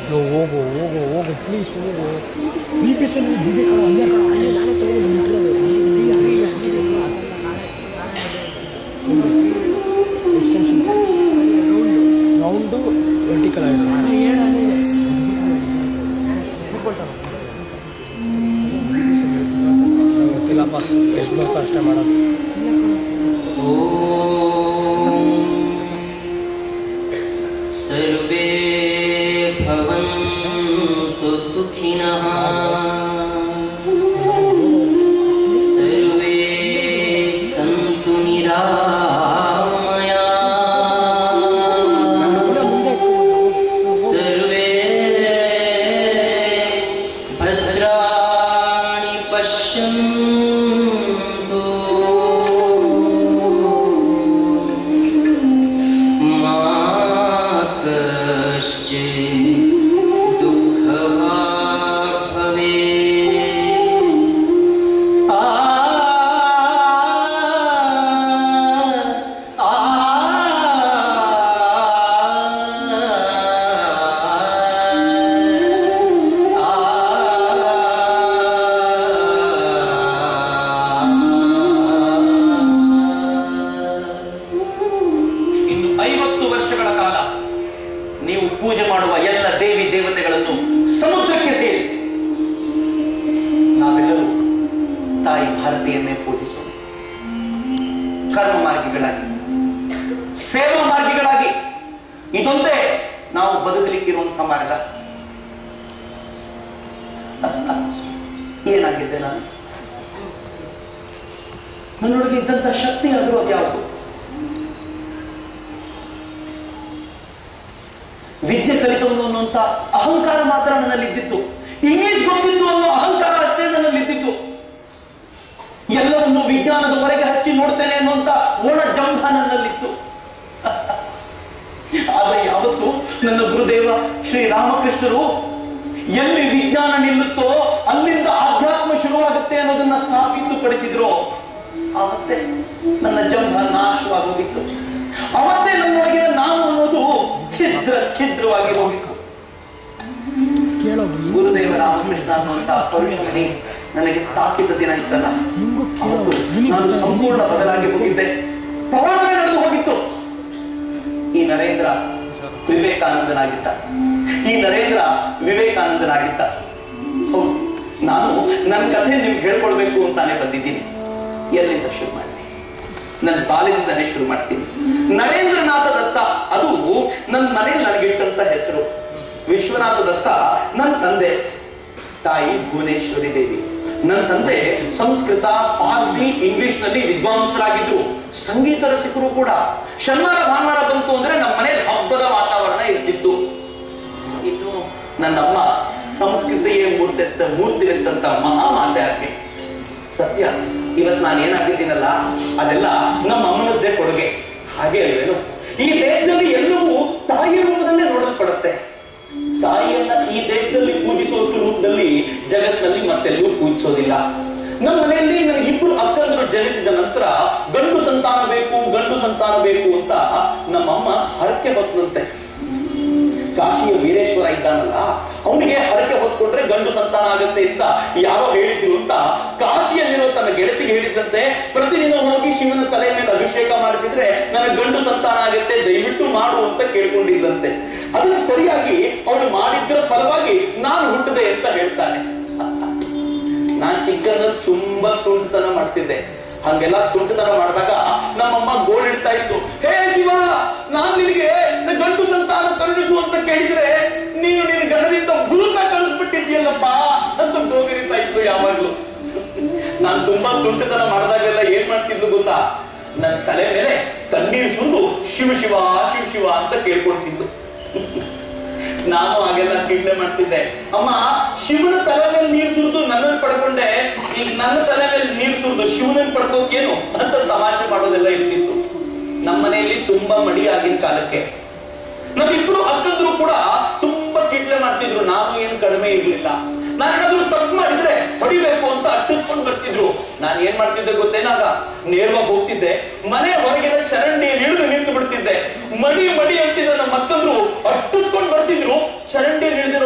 ಹೋಗು ಹೋಗು ಹೋಗು ಪ್ಲೀಸ್ ಹೋಗು. ಬಿ ಪಿ ಎಸ್ ಅಲ್ಲಿ ಬಿಡಿ ಕಣ ಅಲ್ಲೇ ಕಣ ಅಲ್ಲೇ ನಾನೇ ತೊಗೊಂಡು ಎಕ್ಸ್ಟೆನ್ಷನ್ ರೌಂಡು ವರ್ಟಿಕಲ್ ಆಗಿದೆ. ಗೊತ್ತಿಲ್ಲಪ್ಪ ಎಷ್ಟು ಬರ್ತಾ ಅಷ್ಟೇ ಮಾಡೋದು. ಸರ್ವೇ ಭವಂತು ಸುಖಿನಃ ಸರ್ವೇ ಸಂತು ನಿರಾಮಯಾ ಸರ್ವೇ ಭದ್ರಾಣಿ ಪಶ್ಯಂತು ಮಾ ಕಶ್ಚಿತ್ ದುಃಖಭಾಗ್ ಭವೇತ್. ಇನ್ನು 50 ವರ್ಷಗಳ ಕಾಲ ನೀವು ಪೂಜೆ ಮಾಡುವ ಎಲ್ಲ ದೇವಿ ದೇವತೆಗಳನ್ನು ಸಮುದ್ರಕ್ಕೆ ಸೇರಿ ನಾವೆಲ್ಲರೂ ತಾಯಿ ಭಾರತಿಯನ್ನೇ ಪೂಜಿಸೋಣ. ಕರ್ಮ ಮಾರ್ಗಿಗಳಾಗಿ, ಸೇವಾ ಮಾರ್ಗಿಗಳಾಗಿ ಇದೊಂದೇ ನಾವು ಬದುಕಲಿಕ್ಕಿರುವಂತಹ ಮಾರ್ಗ. ಏನಾಗಿದ್ದೆ ನಾನು? ನನ್ನೊಳಗೆ ಇದ್ದಂತ ಶಕ್ತಿ ಆದರೂ ಅದ್ಯಾವುದು? ವಿದ್ಯೆ ಕಲಿತವನು ಅನ್ನುವಂತ ಅಹಂಕಾರ ಮಾತ್ರ ನನ್ನಲ್ಲಿದ್ದಿತ್ತು. ಇಂಗ್ಲಿಷ್ ಗೊತ್ತಿತ್ತು ಅನ್ನೋ ಅಹಂಕಾರ ಅಷ್ಟೇ ನನ್ನಲ್ಲಿದ್ದಿತ್ತು. ಎಲ್ಲವನ್ನು ವಿಜ್ಞಾನದ ಹೊರಗೆ ಹಚ್ಚಿ ನೋಡ್ತೇನೆ ಅನ್ನುವಂತ ಒಣ ಜಂಭ ನನ್ನಲ್ಲಿತ್ತು. ಆದ್ರೆ ಯಾವತ್ತು ನನ್ನ ಗುರುದೇವ ಶ್ರೀ ರಾಮಕೃಷ್ಣರು ಎಲ್ಲಿ ವಿಜ್ಞಾನ ನಿಲ್ಲುತ್ತೋ ಅಲ್ಲಿಂದ ಆಧ್ಯಾತ್ಮ ಶುರುವಾಗುತ್ತೆ ಅನ್ನೋದನ್ನ ಸಾಬೀತುಪಡಿಸಿದ್ರು. ಆವತ್ತೇ ನನ್ನ ಜಂಭ ನಾಶವಾಗೋಗಿತ್ತು. ಅವತ್ತೇ ನನ್ನೊಳಗಿನ ನಾನು ಅನ್ನೋದು ಛಿದ್ರವಾಗಿ ಹೋಗಿತ್ತು. ಗುರುದೇವ ರಾಮಕೃಷ್ಣ ಅನ್ನುವಂತ ಪರುಷಮಣಿ ನನಗೆ ತಾಕಿದ ದಿನ ಇತ್ತಲ್ಲ, ಅವತ್ತು ನಾನು ಸಂಪೂರ್ಣ ಬದಲಾಗಿ ಹೋಗಿದ್ದೆ. ಪ್ರವಾದನೆ ನಡೆದು ಹೋಗಿತ್ತು. ಈ ನರೇಂದ್ರ ವಿವೇಕಾನಂದನಾಗಿದ್ದ. ಹೌದು, ನಾನು ನನ್ನ ಕಥೆ ನಿಮ್ಗೆ ಹೇಳ್ಕೊಡ್ಬೇಕು ಅಂತಾನೆ ಬಂದಿದ್ದೀನಿ. ಎಲ್ಲಿಂದ ಶುರು ಮಾಡಿ? ನನ್ನ ಬಾಲ್ಯದಿಂದನೇ ಶುರು ಮಾಡ್ತೀನಿ. ನರೇಂದ್ರನಾಥ ದತ್ತ ಅದು ನನ್ನ ಮನೆ ನನಗಿಟ್ಟಂತ ಹೆಸರು. ವಿಶ್ವನಾಥ ದತ್ತ ನನ್ನ ತಂದೆ. ತಾಯಿ ಭುವನೇಶ್ವರಿ ದೇವಿ. ನನ್ನ ತಂದೆ ಸಂಸ್ಕೃತ, ಪಾರ್ಸಿ, ಇಂಗ್ಲಿಷ್ ನಲ್ಲಿ ವಿದ್ವಾಂಸರಾಗಿದ್ರು. ಸಂಗೀತ ರಸಿಕರು ಕೂಡ. ಶನಿವಾರ ಭಾನುವಾರ ಬಂತು ಅಂದ್ರೆ ನಮ್ಮ ಮನೆಯಲ್ಲಿ ಹಬ್ಬದ ವಾತಾವರಣ ಇರ್ತಿತ್ತು. ಇನ್ನು ನನ್ನಮ್ಮ ಸಂಸ್ಕೃತಿಯೇ ಮೂರ್ತಿವೆತ್ತಂತ ಮಹಾ ಮಾತೆ ಆಕೆ. ಸತ್ಯ, ಇವತ್ತು ನಾನು ಏನಾಗಿದ್ದೀನಲ್ಲ ಅದೆಲ್ಲ ನಮ್ಮ ಅಮ್ಮನದ್ದೇ ಕೊಡುಗೆ. ಹಾಗೆ ಅಲ್ವೇನು? ಈ ದೇಶದಲ್ಲಿ ಎಲ್ಲವೂ ತಾಯಿಯ ರೂಪದಲ್ಲೇ ನೋಡಲ್ಪಡುತ್ತೆ. ತಾಯಿಯನ್ನ ಈ ದೇಶದಲ್ಲಿ ಪೂಜಿಸುವ ರೂಪದಲ್ಲಿ ಜಗತ್ತಿನಲ್ಲಿ ಮತ್ತೆಲ್ಲೂ ಪೂಜಿಸೋದಿಲ್ಲ. ನಮ್ಮ ಮನೆಯಲ್ಲಿ ನನಗೆ 2 ಅಕ್ಕಂದರು ಜನಿಸಿದ ನಂತರ ಗಂಡು ಸಂತಾನ ಬೇಕು ಅಂತ ನಮ್ಮಮ್ಮ ಹರಕೆ ಹೊತ್ತಂತೆ. ಕಾಶಿಯ ವೀರೇಶ್ವರ ಇದ್ದಾನಲ್ಲ, ಅವನಿಗೆ ಹರಕೆ ಹೊತ್ಕೊಂಡ್ರೆ ಗಂಡು ಸಂತಾನ ಆಗುತ್ತೆ ಅಂತ ಯಾರೋ ಹೇಳಿದ್ರು ಅಂತ ಕಾಶಿಯಲ್ಲಿರೋ ತನ್ನ ಗೆಳತಿಗೆ ಹೇಳಿದಂತೆ ಪ್ರತಿದಿನ ಹೋಗಿ ಶಿವನ ತಲೆ ಮೇಲೆ ಅಭಿಷೇಕ ಮಾಡಿಸಿದ್ರೆ ನನಗೆ ಗಂಡು ಸಂತಾನ ಆಗುತ್ತೆ, ದಯವಿಟ್ಟು ಮಾಡು ಅಂತ ಕೇಳ್ಕೊಂಡಿದ್ದಂತೆ. ಅದಕ್ಕೆ ಸರಿಯಾಗಿ ಅವನು ಮಾಡಿದ್ರ ಫಲವಾಗಿ ನಾನು ಹುಟ್ಟದೆ ಅಂತ ಹೇಳ್ತಾನೆ. ನಾನ್ ಚಿಕ್ಕಂದಲ್ಲಿ ತುಂಬಾ ತುಂಟತನ ಮಾಡ್ತಿದ್ದೆ. ಹಂಗೆಲ್ಲ ತುಂಟತನ ಮಾಡಿದಾಗ ನಮ್ಮಮ್ಮ ಗೋಳಿಡ್ತಾ ಇತ್ತು. ಹೇ ಶಿವ, ನಾನ್ ನಿನಗೆ ಗಂಡು ಸಂತಾನ ಕರುಣಿಸು ಅಂತ ಕೇಳಿದ್ರೆ ನೀನು ನಿನ್ನ ಗಣದಿಂದ ಭೂತ ಕಳಿಸ್ಬಿಟ್ಟಿದ್ಯಲ್ಲಪ್ಪ ಅಂತ ಗೋಗರಿತಾ ಇತ್ತು ಯಾವಾಗ್ಲೂ. ನಾನ್ ತುಂಬಾ ತುಂಟತನ ಮಾಡಿದಾಗೆಲ್ಲ ಏನ್ ಮಾಡ್ತಿದ್ದು ಗೊತ್ತಾ? ನನ್ನ ತಲೆ ಮೇಲೆ ಕಣ್ಣೀರು ಸುರಿದು ಶಿವ ಶಿವ ಶಿವ ಶಿವ ಅಂತ ಕೇಳ್ಕೊಳ್ತಿದ್ದು. ನಾನು ಹಾಗೆಲ್ಲ ಕಿಂಡೆ ಮಾಡ್ತಿದ್ದೆ. ಅಮ್ಮ, ಶಿವನ ತಲೆ ಮೇಲೆ ನೀರು ಸುರಿದು ನನ್ನನ್ನು ಪಡ್ಕೊಂಡೆ, ಈಗ ನನ್ನ ತಲೆ ಮೇಲೆ ನೀರು ಸುರಿದು ಶಿವನನ್ನು ಪಡ್ಕೋಕೇನು ಅಂತ ತಮಾಷೆ ಮಾಡೋದೆಲ್ಲ ಇರ್ತಿತ್ತು. ನಮ್ಮ ಮನೆಯಲ್ಲಿ ತುಂಬಾ ಮಡಿ ಆಗಿನ ಕಾಲಕ್ಕೆ ನಮ್ಮಿಬ್ರು ಅಕ್ಕಂದ್ರು ಕೂಡ ತುಂಬಾ ಕಿಟ್ಲೆ ಮಾಡ್ತಿದ್ರು. ನಾನು ಏನು ಕಡಿಮೆ ಇರ್ಲಿಲ್ಲ. ನಾನೇನಾದ್ರೂ ತಪ್ಪು ಮಾಡಿದ್ರೆ ಹೊಡಿಬೇಕು ಅಂತ ಅಟ್ಟಿಸ್ಕೊಂಡು ಬರ್ತಿದ್ರು. ನಾನು ಏನ್ ಮಾಡ್ತಿದ್ದೆ ಗೊತ್ತೇನಾಗ? ನೇರವಾಗಿ ಹೋಗ್ತಿದ್ದೆ, ಮನೆ ಹೊರಗಿನ ಚರಂಡಿಯಲ್ಲಿ ಇಳಿದು ನಿಂತು ಬಿಡ್ತಿದ್ದೆ. ಮಡಿ ಮಡಿ ಅಂತಿದ್ದ ನಮ್ಮ ಅಕ್ಕಂದ್ರು ಅಟ್ಟಿಸ್ಕೊಂಡು ಬರ್ತಿದ್ರು. ಚರಂಡಿಯಲ್ಲಿ ಇಳಿದಿರೋ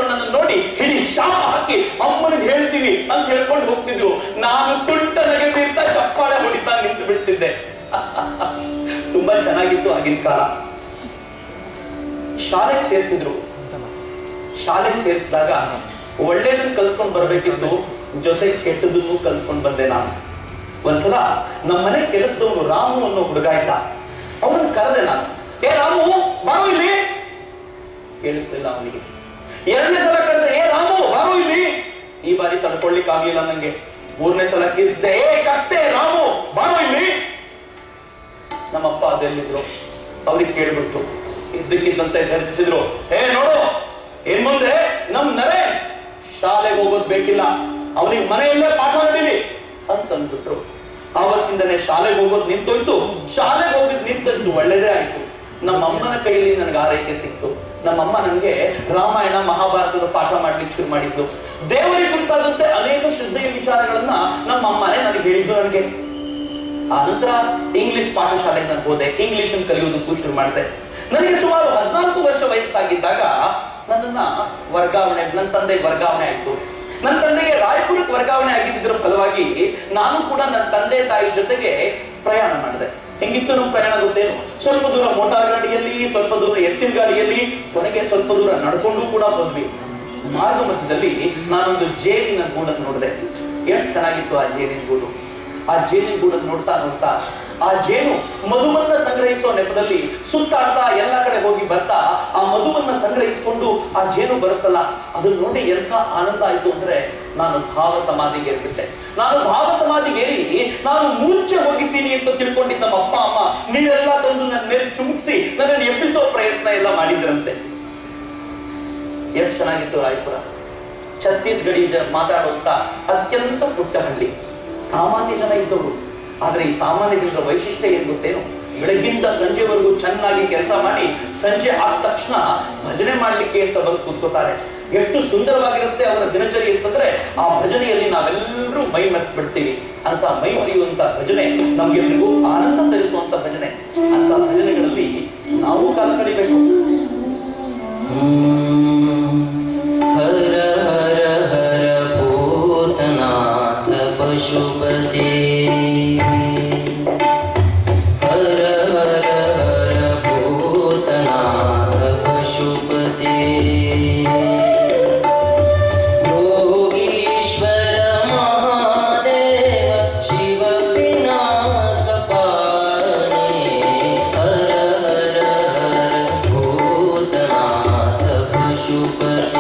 ಅಂತ ಹೇಳ್ಕೊಂಡು ಹೋಗ್ತಿದ್ರು. ನಾನು ತುಂಟನಿಗೆ ಬೀರ್ತಾ ಚಪ್ಪಾಳೆ ಹೊಡಿತಾ ನಿಂತು ಬಿಡ್ತಿದ್ದೆ. ತುಂಬಾ ಚೆನ್ನಾಗಿತ್ತು ಆಗಿನ ಕಾಲ. ಶಾಲೆಗೆ ಸೇರಿಸಿದ್ರು. ಶಾಲೆಗೆ ಸೇರಿಸಿದಾಗ ಒಳ್ಳೇದನ್ನ ಕಲ್ತ್ಕೊಂಡ್ ಬರ್ಬೇಕಿತ್ತು, ಜೊತೆಗೆ ಕೆಟ್ಟದನ್ನು ಕಲ್ತ್ಕೊಂಡ್ ಬಂದೆ ನಾನು. ಒಂದ್ಸಲ ನಮ್ಮ ಮನೆ ಕೆಲಸದವನು ರಾಮು ಅನ್ನೋ ಹುಡುಗ ಇದ್ದ. ಅವನನ್ನು ಕರೆದೆ ನಾನು, ಏ ರಾಮು ಬಾರು ಇಲ್ಲಿ. ಕೇಳಿಸ್ಲಿಲ್ಲ ಅವನಿಗೆ. ಎರಡನೇ ಸಲ ಕರೆದೆ, ಏ ರಾಮು ಬಾರು ಇಲ್ಲಿ. ಈ ಬಾರಿ ತಡ್ಕೊಳ್ಲಿಕ್ಕೆ ಆಗ್ಲಿಲ್ಲ ನಂಗೆ. ಮೂರನೇ ಸಲ ಕಿರಿಸಿದೆ, ಏ ಕತ್ತೆ ರಾಮು ಬಾರು ಇಲ್ಲಿ. ನಮ್ಮಪ್ಪ ಅದೆಲ್ಲಿದ್ರು ಅವ್ರಿಗೆ ಕೇಳ್ಬಿಟ್ಟು ಇದ್ದಕ್ಕಿದ್ದಂತೆ ಧರಿಸಿದ್ರು, ಏ ನೋಡು ಏನ್ ಮುಂದೆ ನಮ್ ನರೆ ಶಾಲೆಗೆ ಹೋಗೋದ್ ಬೇಕಿಲ್ಲ, ಅವನಿಗೆ ಮನೆಯಲ್ಲೇ ಪಾಠ ನಡೀಲಿ ಅಂತಂದ್ಬಿಟ್ರು. ಆವತ್ತಿಂದನೇ ಶಾಲೆಗೆ ಹೋಗೋದು ನಿಂತೋಯ್ತು. ಶಾಲೆಗೆ ಹೋಗಿದ್ ನಿಂತದ್ದು ಒಳ್ಳೇದೇ ಆಯ್ತು. ನಮ್ಮಮ್ಮನ ಕೈಯಲ್ಲಿ ನನಗೆ ಆರೈಕೆ ಸಿಕ್ತು. ನಮ್ಮಮ್ಮ ನನಗೆ ರಾಮಾಯಣ ಮಹಾಭಾರತದ ಪಾಠ ಮಾಡ್ಲಿಕ್ಕೆ ಶುರು ಮಾಡಿದ್ದು. ದೇವರಿಗೆ ಕುರಿತಾದಂತೆ ಅನೇಕ ಶ್ರದ್ಧೆಯ ವಿಚಾರಗಳನ್ನ ನಮ್ಮಮ್ಮನೇ ನನಗೆ ಹೇಳಿದ್ದು. ನನಗೆ ಆ ನಂತರ ಇಂಗ್ಲಿಷ್ ಪಾಠಶಾಲೆಗೆ ನಾನು ಹೋದೆ. ಇಂಗ್ಲಿಷ್ ಅನ್ನು ಕಲಿಯೋದಕ್ಕೂ ಶುರು ಮಾಡಿದೆ. ನನಗೆ ಸುಮಾರು 14 ವರ್ಷ ವಯಸ್ಸಾಗಿದ್ದಾಗ ನನ್ನನ್ನ ವರ್ಗಾವಣೆ, ನನ್ನ ತಂದೆ ವರ್ಗಾವಣೆ ಆಯ್ತು. ನನ್ನ ತಂದೆಗೆ ರಾಯಪುರಕ್ಕೆ ವರ್ಗಾವಣೆ ಆಗಿದ್ದರ ಫಲವಾಗಿ ನಾನು ಕೂಡ ನನ್ನ ತಂದೆ ತಾಯಿ ಜೊತೆಗೆ ಪ್ರಯಾಣ ಮಾಡಿದೆ. ಹೆಂಗಿತ್ತು ನಮ್ಮ ಪ್ರಯಾಣ ಗೊತ್ತೇನು? ಸ್ವಲ್ಪ ದೂರ ಮೋಟಾರ್ ಗಾಡಿಯಲ್ಲಿ, ಸ್ವಲ್ಪ ದೂರ ಎತ್ತಿನ ಗಾಡಿಯಲ್ಲಿ, ಕೊನೆಗೆ ಸ್ವಲ್ಪ ದೂರ ನಡ್ಕೊಂಡು ಕೂಡ ಹೋದ್ವಿ. ಮಾರ್ಗ ಮಧ್ಯದಲ್ಲಿ ನಾನೊಂದು ಜೇನಿನ ಗೂಡನ್ನು ನೋಡಿದೆ. ಎಷ್ಟು ಚೆನ್ನಾಗಿತ್ತು ಆ ಜೇನಿನ ಗೂಡು. ಆ ಜೇನಿನ ಗೂಡನ್ನು ನೋಡ್ತಾ ನೋಡ್ತಾ ಆ ಜೇನು ಮಧುವನ್ನ ಸಂಗ್ರಹಿಸುವ ನೆಪದಲ್ಲಿ ಸುತ್ತಾಡ್ತಾ ಎಲ್ಲ ಕಡೆ ಹೋಗಿ ಬರ್ತಾ ಆ ಮಧುವನ್ನ ಸಂಗ್ರಹಿಸಿಕೊಂಡು ಆ ಜೇನು ಬರುತ್ತಲ್ಲ, ಅದನ್ನ ನೋಡಿ ಎಂತ ಆನಂದ ಆಯ್ತು ಅಂದ್ರೆ ನಾನು ಭಾವ ಸಮಾಧಿಗೆ ಏರ್ಬಿಟ್ಟೆ. ನಾನು ಭಾವ ಸಮಾಧಿಗೆ ಏರಿ ನಾನು ಮೂರ್ಛೆ ಹೋಗಿದ್ದೀನಿ ಅಂತ ತಿಳ್ಕೊಂಡಿದ್ದ ನಮ್ಮ ಅಪ್ಪ ಅಮ್ಮ ನೀರೆಲ್ಲ ತಂದು ನನ್ನ ಮೇಲೆ ಚುಮುಕ್ಸಿ ನನ್ನನ್ನು ಎಬ್ಬಿಸೋ ಪ್ರಯತ್ನ ಎಲ್ಲ ಮಾಡಿದ್ರಂತೆ. ಎಷ್ಟು ಚೆನ್ನಾಗಿತ್ತು ರಾಯಪುರ. ಛತ್ತೀಸ್ಗಢಿ ಮಾತಾಡುವಂತ ಅತ್ಯಂತ ಪುಟ್ಟ ಹಳ್ಳಿ. ಸಾಮಾನ್ಯ ಜನ ಇದ್ದವರು. ಆದ್ರೆ ಈ ಸಾಮಾನ್ಯ ಜನರ ವೈಶಿಷ್ಟ್ಯ ಏನ್ ಗೊತ್ತೇನು? ಬೆಳಗ್ಗಿಂದ ಸಂಜೆವರೆಗೂ ಚೆನ್ನಾಗಿ ಕೆಲಸ ಮಾಡಿ ಸಂಜೆ ಆದ ತಕ್ಷಣ ಭಜನೆ ಮಾಡ್ಲಿಕ್ಕೆ ಅಂತ ಬಂದು ಕೂತ್ಕೋತಾರೆ. ಎಷ್ಟು ಸುಂದರವಾಗಿರುತ್ತೆ ಅವರ ದಿನಚರಿ ಅಂತಂದ್ರೆ ಆ ಭಜನೆಯಲ್ಲಿ ನಾವೆಲ್ಲರೂ ಮೈ ಮರೆತು ಬಿಡ್ತೀವಿ. ಅಂತ ಮೈ ಮರೆಯುವಂತ ಭಜನೆ ನಮ್ಗೆಲ್ರಿಗೂ ಆನಂದ ತರಿಸುವಂತ ಭಜನೆ. ಅಂತ ಭಜನೆಗಳಲ್ಲಿ ನಾವು ಕಾಲ ಕಳಿಬೇಕು. ಹರ ಹರ ಹರ ಭೂತನಾಥ ಪಶುಪತಿ, ಹರ ಹರ ಹರ ಭೂತನಾಥ ಪಶುಪತಿ, ಯೋಗೀಶ್ವರ ಮಹಾದೇವ ಶಿವ ಪಿನಾಕ ಪಾಣಿ, ಹರ ಹರ ಹರ ಭೂತನಾಥ ಪಶುಪತಿ.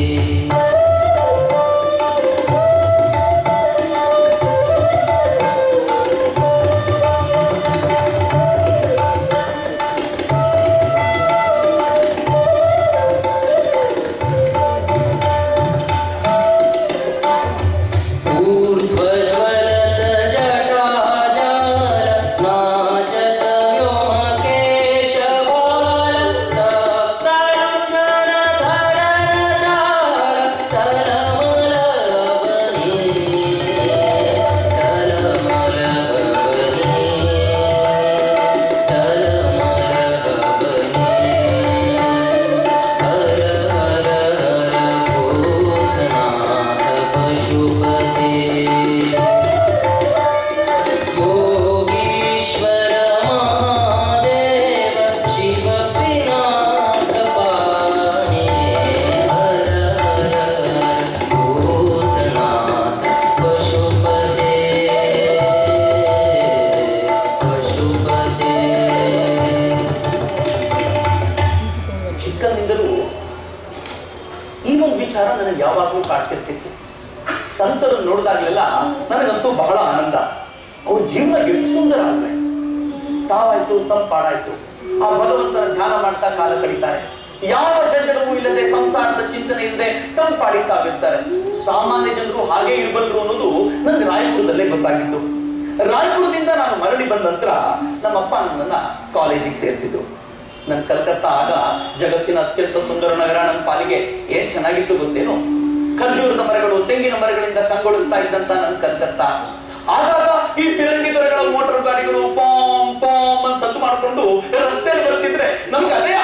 ಯಾವಾಗಲೂ ಕಾಡ್ತಿರ್ತಿತ್ತು. ಸಂತರು ನೋಡಿದಾಗಲೆಲ್ಲ ನನಗಂತೂ ಬಹಳ ಆನಂದ. ಅವ್ರ ಜೀವನ ಎಷ್ಟು ಸುಂದರ ಅಂದ್ರೆ ತಾವಾಯ್ತು ತಮ್ಮ ಪಾಡಾಯ್ತು. ಆ ಭಗವಂತನ ಧ್ಯಾನ ಮಾಡ್ತಾ ಕಾಲ ಕಳೀತಾರೆ. ಯಾವ ಜಂಜಡವೂ ಇಲ್ಲದೆ, ಸಂಸಾರದ ಚಿಂತನೆ ಇಲ್ಲದೆ ತಮ್ಮ ಪಾಡಿ ತಾವಿರ್ತಾರೆ. ಸಾಮಾನ್ಯ ಜನರು ಹಾಗೆ ಇರಬಲ್ಲರು ಅನ್ನೋದು ನನ್ಗೆ ರಾಯಪುರದಲ್ಲೇ ಗೊತ್ತಾಗಿತ್ತು. ರಾಯಪುರದಿಂದ ನಾನು ಮರಳಿ ಬಂದ ನಂತರ ನಮ್ಮಪ್ಪ ನನ್ನನ್ನ ಕಾಲೇಜಿಗೆ ಸೇರಿಸಿದ್ರು. ನನ್ ಕಲ್ಕತ್ತಾ ಆಗ ಜಗತ್ತಿನ ಅತ್ಯಂತ ಸುಂದರ ನಗರ. ನನ್ನ ಪಾಲಿಗೆ ಏನ್ ಚೆನ್ನಾಗಿತ್ತು ಗೊತ್ತೇನು? ಖರ್ಜೂರದ ಮರಗಳು, ತೆಂಗಿನ ಮರಗಳಿಂದ ಕಂಗೊಳಿಸ್ತಾ ಇದ್ದಂತ ನನ್ ಕಲ್ಕತ್ತಾ. ಆಗಾಗ ಈ ಫಿರಂಗಿ ದೊರೆಗಳ ಮೋಟಾರ್ ಗಾಡಿಗಳು ಪಾಮ್ ಪಾಮ್ ಅಂತ ಸದ್ದು ಮಾಡ್ಕೊಂಡು ರಸ್ತೆಯಲ್ಲಿ ಬರ್ತಿದ್ರೆ ನಮ್ಗೆ ಅದೇ ಆನಂದ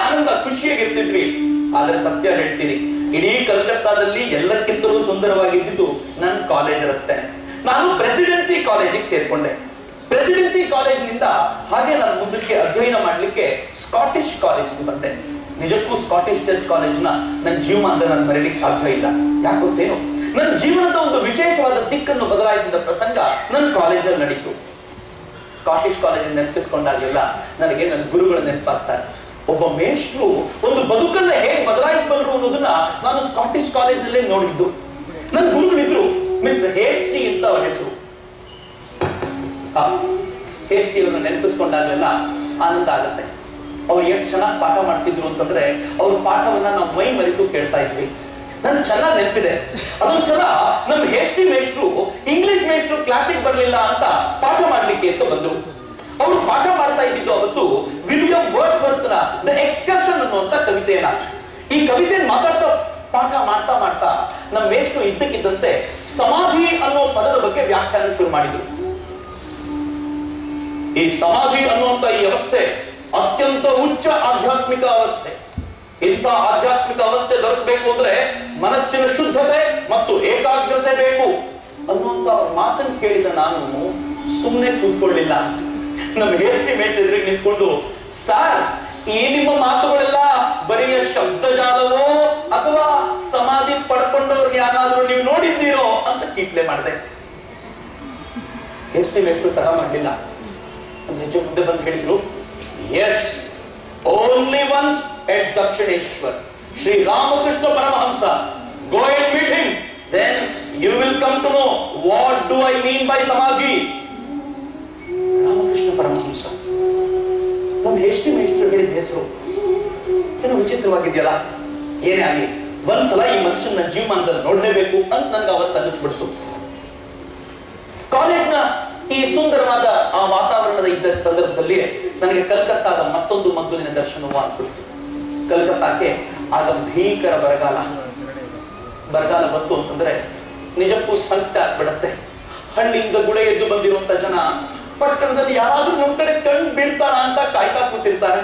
ಖುಷಿಯಾಗಿರ್ತಿದ್ವಿ. ಆದ್ರೆ ಸತ್ಯ ಹೇಳ್ತೀನಿ, ಇಡೀ ಕಲ್ಕತ್ತಾದಲ್ಲಿ ಎಲ್ಲಕ್ಕಿಂತಲೂ ಸುಂದರವಾಗಿದ್ದು ನನ್ನ ಕಾಲೇಜ್ ರಸ್ತೆ. ನಾನು ಪ್ರೆಸಿಡೆನ್ಸಿ ಕಾಲೇಜಿಗೆ ಸೇರ್ಕೊಂಡೆ. ಪ್ರೆಸಿಡೆನ್ಸಿ ಕಾಲೇಜಿನಿಂದ ಹಾಗೆ ನಾನು ಮುಂದಕ್ಕೆ ಅಧ್ಯಯನ ಮಾಡ್ಲಿಕ್ಕೆ ಸ್ಕಾಟಿಷ್ ಕಾಲೇಜ್ಗೆ ಬಂದೆ. ನಿಜಕ್ಕೂ ಸ್ಕಾಟಿಷ್ ಚರ್ಚ್ ಕಾಲೇಜ್ನ ನನ್ನ ಜೀವಮಾನದಲ್ಲಿ ನಾನು ಮರೀಲಿಕ್ಕೆ ಸಾಧ್ಯ ಇಲ್ಲ. ಯಾಕೊತ್ತೇನು, ನನ್ನ ಜೀವನದ ಒಂದು ವಿಶೇಷವಾದ ದಿಕ್ಕನ್ನು ಬದಲಾಯಿಸಿದ ಪ್ರಸಂಗ ನನ್ನ ಕಾಲೇಜಲ್ಲಿ ನಡೀತು. ಸ್ಕಾಟಿಷ್ ಕಾಲೇಜ್ ನೆನಪಿಸ್ಕೊಂಡಾಗೆಲ್ಲ ನನಗೆ ನನ್ನ ಗುರುಗಳು ನೆನಪಾಗ್ತಾರೆ. ಒಬ್ಬ ಮೇಷ್ಟ್ರು ಒಂದು ಬದುಕನ್ನ ಹೇಗೆ ಬದಲಾಯಿಸಬಲ್ಲರು ಅನ್ನೋದನ್ನ ನಾನು ಸ್ಕಾಟಿಷ್ ಕಾಲೇಜ್ನಲ್ಲೇ ನೋಡಿದ್ದು. ನನ್ನ ಗುರುಗಳಿದ್ರು, ಮಿಸ್ಟರ್ ಹೇಸ್ಟಿ ಅಂತ ಅವರ ಹೆಸರು. ಹೇಸ್ಟಿ ಅವರನ್ನು ನೆನಪಿಸ್ಕೊಂಡಾಗೆಲ್ಲ ಆನಂದ ಆಗುತ್ತೆ. ಅವ್ರು ಎಷ್ಟು ಚೆನ್ನಾಗಿ ಪಾಠ ಮಾಡ್ತಿದ್ರು ಅಂತಂದ್ರೆ ಅವ್ರ ಪಾಠವನ್ನ ನಾವು ಮೈ ಮರೆತು ಕೇಳ್ತಾ ಇದ್ವಿ. ನನ್ ಚೆನ್ನಾಗಿ ನೆನಪಿದೆ, ಅದೊಂದು ಸಲ ನಮ್ಮ ಹೇಸ್ಟಿ ಮೇಷ್ಟ್ರು ಇಂಗ್ಲಿಷ್ ಮೇಷ್ಟ್ರು ಕ್ಲಾಸಿಗೆ ಬರ್ಲಿಲ್ಲ ಅಂತ ಪಾಠ ಮಾಡ್ಲಿಕ್ಕೆ ಅಂತ ಬಂದ್ರು. ಅವರು ಪಾಠ ಮಾಡ್ತಾ ಇದ್ದಿದ್ದು ಅವತ್ತು ವಿಲಿಯಂ ವರ್ಡ್ಸ್ವರ್ತ್ ನ ದ ಎಕ್ಸ್ಕರ್ಷನ್ ಅನ್ನುವಂತ ಕವಿತೆಯನ್ನ. ಈ ಕವಿತೆಯನ್ನು ಪಾಠ ಮಾಡ್ತಾ ಮಾಡ್ತಾ ನಮ್ಮ ಮೇಷ್ಟ್ರು ಇದ್ದಕ್ಕಿದ್ದಂತೆ ಸಮಾಧಿ ಅನ್ನೋ ಪದದ ಬಗ್ಗೆ ವ್ಯಾಖ್ಯಾನ ಶುರು ಮಾಡಿದ್ರು. ಈ ಸಮಾಧಿ ಅನ್ನುವಂತ ಈ ಅವಸ್ಥೆ ಅತ್ಯಂತ ಉಚ್ಚ ಆಧ್ಯಾತ್ಮಿಕ ಅವಸ್ಥೆ. ಇಂಥ ಆಧ್ಯಾತ್ಮಿಕ ಅವಸ್ಥೆ ದೊರಕಬೇಕು ಅಂದ್ರೆ ಮನಸ್ಸಿನ ಶುದ್ಧತೆ ಮತ್ತು ಏಕಾಗ್ರತೆ ಬೇಕು ಅನ್ನುವಂತ ಮಾತನ್ನು ಕೇಳಿದ ನಾನು ಸುಮ್ಮನೆ ಕೂತ್ಕೊಳ್ಳಿಲ್ಲ. ನಮ್ಮ ಹೇಸ್ಟಿ ಮೇಟ್ ಎದುರಿಗೆ ನಿಂತ್ಕೊಂಡು, ಸರ್, ಈ ನಿಮ್ಮ ಮಾತುಗಳೆಲ್ಲ ಬರಿಯ ಶಬ್ದಜಾಲವೋ ಅಥವಾ ಸಮಾಧಿ ಪಡ್ಕೊಂಡವ್ರಿಗೆ ಯಾರಾದ್ರೂ ನೀವು ನೋಡಿದ್ದೀರೋ ಅಂತ ಕೀಟ್ಲೆ ಮಾಡಿದೆ. ಹೇಸ್ಟಿ ಮೇಷ್ಟ್ರು ತರ ಮಾಡಲಿಲ್ಲ. ನಿಜ ಮುಂದೆ ಬಂದು ಹೇಳಿದ್ರು, yes, only once at Dakshineswar, Shri Ramakrishna Paramahamsa. Go and meet him, then you will come to know what do I mean by samadhi. Ramakrishna Paramahamsa ನಮ್ಮ ಹೇಸ್ಟಿ ಮೇಷ್ಟ್ರು ಹೇಳಿದ ಹೆಸರು ಏನೋ ವಿಚಿತ್ರವಾಗಿದೆಯಲ್ಲ. ಏನೇ ಆಗಲಿ ಒಂದ್ಸಲ ಈ ಮನುಷ್ಯನ ಜೀವಮಾನದಲ್ಲಿ ನೋಡ್ಲೇಬೇಕು ಅಂತ ನನ್ಗೆ ಅವತ್ತು ಅನ್ನಿಸ್ಬಿಡ್ತು. ಕಾಲೇಜ್ನ ಈ ಸುಂದರವಾದ ಆ ವಾತಾವರಣದ ಇದ್ದ ಸಂದರ್ಭದಲ್ಲಿ ನನಗೆ ಕಲ್ಕತ್ತಾದ ಮತ್ತೊಂದು ಮಗ್ಗುಲಿನ ದರ್ಶನವೂ ಆಗ್ಬಿಡ್ತು. ಕಲ್ಕತ್ತಾಕ್ಕೆ ಆಗ ಭೀಕರ ಬರಗಾಲ ಬಂತು ಅಂತಂದ್ರೆ ನಿಜಕ್ಕೂ ಸಂಕಟ ಆಗ್ಬಿಡತ್ತೆ. ಹಳ್ಳಿಯಿಂದ ಗುಳೆ ಎದ್ದು ಬಂದಿರುವಂತ ಜನ ಪಟ್ಟಣದಲ್ಲಿ ಯಾರಾದ್ರೂ ನಮ್ ಕಡೆ ಕಣ್ ಬೀಳ್ತಾರ ಅಂತ ಕಾಯ್ತಾ ಕೂತಿರ್ತಾರೆ.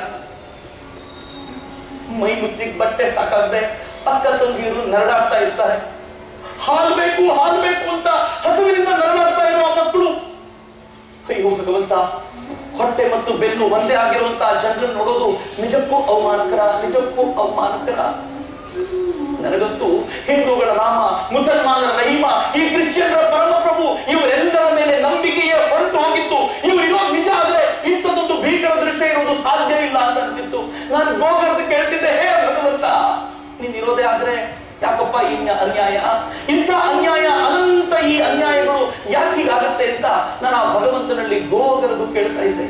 ಮೈ ಮುಚ್ಚಿಗೆ ಬಟ್ಟೆ ಸಾಕಾಗದೆ ಅಕ್ಕ ತಂಗಿಯರು ನರಳಾಡ್ತಾ ಇರ್ತಾರೆ. ಹಾಲ್ ಬೇಕು ಅಂತ ಹಸುವಿನಿಂದ ನರಳಾಡ್ತಾ ಇರುವ ಮಕ್ಕಳು. ಅಯ್ಯೋ ಭಗವಂತ, ಹೊಟ್ಟೆ ಮತ್ತು ಬೆನ್ನು ಒಂದೇ ಆಗಿರುವಂತಹ ಜನರನ್ನು ನೋಡೋದು ನಿಜಕ್ಕೂ ಅವಮಾನಕರ. ನನಗಂತೂ ಹಿಂದೂಗಳ ರಾಮ, ಮುಸಲ್ಮಾನರ ರಹೀಮ, ಈ ಕ್ರಿಶ್ಚಿಯನ್ರ ಪರಮಪ್ರಭು ಇವರೆಲ್ಲರ ಮೇಲೆ ನಂಬಿಕೆಯೇ ಹೊರಟು ಹೋಗಿತ್ತು. ಇವರು ಇರೋದು ನಿಜ ಆದ್ರೆ ಇಂಥದ್ದೊಂದು ಭೀಕರ ದೃಶ್ಯ ಇರುವುದು ಸಾಧ್ಯವಿಲ್ಲ ಅಂತ ಅನಿಸಿತ್ತು. ನಾನು ಗೋಗರ್ದು ಕೇಳ್ತಿದ್ದೆ, ಹೇ ಭಗವಂತ, ನೀನ್ ಇರೋದೇ ಆದ್ರೆ ಯಾಕಪ್ಪ ಈ ಅನ್ಯಾಯ, ಇಂಥ ಅನ್ಯಾಯ, ಅನಂತ ಈ ಅನ್ಯಾಯಗಳು ಯಾಕೆ ಹೀಗಾಗತ್ತೆ ಅಂತ ನಾನು ಆ ಭಗವಂತನಲ್ಲಿ ಗೋಗರದು ಕೇಳ್ತಾ ಇದ್ದೆ.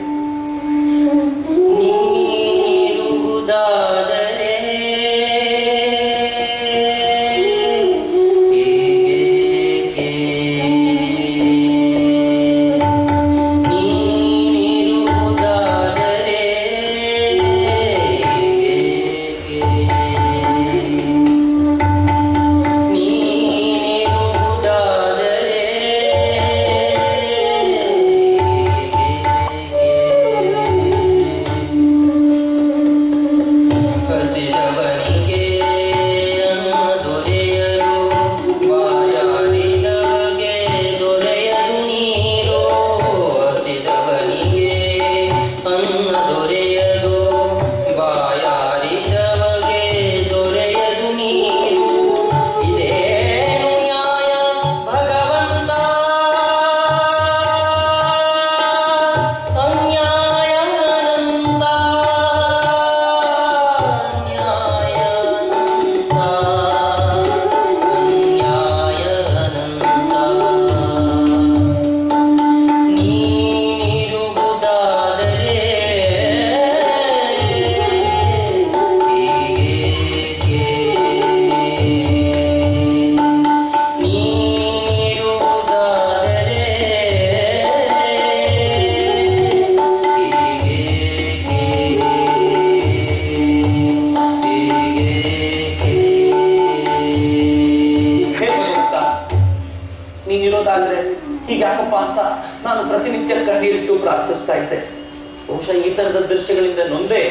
ಹೀಗ್ಯಾಕಪ್ಪ ಅಂತ ನಾನು ಪ್ರತಿನಿತ್ಯ ಕಣ್ಣೀರಿಟ್ಟು ಪ್ರಾರ್ಥಿಸ್ತಾ ಇದ್ದೆ. ಬಹುಶಃ ಈ ತರದ ದೃಶ್ಯಗಳಿಂದ ನೊಂದೇ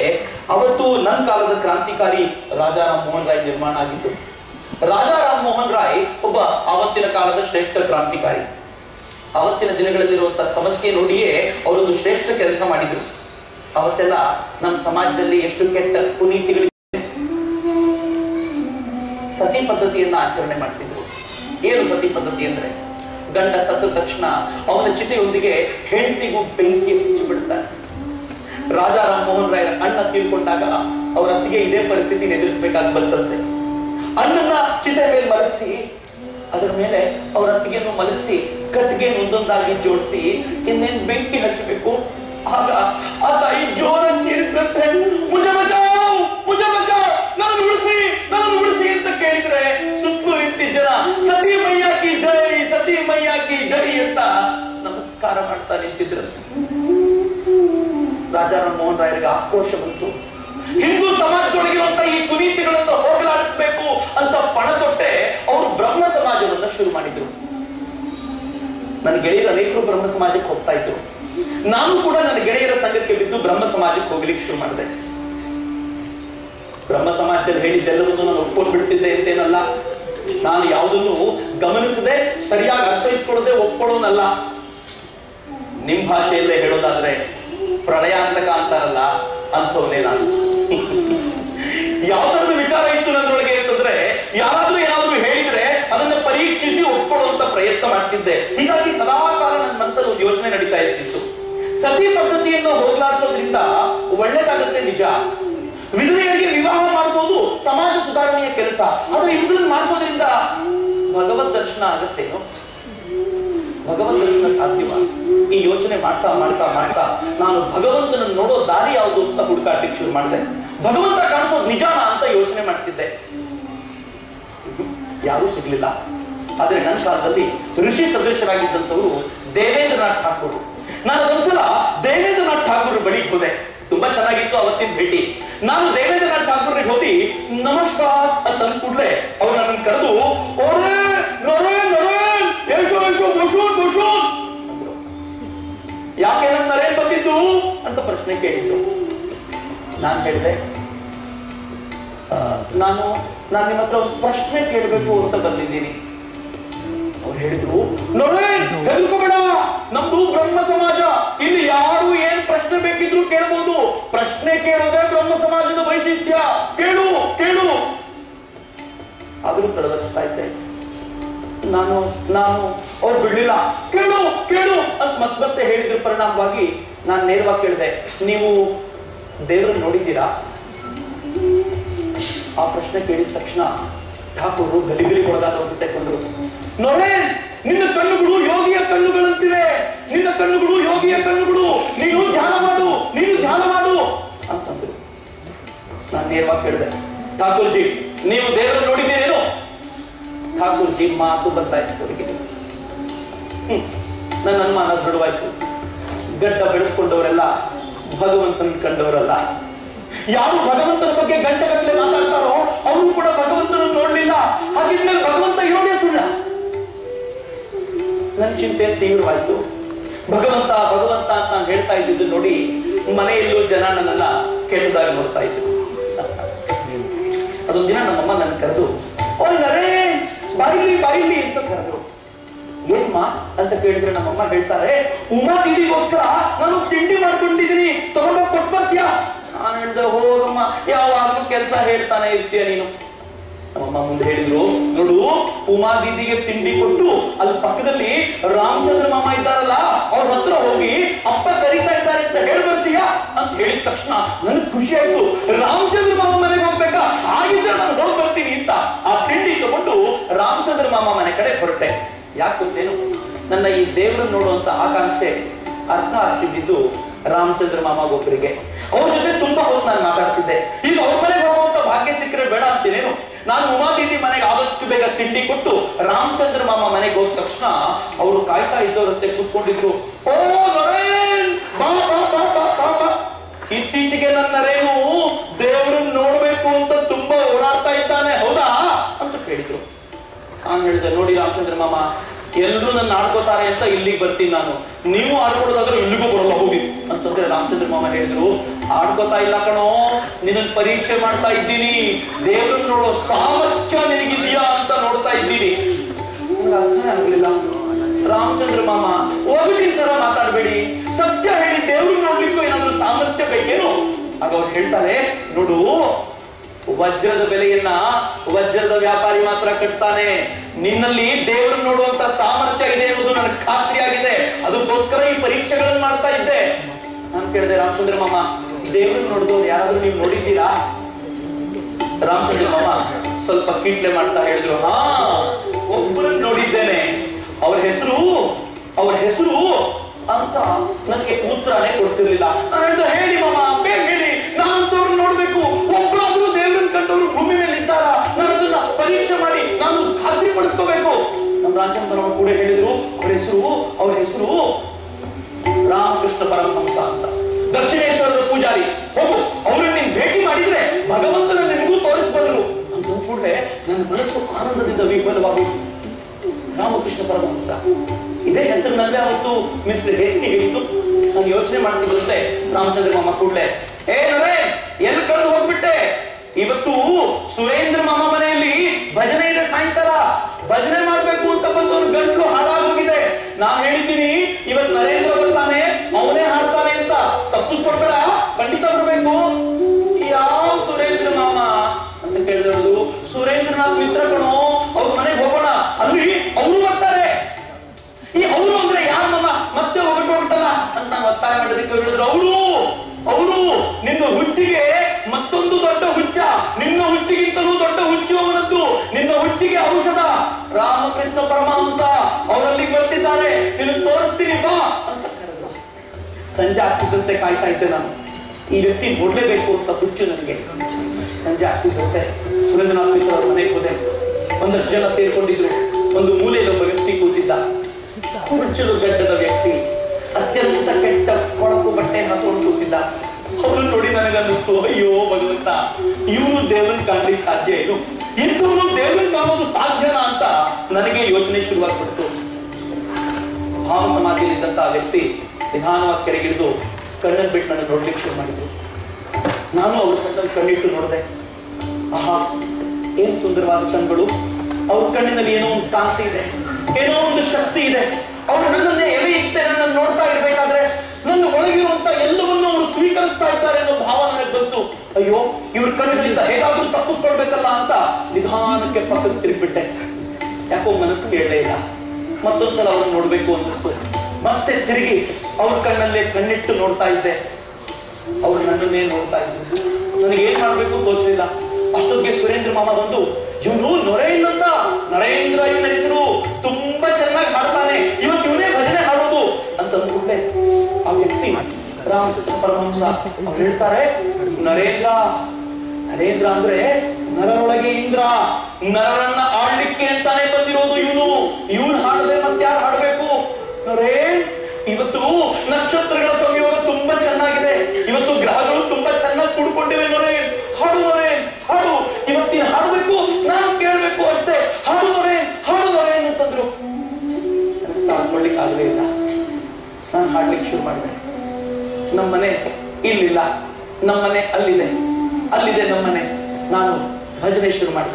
ಅವತ್ತು ನನ್ನ ಕಾಲದ ಕ್ರಾಂತಿಕಾರಿ ರಾಜಾ ರಾಮ್ ಮೋಹನ್ ರಾಯ್ ನಿರ್ಮಾಣ ಆಗಿತ್ತು. ರಾಜಾ ರಾಮ್ ಮೋಹನ್ ರಾಯ್ ಒಬ್ಬ ಆವತ್ತಿನ ಕಾಲದ ಶ್ರೇಷ್ಠ ಕ್ರಾಂತಿಕಾರಿ. ಅವತ್ತಿನ ದಿನಗಳಲ್ಲಿರುವಂತಹ ಸಮಸ್ಯೆ ನೋಡಿಯೇ ಅವರೊಂದು ಶ್ರೇಷ್ಠ ಕೆಲಸ ಮಾಡಿದ್ರು. ಅವತ್ತೆಲ್ಲ ನಮ್ಮ ಸಮಾಜದಲ್ಲಿ ಎಷ್ಟು ಕೆಟ್ಟ ಕುನೀತಿಗಳು, ಸತಿ ಪದ್ಧತಿಯನ್ನ ಆಚರಣೆ ಮಾಡ್ತಿದ್ರು. ಏನು ಸತಿ ಪದ್ಧತಿ ಅಂದ್ರೆ, ಗಂಡ ಸತ್ತ ತಕ್ಷಣ ಅವನ ಚಿತೆಯೊಂದಿಗೆ ಹೆಂಡತಿಗೂ ಬೆಂಕಿ ಹಚ್ಚಿ ಬಿಡ್ತಾರೆ. ರಾಜಾ ರಾಮ್ ಮೋಹನ್ ರಾಯರ ಅಣ್ಣ ತೀರ್ಕೊಂಡಾಗ ಅವರ ಅತ್ತಿಗೆ ಇದೇ ಪರಿಸ್ಥಿತಿನ ಎದುರಿಸಬೇಕಾಗಿ ಬಂದಂತೆ. ಅಣ್ಣನ ಚಿತೆ ಮೇಲೆ ಮಲಗಿಸಿ ಅದರ ಮೇಲೆ ಅವರ ಅತ್ತಿಗೆಯನ್ನು ಮಲಗಿಸಿ ಕಟ್ಟಿಗೆ ಒಂದೊಂದಾಗಿ ಜೋಡಿಸಿ ಇನ್ನೇನ್ ಬೆಂಕಿ ಹಚ್ಚಬೇಕು. ಆಗ ಆ ತಾಯಿ ಜೋರ ಚೀರಿದಂತೆ, ಮುಜೆ ಬಚಾವ್, ಮುಜೆ ಬಚಾವ್, ನನ್ನನ್ನು ಉಳಿಸಿ ಅಂತ ಕೇಳಿದ್ರೆ ಸುತ್ತಲೂ ಇರ್ತಿ ಜನ ಸತಿ ಮೈಯಾ ಕಿ ಜೈ, ಸತಿ ಮೈಯಾ ಕಿ ಜೈ ಅಂತ ನಮಸ್ಕಾರ ಮಾಡ್ತಾ ನಿಂತಿದ್ರಂತೆ. ರಾಜಾ ರಾಮ್ ಮೋಹನ್ ರಾಯರಿಗೆ ಆಕ್ರೋಶ ಬಂತು. ಹಿಂದೂ ಸಮಾಜದೊಳಗಿರುವಂತಹ ಈ ಕುನೀತಿಗಳನ್ನು ಹೋಗಲಾಡಿಸಬೇಕು ಅಂತ ಪಣ ತೊಟ್ಟೆ ಅವರು ಬ್ರಹ್ಮ ಸಮಾಜವನ್ನ ಶುರು ಮಾಡಿದ್ರು. ನನ್ನ ಗೆಳೆಯರು ಅನೇಕರು ಬ್ರಹ್ಮ ಸಮಾಜಕ್ಕೆ ಹೋಗ್ತಾ ಇದ್ರು. ನಾನು ಕೂಡ ನನ್ನ ಗೆಳೆಯರ ಸಂಘಕ್ಕೆ ಬಿದ್ದು ಬ್ರಹ್ಮ ಸಮಾಜಕ್ಕೆ ಹೋಗ್ಲಿಕ್ಕೆ ಶುರು ಮಾಡಿದೆ. ಬ್ರಹ್ಮ ಸಮಾಜದಲ್ಲಿ ಹೇಳಿದ್ದೆಲ್ಲವನ್ನೂ ನಾನು ಒಪ್ಕೊಂಡು ಬಿಡ್ತಿದ್ದೆ ಅಂತೇನಲ್ಲ. ನಾನು ಯಾವುದನ್ನು ಗಮನಿಸದೆ ಸರಿಯಾಗಿ ಅರ್ಥೈಸ್ಕೊಳ್ಳದೆ ಒಪ್ಕೊಳ್ಳೋನಲ್ಲ. ನಿಮ್ ಭಾಷೆಯಲ್ಲೇ ಹೇಳೋದಾದ್ರೆ ಪ್ರಳಯಾಂತಕ ಅಂತಾರಲ್ಲ, ಅಂಥವನೇ ನಾನು. ಯಾವ್ದಾದ್ರು ವಿಚಾರ ಇತ್ತು ನನ್ನೊಳಗೆ ಅಂತಂದ್ರೆ ಯಾರಾದ್ರೂ ಏನಾದ್ರೂ ಹೇಳಿದ್ರೆ ಅದನ್ನ ಪರೀಕ್ಷಿಸಿ ಒಪ್ಕೊಳ್ಳುವಂತ ಪ್ರಯತ್ನ ಮಾಡ್ತಿದ್ದೆ. ಹೀಗಾಗಿ ಸದಾ ಕಾಲ ನನ್ನ ಮನಸ್ಸಲ್ಲಿ ಒಂದು ಯೋಚನೆ ನಡೀತಾ ಇರ್ತಿತ್ತು. ಸತಿ ಪದ್ಧತಿಯನ್ನು ಹೋಗ್ಲಾಡಿಸೋದ್ರಿಂದ ಒಳ್ಳೇದಾಗುತ್ತೆ ನಿಜ. ವಿಧವೆಯರಿಗೆ ವಿವಾಹ ಮಾಡಿಸೋದು ಸಮಾಜ ಸುಧಾರಣೆಯ ಕೆಲಸ. ಆದ್ರೆ ಇವುಗಳನ್ನು ಮಾಡಿಸೋದ್ರಿಂದ ಭಗವದ್ ದರ್ಶನ ಆಗತ್ತೇನೋ, ಭಗವದ್ ದರ್ಶನ ಸಾಧ್ಯವ? ಈ ಯೋಚನೆ ಮಾಡ್ತಾ ಮಾಡ್ತಾ ಮಾಡ್ತಾ ನಾನು ಭಗವಂತನನ್ನು ನೋಡೋ ದಾರಿ ಯಾವುದು ಅಂತ ಹುಡುಕಾಟಕ್ಕೆ ಶುರು ಮಾಡಿದೆ. ಭಗವಂತ ಕಾಣಿಸೋದು ನಿಜಾನ ಅಂತ ಯೋಚನೆ ಮಾಡ್ತಿದ್ದೆ. ಯಾರೂ ಸಿಗ್ಲಿಲ್ಲ. ಆದ್ರೆ ನನ್ನ ಕಾಲದಲ್ಲಿ ಋಷಿ ಸದೃಶರಾಗಿದ್ದಂಥವರು ದೇವೇಂದ್ರನಾಥ್ ಠಾಕೂರ್. ನಾನು ಒಂದ್ಸಲ ದೇವೇಂದ್ರನಾಥ್ ಠಾಕೂರ್ ಬಳಿಗೆ ಹೋದೆ. ತುಂಬಾ ಚೆನ್ನಾಗಿತ್ತು ಅವತ್ತಿನ ಭೇಟಿ. ನಾನು ದೇವೇಂದ್ರನಾಥ್ ಠಾಕೂರ್ಗೆ ಹೋಗಿ ನಮಸ್ಕಾರ ಅಂತ ಅಂದ ಕೂಡಲೇ ಅವ್ರು ನನ್ನನ್ನು ಕರೆದು ಯಾಕೆ ನನ್ನ ನರೇನ್ ಬಂದಿದ್ದು ಅಂತ ಪ್ರಶ್ನೆ ಕೇಳಿದ್ದು. ನಾನು ಹೇಳಿದೆ, ನಾನು ನಿಮ್ಮ ಹತ್ರ ಒಂದು ಪ್ರಶ್ನೆ ಕೇಳಬೇಕು ಅಂತ ಬಂದಿದ್ದೀನಿ. ಅವ್ರು ಹೇಳಿದ್ರು, ನರೇನ್ ಹೆದರ್ಕೋಬೇಡ, ನಮ್ದು ಬ್ರಹ್ಮ ಸಮಾಜ, ಇಲ್ಲಿ ಯಾರು ಏನ್ ಪ್ರಶ್ನೆ ಬೇಕಿದ್ರು ಕೇಳಬಹುದು. ಪ್ರಶ್ನೆ ಕೇಳೋದೇ ಬ್ರಹ್ಮ ಸಮಾಜದ ವೈಶಿಷ್ಟ್ಯ. ಕೇಳು ಕೇಳು. ಆದ್ರೂ ತಡವರಿಸ್ತಾ ಇದ್ದೆ. ನಾನು ಅವ್ರು ಬಿಡ್ಲಿಲ್ಲ. ಕೇಳು ಕೇಳು ಅಂತ ಮತ್ತೆ ಹೇಳಿದ್ರ ಪರಿಣಾಮವಾಗಿ ನಾನು ನೇರವಾಗಿ ಕೇಳಿದೆ, ನೀವು ದೇವರನ್ನು ನೋಡಿದ್ದೀರಾ? ಆ ಪ್ರಶ್ನೆ ಕೇಳಿದ ತಕ್ಷಣ ಠಾಕೂರು ಗಲಿಗಲಿ ಹೊಡೆದಾಟ ತೆಕ್ಕೊಂಡ್ರು. ನೋಡೇ, ನಿನ್ನ ಕಣ್ಣುಗಳು ಯೋಗಿಯ ಕಣ್ಣುಗಳಂತಿವೆ, ನಿನ್ನ ಕಣ್ಣುಗಳು ಯೋಗಿಯ ಕಣ್ಣುಗಳು, ನೀನು ಧ್ಯಾನ ಮಾಡು ಅಂತಂದ್ರು. ನಾನು ನೇರವಾಗಿ ಕೇಳಿದೆ, ಠಾಕೂರ್ಜಿ ನೀವು ದೇವರನ್ನು ನೋಡಿದ್ದೀರೇನು? ಠಾಕೂರ್ಜಿ ಮಾತು ಬದಲಾಯಿಸಿ ತೊಡಗಿದೆ. ನನ್ನ ಅನುಮಾನ ದೃಢವಾಯ್ತು. ಗಡ್ಡ ಬೆಳೆಸ್ಕೊಂಡವರೆಲ್ಲ ಭಗವಂತನ ಕಂಡವರಲ್ಲ. ಯಾರು ಭಗವಂತನ ಬಗ್ಗೆ ಗಂಟೆಗಟ್ಟಲೆ ಮಾತಾಡ್ತಾರೋ ಅವರು ಕೂಡ ಭಗವಂತನನ್ನು ನೋಡ್ಲಿಲ್ಲ. ಹಾಗಿದ್ಮೇಲೆ ಭಗವಂತ ಇರೋದೇ ಸುಳ್ಳ? ನನ್ನ ಚಿಂತೆ ತೀವ್ರವಾಯ್ತು. ಭಗವಂತ ಭಗವಂತ ಅಂತ ನಾನು ಹೇಳ್ತಾ ಇದ್ದಿದ್ದು ನೋಡಿ ಮನೆಯಲ್ಲೂ ಜನ ನನ್ನನ್ನ ಕೆಟ್ಟದಾಗಿ ನೋಡ್ತಾ ಇದ್ರು. ಅದೊಂದು ದಿನ ನಮ್ಮಮ್ಮ ನನ್ನ ಕರೆದು, ನರೇ ಬಾಯಿಲಿ ಅಂತ ಕರೆದ್ರು. ಏನಮ್ಮ ಅಂತ ಕೇಳಿದ್ರೆ ನಮ್ಮಮ್ಮ ಹೇಳ್ತಾರೆ, ಉಮಾ ದೀದಿಗೋಸ್ಕರ ನಾನು ತಿಂಡಿ ಮಾಡ್ಕೊಂಡಿದ್ದೀನಿ, ತಗೊಂಡೋಗಿ ಕೊಟ್ಬರ್ತೀಯಾ? ನಾನು ಹೇಳ್ದೆ, ಹೋಗಮ್ಮ, ಯಾವಾಗಲೂ ಕೆಲಸ ಹೇಳ್ತಾನೆ ಇರ್ತೀಯ ನೀನು. ನಮ್ಮಮ್ಮ ಮುಂದೆ ಹೇಳಿದ್ರು, ನೋಡು, ಉಮಾ ದೀದಿಗೆ ತಿಂಡಿ ಕೊಟ್ಟು ಅಲ್ಲಿ ಪಕ್ಕದಲ್ಲಿ ರಾಮಚಂದ್ರ ಮಾಮ ಇದ್ದಾರಲ್ಲ ಅವ್ರ ಹತ್ರ ಹೋಗಿ ಅಪ್ಪ ಕರೀತಾ ಇದ್ದಾರೆ ಅಂತ ಹೇಳ್ಬರ್ತೀಯಾ ಅಂತ ಹೇಳಿದ ತಕ್ಷಣ ನನ್ಗೆ ಖುಷಿ ಆಯ್ತು. ರಾಮಚಂದ್ರ ಮಾಮ ಮನೆಗೆ ಹೋಗ್ಬೇಕಾ? ಆಗಿದ್ರೆ ನಾನು ಹೋಗಿ ಬರ್ತೀನಿ ಅಂತ ಆ ತಿಂಡಿ ತಗೊಂಡು ರಾಮಚಂದ್ರ ಮಾಮ ಮನೆ ಕಡೆ ಹೊರಟೆ. ಯಾಕೆ ಗೊತ್ತೇನು? ನನ್ನ ಈ ದೇವರನ್ನು ನೋಡುವಂತ ಆಕಾಂಕ್ಷೆ ಅರ್ಥ ಆಗ್ತಿದ್ದು ರಾಮಚಂದ್ರ ಮಾಮಗೊಬ್ಬರಿಗೆ. ಅವ್ರ ಜೊತೆ ತುಂಬಾ ಹೊತ್ತು ನಾನು ಮಾತಾಡ್ತಿದ್ದೆ. ಈಗ ಅವ್ರ ಮನೆಗೆ ಹೋಗುವಂತ ಭಾಗ್ಯ ಸಿಕ್ಕರೆ ಬೇಡ ಅಂತೀನೇನು? ನಾನು ಉಮಾ ದೀದಿ ಮನೆಗೆ ಆದಷ್ಟು ಬೇಗ ತಿಂಡಿ ಕೊಟ್ಟು ರಾಮಚಂದ್ರ ಮಾಮ ಮನೆಗೆ ಹೋದ ತಕ್ಷಣ ಅವರು ಕಾಯ್ತಾ ಇದ್ದವರಂತೆ ಕೂತ್ಕೊಂಡಿದ್ರು. ಓ ನರೇನ್, ಇತ್ತೀಚೆಗೆ ನನ್ನ ನರೇನು ದೇವರನ್ನು ನೋಡ್ಬೇಕು ಅಂತ ತುಂಬಾ ಓಡಾಡ್ತಾ ಇದ್ದಾನೆ, ಹೌದಾ ಅಂತ ಕೇಳಿದ್ರು. ನಾನು ಹೇಳಿದೆ, ನೋಡಿ ರಾಮಚಂದ್ರ ಮಾಮ, ಎಲ್ಲರೂ ನನ್ನ ಆಡ್ಕೋತಾರೆ ಅಂತ ಇಲ್ಲಿಗೆ ಬರ್ತೀನಿ ನಾನು, ನೀವು ಆಡ್ಕೊಡೋದಾದ್ರೆ ಇಲ್ಲಿಗೂ ಬರಲ್ಲ ಹೋಗಿ ಅಂತಂದ್ರೆ ರಾಮಚಂದ್ರ ಮಾಮ ಹೇಳಿದ್ರು, ಆಡ್ಕೋತಾ ಇಲ್ಲ ಕಣೋ, ನಿನ್ನ ಪರೀಕ್ಷೆ ಮಾಡ್ತಾ ಇದ್ದೀನಿ. ದೇವ್ರನ್ನ ನೋಡೋ ಸಾಮರ್ಥ್ಯ ನಿನಗಿದ್ಯಾ ಅಂತ ನೋಡ್ತಾ ಇದ್ದೀನಿ. ಅರ್ಥನೇ ಆಗ್ಲಿಲ್ಲ. ರಾಮಚಂದ್ರ ಮಾಮ ಒಗಟಿನ ತರ ಮಾತಾಡ್ಬೇಡಿ, ಸತ್ಯ ಹೇಳಿ, ದೇವ್ರನ್ನ ನೋಡ್ಲಿಕ್ಕೂ ಏನಾದ್ರು ಸಾಮರ್ಥ್ಯ ಬೇಕೇನು? ಆಗ ಅವ್ರು ಹೇಳ್ತಾರೆ, ನೋಡು, ವಜ್ರದ ಬೆಲೆಯನ್ನ ವಜ್ರದ ವ್ಯಾಪಾರಿ ಮಾತ್ರ ಕಟ್ತಾನೆ. ನಿನ್ನಲ್ಲಿ ದೇವ್ರನ್ನ ನೋಡುವಂತ ಸಾಮರ್ಥ್ಯ ಇದೆ ಎನ್ನುವುದು ನನಗೆ ಖಾತ್ರಿ ಆಗಿದೆ. ಅದಕ್ಕೋಸ್ಕರ ಈ ಪರೀಕ್ಷೆಗಳನ್ನ ಮಾಡ್ತಾ ಇದ್ದೆ. ನಾನು ಕೇಳಿದೆ, ರಾಮಚಂದ್ರ ಮಾಮ, ದೇವ್ರನ್ನ ನೋಡಿದವ್ರು ಯಾರಾದ್ರೂ ನೀವು ನೋಡಿದ್ದೀರಾ? ರಾಮಚಂದ್ರ ಮಾಮ ಸ್ವಲ್ಪ ಕಿಟ್ಲೆ ಮಾಡ್ತಾ ಹೇಳಿದ್ರು, ಹಾ, ಒಬ್ಬರನ್ನ ನೋಡಿದ್ದೇನೆ. ಅವ್ರ ಹೆಸರು ಅಂತ ನನಗೆ ಉತ್ತರನೇ ಕೊಡ್ತಿರ್ಲಿಲ್ಲ. ನಾನು ಹೇಳಿದ, ಹೇಳಿ ಮಾಮ, ಬೇಗ ಹೇಳಿ, ನಾನಂತವ್ರನ್ನ ನೋಡ್ಬೇಕು. ಒಬ್ಬರಾದ್ರೂ ದೇವ್ರನ್ನ ಕಂಡವ್ರು ಭೂಮಿ ಮೇಲೆ ಇದ್ದಾರ? ನಾನು ಅದನ್ನ ಪರೀಕ್ಷೆ ಮಾಡಿ ನಾನು ಖಾತ್ರಿ ಪಡಿಸ್ಕೋಬೇಕು. ನಮ್ಮ ರಾಮಚಂದ್ರ ಕೂಡ ಹೇಳಿದ್ರು, ಅವ್ರ ಹೆಸರು ರಾಮಕೃಷ್ಣ ಪರಮಹಂಸ ಅಂತ, ದಕ್ಷಿಣೇಶ್ವರದ ಪೂಜಾರಿ. ಹೋಗು, ಅವ್ರನ್ನ ನೀನ್ ಭೇಟಿ ಮಾಡಿದ್ರೆ ಭಗವಂತನ ನಿನಗೂ ತೋರಿಸ್ಬಲ್ರು ಅಂತ ಕೂಡಲೇ ನನ್ನ ಮನಸ್ಸು ಆನಂದದಿಂದ ವಿಫಲವಾಗಿ, ರಾಮಕೃಷ್ಣ ಪರಮಹಂಸ ಇದೇ ಹೆಸರಿನಲ್ಲೇ ಅವತ್ತು ಮಿಸ್ಟರ್ ಹೇಸ್ಟಿ ಹೇಳಿದ್ದು. ನಾನು ಯೋಚನೆ ಮಾಡ್ತಿದ್ದಂತೆ ರಾಮಚಂದ್ರ ಮಾಮ ಕೂಡಲೇ, ಏ ನರೇ, ಎಲ್ಲಿ ಕಳೆದು ಹೋಗ್ಬಿಟ್ಟೆ? ಇವತ್ತು ಸುರೇಂದ್ರ ಮಾಮ ಮನೆಯಲ್ಲಿ ಭಜನೆ ಇದೆ, ಸಾಯಂಕಾಲ ಭಜನೆ ಮಾಡ್ಬೇಕು ಅಂತ ಬಂದವನು ಗಂಟ್ಲು ಹಾಳಾಗೋಗಿದೆ. ನಾನ್ ಹೇಳಿದ್ದೀನಿ, ಇವತ್ತು ನರೇಂದ್ರ ಬರ್ತಾನೆ, ಅವನೇ ಹಾಡ್ತಾನೆ ಅಂತ. ತಪ್ಪಿಸ್ಕೊಡ್ಬೇಡ, ಖಂಡಿತ ಬರ್ಬೇಕು. ಯಾವ ಸುರೇಂದ್ರ ಮಾಮ ಅಂತ ಕೇಳಿದಳು. ಸುರೇಂದ್ರನಾಥ್ ಮಿತ್ರ ಕಣೋ, ಅವ್ರ ಮನೆಗೆ ಹೋಗೋಣ, ಅಲ್ಲಿ ಅವರು ಬರ್ತಾರೆ. ಈ ಅವರು ಅಂದ್ರೆ ಯಾರ ಮಾಮ? ಮತ್ತೆ ಹೋಗ್ಬಿಟ್ಟಲ್ಲ ಅಂತ ನಾನು ಒತ್ತಾಯ ಮಾಡೋದಕ್ಕೆ ಹೇಳಿದ್ರು, ಅವರು ನಿನ್ನ ಹುಚ್ಚಿಗೆ ಮತ್ತೊಂದು ದೊಡ್ಡ ಹುಚ್ಚ, ನಿನ್ನ ಹುಚ್ಚಿಗಿಂತಲೂ ದೊಡ್ಡ ಹುಚ್ಚು ಅವನದ್ದು. ನಿನ್ನ ಹುಚ್ಚಿಗೆ ಔಷಧ ರಾಮಕೃಷ್ಣ ಪರಮಹಂಸ, ಅವರಲ್ಲಿ ಬರ್ತಿದ್ದಾರೆ, ನಿನ್ನ ತೋರಿಸ್ತೀನಿ ಬಾ ಅಂತ ಕರೆದ್ರು. ಸಂಜೆ ಆಗ್ತಿದ್ದಂತೆ ಕಾಯ್ತಾ ಇದ್ದೆ ನಾನು, ಈ ವ್ಯಕ್ತಿ ನೋಡ್ಲೇಬೇಕು ಅಂತ ಹುಚ್ಚು ನನಗೆ. ಸಂಜೆ ಆಗ್ತಿದ್ದಂತೆ ಸುರೇಂದ್ರನಾಥ್ ಮಿತ್ರ ಅವ್ರ ಮನೆಗೆ ಹೋದೆ. ಒಂದಷ್ಟು ಜನ ಸೇರ್ಕೊಂಡಿದ್ರು. ಒಂದು ಮೂಲೆಯಲ್ಲಿ ಒಬ್ಬ ವ್ಯಕ್ತಿ ಕೂತಿದ್ದ, ಕುರುಚಲು ಗಡ್ಡದ ವ್ಯಕ್ತಿ, ಅತ್ಯಂತ ಕೆಟ್ಟ ಕೊಳಕು ಬಟ್ಟೆ ಹಾಕೊಂಡು ಕೂತಿದ್ದ. ಅವನು ನೋಡಿ ನನಗನ್ನಿಸ್ತು, ಅಯ್ಯೋ ಭಗವಂತ, ಇವನು ದೇವರನ್ನ ಕಾಣ್ಲಿಕ್ಕೆ ಸಾಧ್ಯ ಏನು? ಇಂಥವನು ದೇವರನ್ನ ಕಾಣೋದು ಸಾಧ್ಯನಾ ಅಂತ ನನಗೆ ಯೋಚನೆ ಶುರುವಾಗ್ಬಿಡ್ತು. ಭಾವ ಸಮಾಧಿಯಲ್ಲಿದ್ದಂತ ಆ ವ್ಯಕ್ತಿ ನಿಧಾನವಾಗಿ ಕೆರೆಗಿಳಿದು ಕಣ್ಣನ್ನು ಬಿಟ್ಟು ನನ್ನ ನೋಡ್ಲಿಕ್ಕೆ ಶುರು ಮಾಡಿದ್ರು. ನಾನು ಅವ್ರ ಕಣ್ಣಲ್ಲಿ ಕಣ್ಣಿಟ್ಟು ನೋಡಿದೆ. ಆಹಾ, ಏನ್ ಸುಂದರವಾದ ಕಣ್ಗಳು. ಅವ್ರ ಕಣ್ಣಿನಲ್ಲಿ ಏನೋ ಒಂದು ಕಾಂತಿ ಇದೆ, ಏನೋ ಒಂದು ಶಕ್ತಿ ಇದೆ. ಅವರು ನನ್ನನ್ನೇ ಎಲೆ ಇತ್ತೆ ನನ್ನನ್ನು ನೋಡ್ತಾ ಇರ್ಬೇಕಾದ್ರೆ ನನ್ನ ಒಳಗಿರುವಂತ ಎಲ್ಲವನ್ನೂ ಅವರು ಸ್ವೀಕರಿಸ್ತಾ ಇದ್ದಾರೆ ಅನ್ನೋ ಭಾವ ನನಗೆ ಬಂತು. ಅಯ್ಯೋ, ಇವ್ರ ಕಣ್ಣುಗಳಿಂದ ಹೇಗಾದ್ರೂ ತಪ್ಪಿಸ್ಕೊಳ್ಬೇಕಲ್ಲ ಅಂತ ನಿಧಾನಕ್ಕೆ ಪಕ್ಕಕ್ಕೆ ತಿರುಗಿಬಿಟ್ಟೆ. ಯಾಕೋ ಮನಸ್ಸು ಕೇಳಲೇ ಇಲ್ಲ. ಮತ್ತೊಂದ್ಸಲ ಅವ್ರನ್ನ ನೋಡ್ಬೇಕು ಅನ್ನಿಸ್ತು. ಮತ್ತೆ ತಿರುಗಿ ಅವ್ರ ಕಣ್ಣಲ್ಲೇ ಕಣ್ಣಿಟ್ಟು ನೋಡ್ತಾ ಇದ್ದೆ. ಅವ್ರು ನನ್ನನ್ನೇ ನೋಡ್ತಾ ಇದ್ರು. ನನಗೆ ಏನ್ ಮಾಡ್ಬೇಕು ತೋಚಲಿಲ್ಲ. ಅಷ್ಟೊತ್ತಿಗೆ ಸುರೇಂದ್ರ ಮಾಮ ಬಂದು, ಇವನು ನೊರೇನ್ ಅಂತ, ನರೇಂದ್ರ ಇವನ ಹೆಸರು, ತುಂಬಾ ಚೆನ್ನಾಗಿ ಹಾಡ್ತಾನೆ, ಇವತ್ತು ಇವನೇ ಭಜನೆ ಹಾಡೋದು ಅಂತ ಅಂದ್ಕೊಂಡೆ. ಆ ವ್ಯಕ್ತಿ ರಾಮಕೃಷ್ಣ ಪರಮಹಂಸ ಅವ್ರು ಹೇಳ್ತಾರೆ, ನರೇಂದ್ರ ಅಂದ್ರೆ ನರರೊಳಗೆ ಇಂದ್ರ, ನರರನ್ನ ಆಡ್ಲಿಕ್ಕೆ ಅಂತಾನೆ ಬಂದಿರೋದು ಇವನು ಹಾಡದೆ ಮತ್ತೆ ಯಾರು ಹಾಡ್ಬೇಕು? ನರೇನ್, ಇವತ್ತು ನಕ್ಷತ್ರಗಳ ಸಂಯೋಗ ತುಂಬಾ ಚೆನ್ನಾಗಿದೆ, ಇವತ್ತು ಗ್ರಹಗಳು ತುಂಬಾ ಚೆನ್ನಾಗಿ ಕೂಡ್ಕೊಂಡಿವೆ. ನರೇನ್, ಹಾಡು ನರೇನ್, ಹಾಡು, ಇವತ್ತಿನ ಹಾಡಬೇಕು, ನಾನು ಕೇಳ್ಬೇಕು ಅಷ್ಟೇ, ಹಾಡು ನರೇನ್ ಅಂತಂದ್ರು. ತಾಳ್ಕೊಳ್ಳಿಕ್ಕೆ ಆಗಲೇ ಇಲ್ಲ. ನಾನು ಹಾಡ್ಲಿಕ್ಕೆ ಶುರು ಮಾಡಿದೆ. ನಮ್ಮನೆ ಇಲ್ಲಿಲ್ಲ, ನಮ್ಮನೆ ಅಲ್ಲಿದೆ ನಮ್ಮನೆ. ನಾನು ಭಜನೆ ಶುರು ಮಾಡಿದೆ.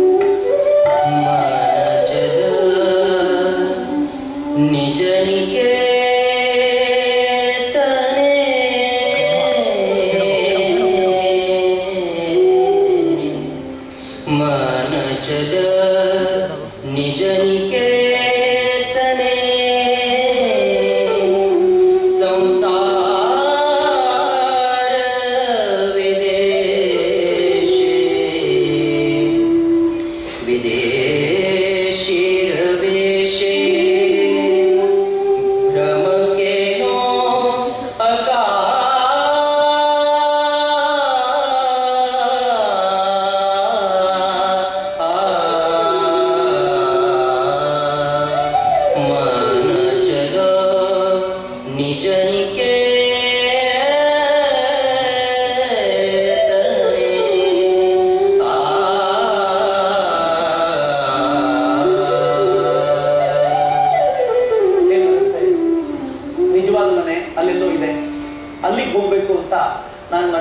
ನಿಜನಿಗೆ ಮನಜದ ನಿಜನಿಗೆ